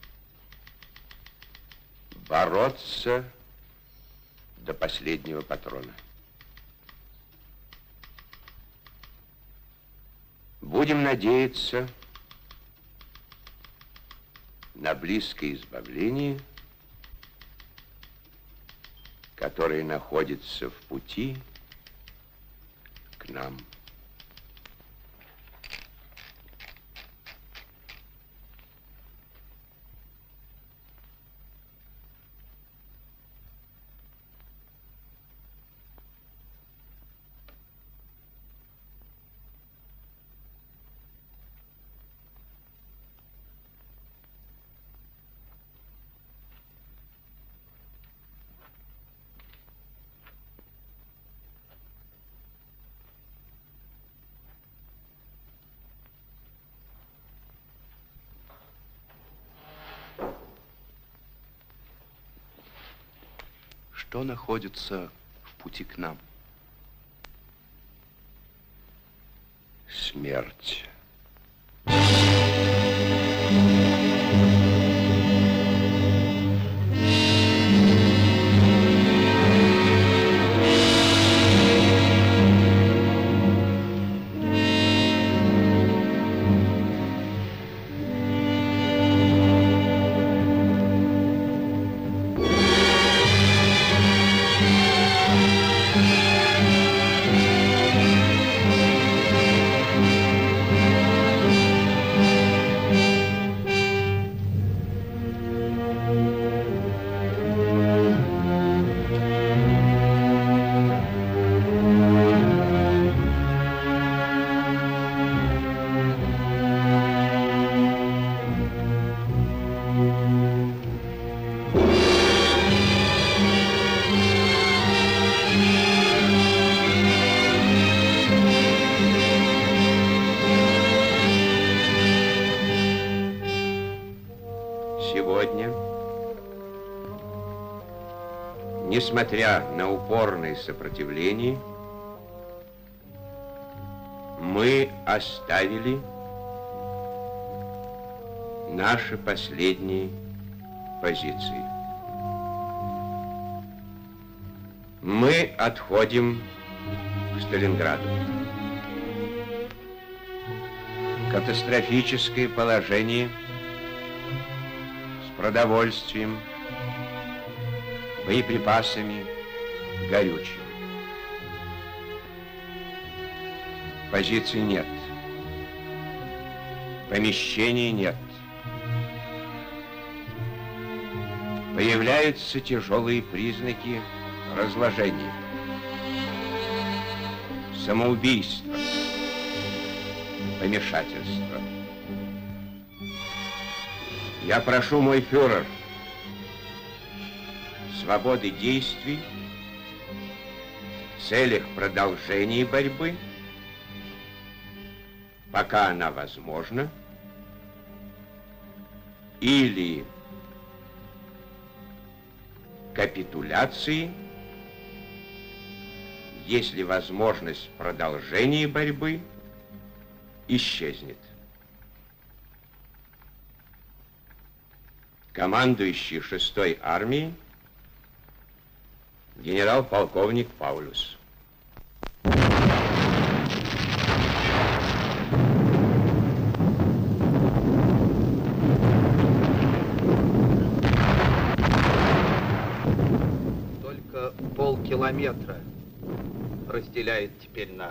Бороться до последнего патрона. Будем надеяться на близкое избавление, которое находится в пути к нам. Что находится в пути к нам? Смерть. Сегодня, несмотря на упорное сопротивление, мы оставили наши последние позиции. Мы отходим к Сталинграду. Катастрофическое положение с продовольствием, боеприпасами, горючим. Позиций нет. Помещений нет. Появляются тяжелые признаки разложения. Самоубийство. Помешательство. Я прошу, мой фюрер, свободы действий в целях продолжения борьбы, пока она возможна, или капитуляции, если возможность продолжения борьбы исчезнет. Командующий 6-й армией генерал-полковник Паулюс. Только полкилометра разделяет теперь нас.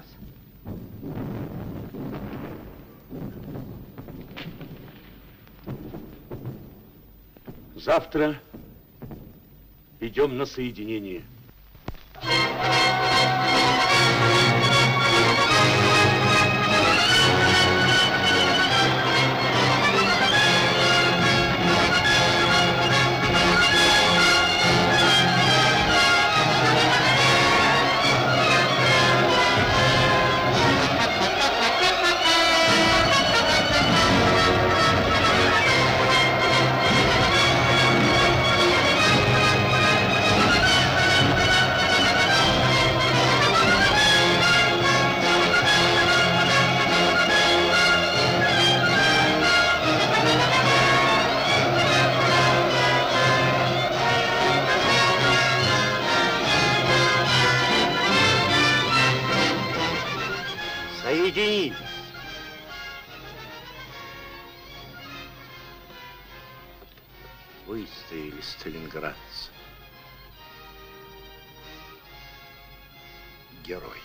Завтра идем на соединение. Выстояли сталинградцы. Герой.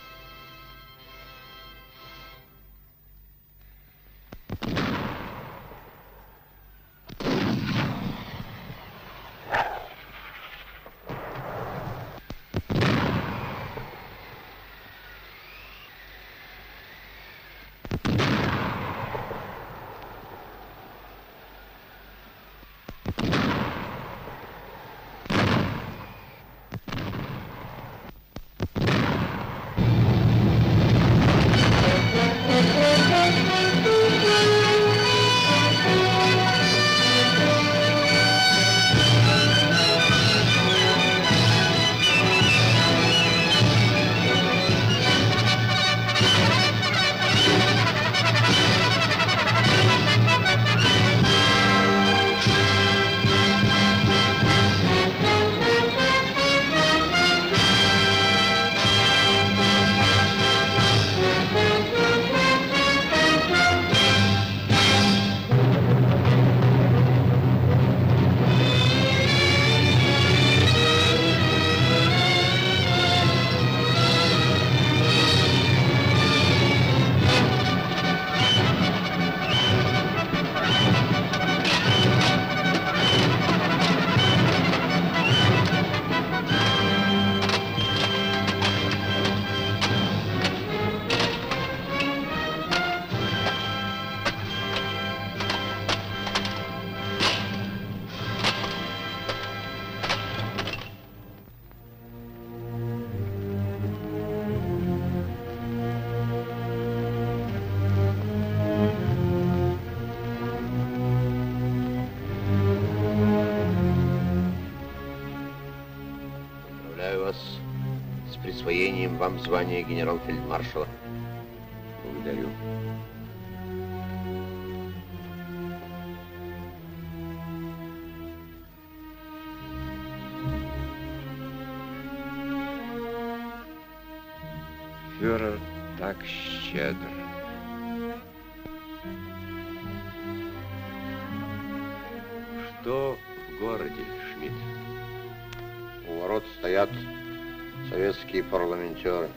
С присвоением вам звания генерал-фельдмаршала. Благодарю. Фюрер так щедр. Что в городе, Шмидт? У ворот стоят советские парламентеры.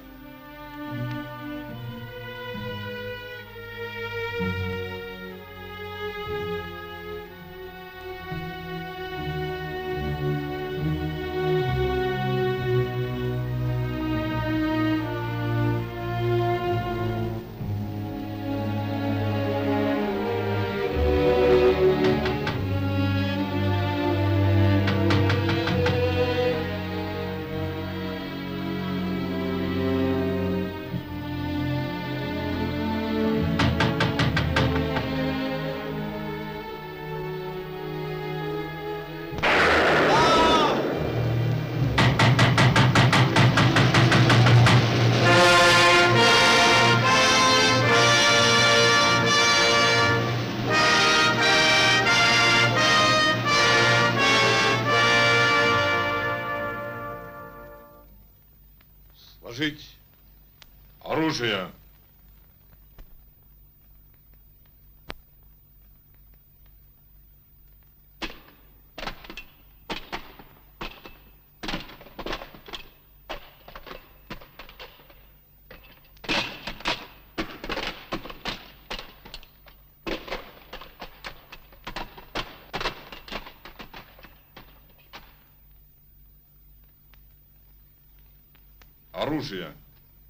Сложить оружие. Оружие.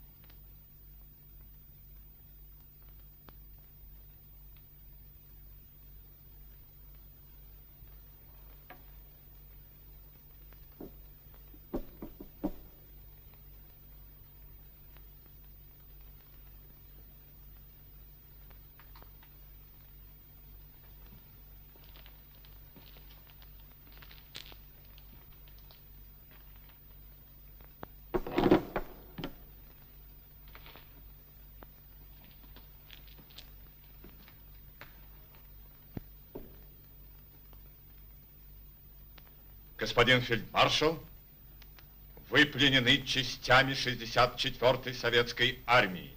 Господин фельдмаршал, вы пленены частями 64-й советской армии.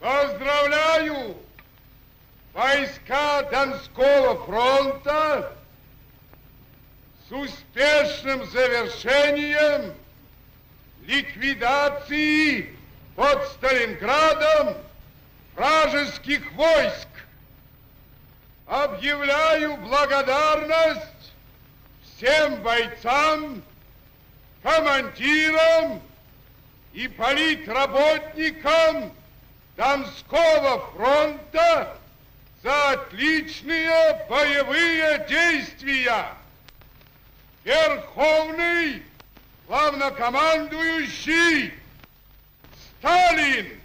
Поздравляю войска Донского фронта с успешным завершением ликвидации под Сталинградом вражеских войск. Объявляю благодарность всем бойцам, командирам и политработникам Донского фронта за отличные боевые действия. Верховный главнокомандующий Сталин!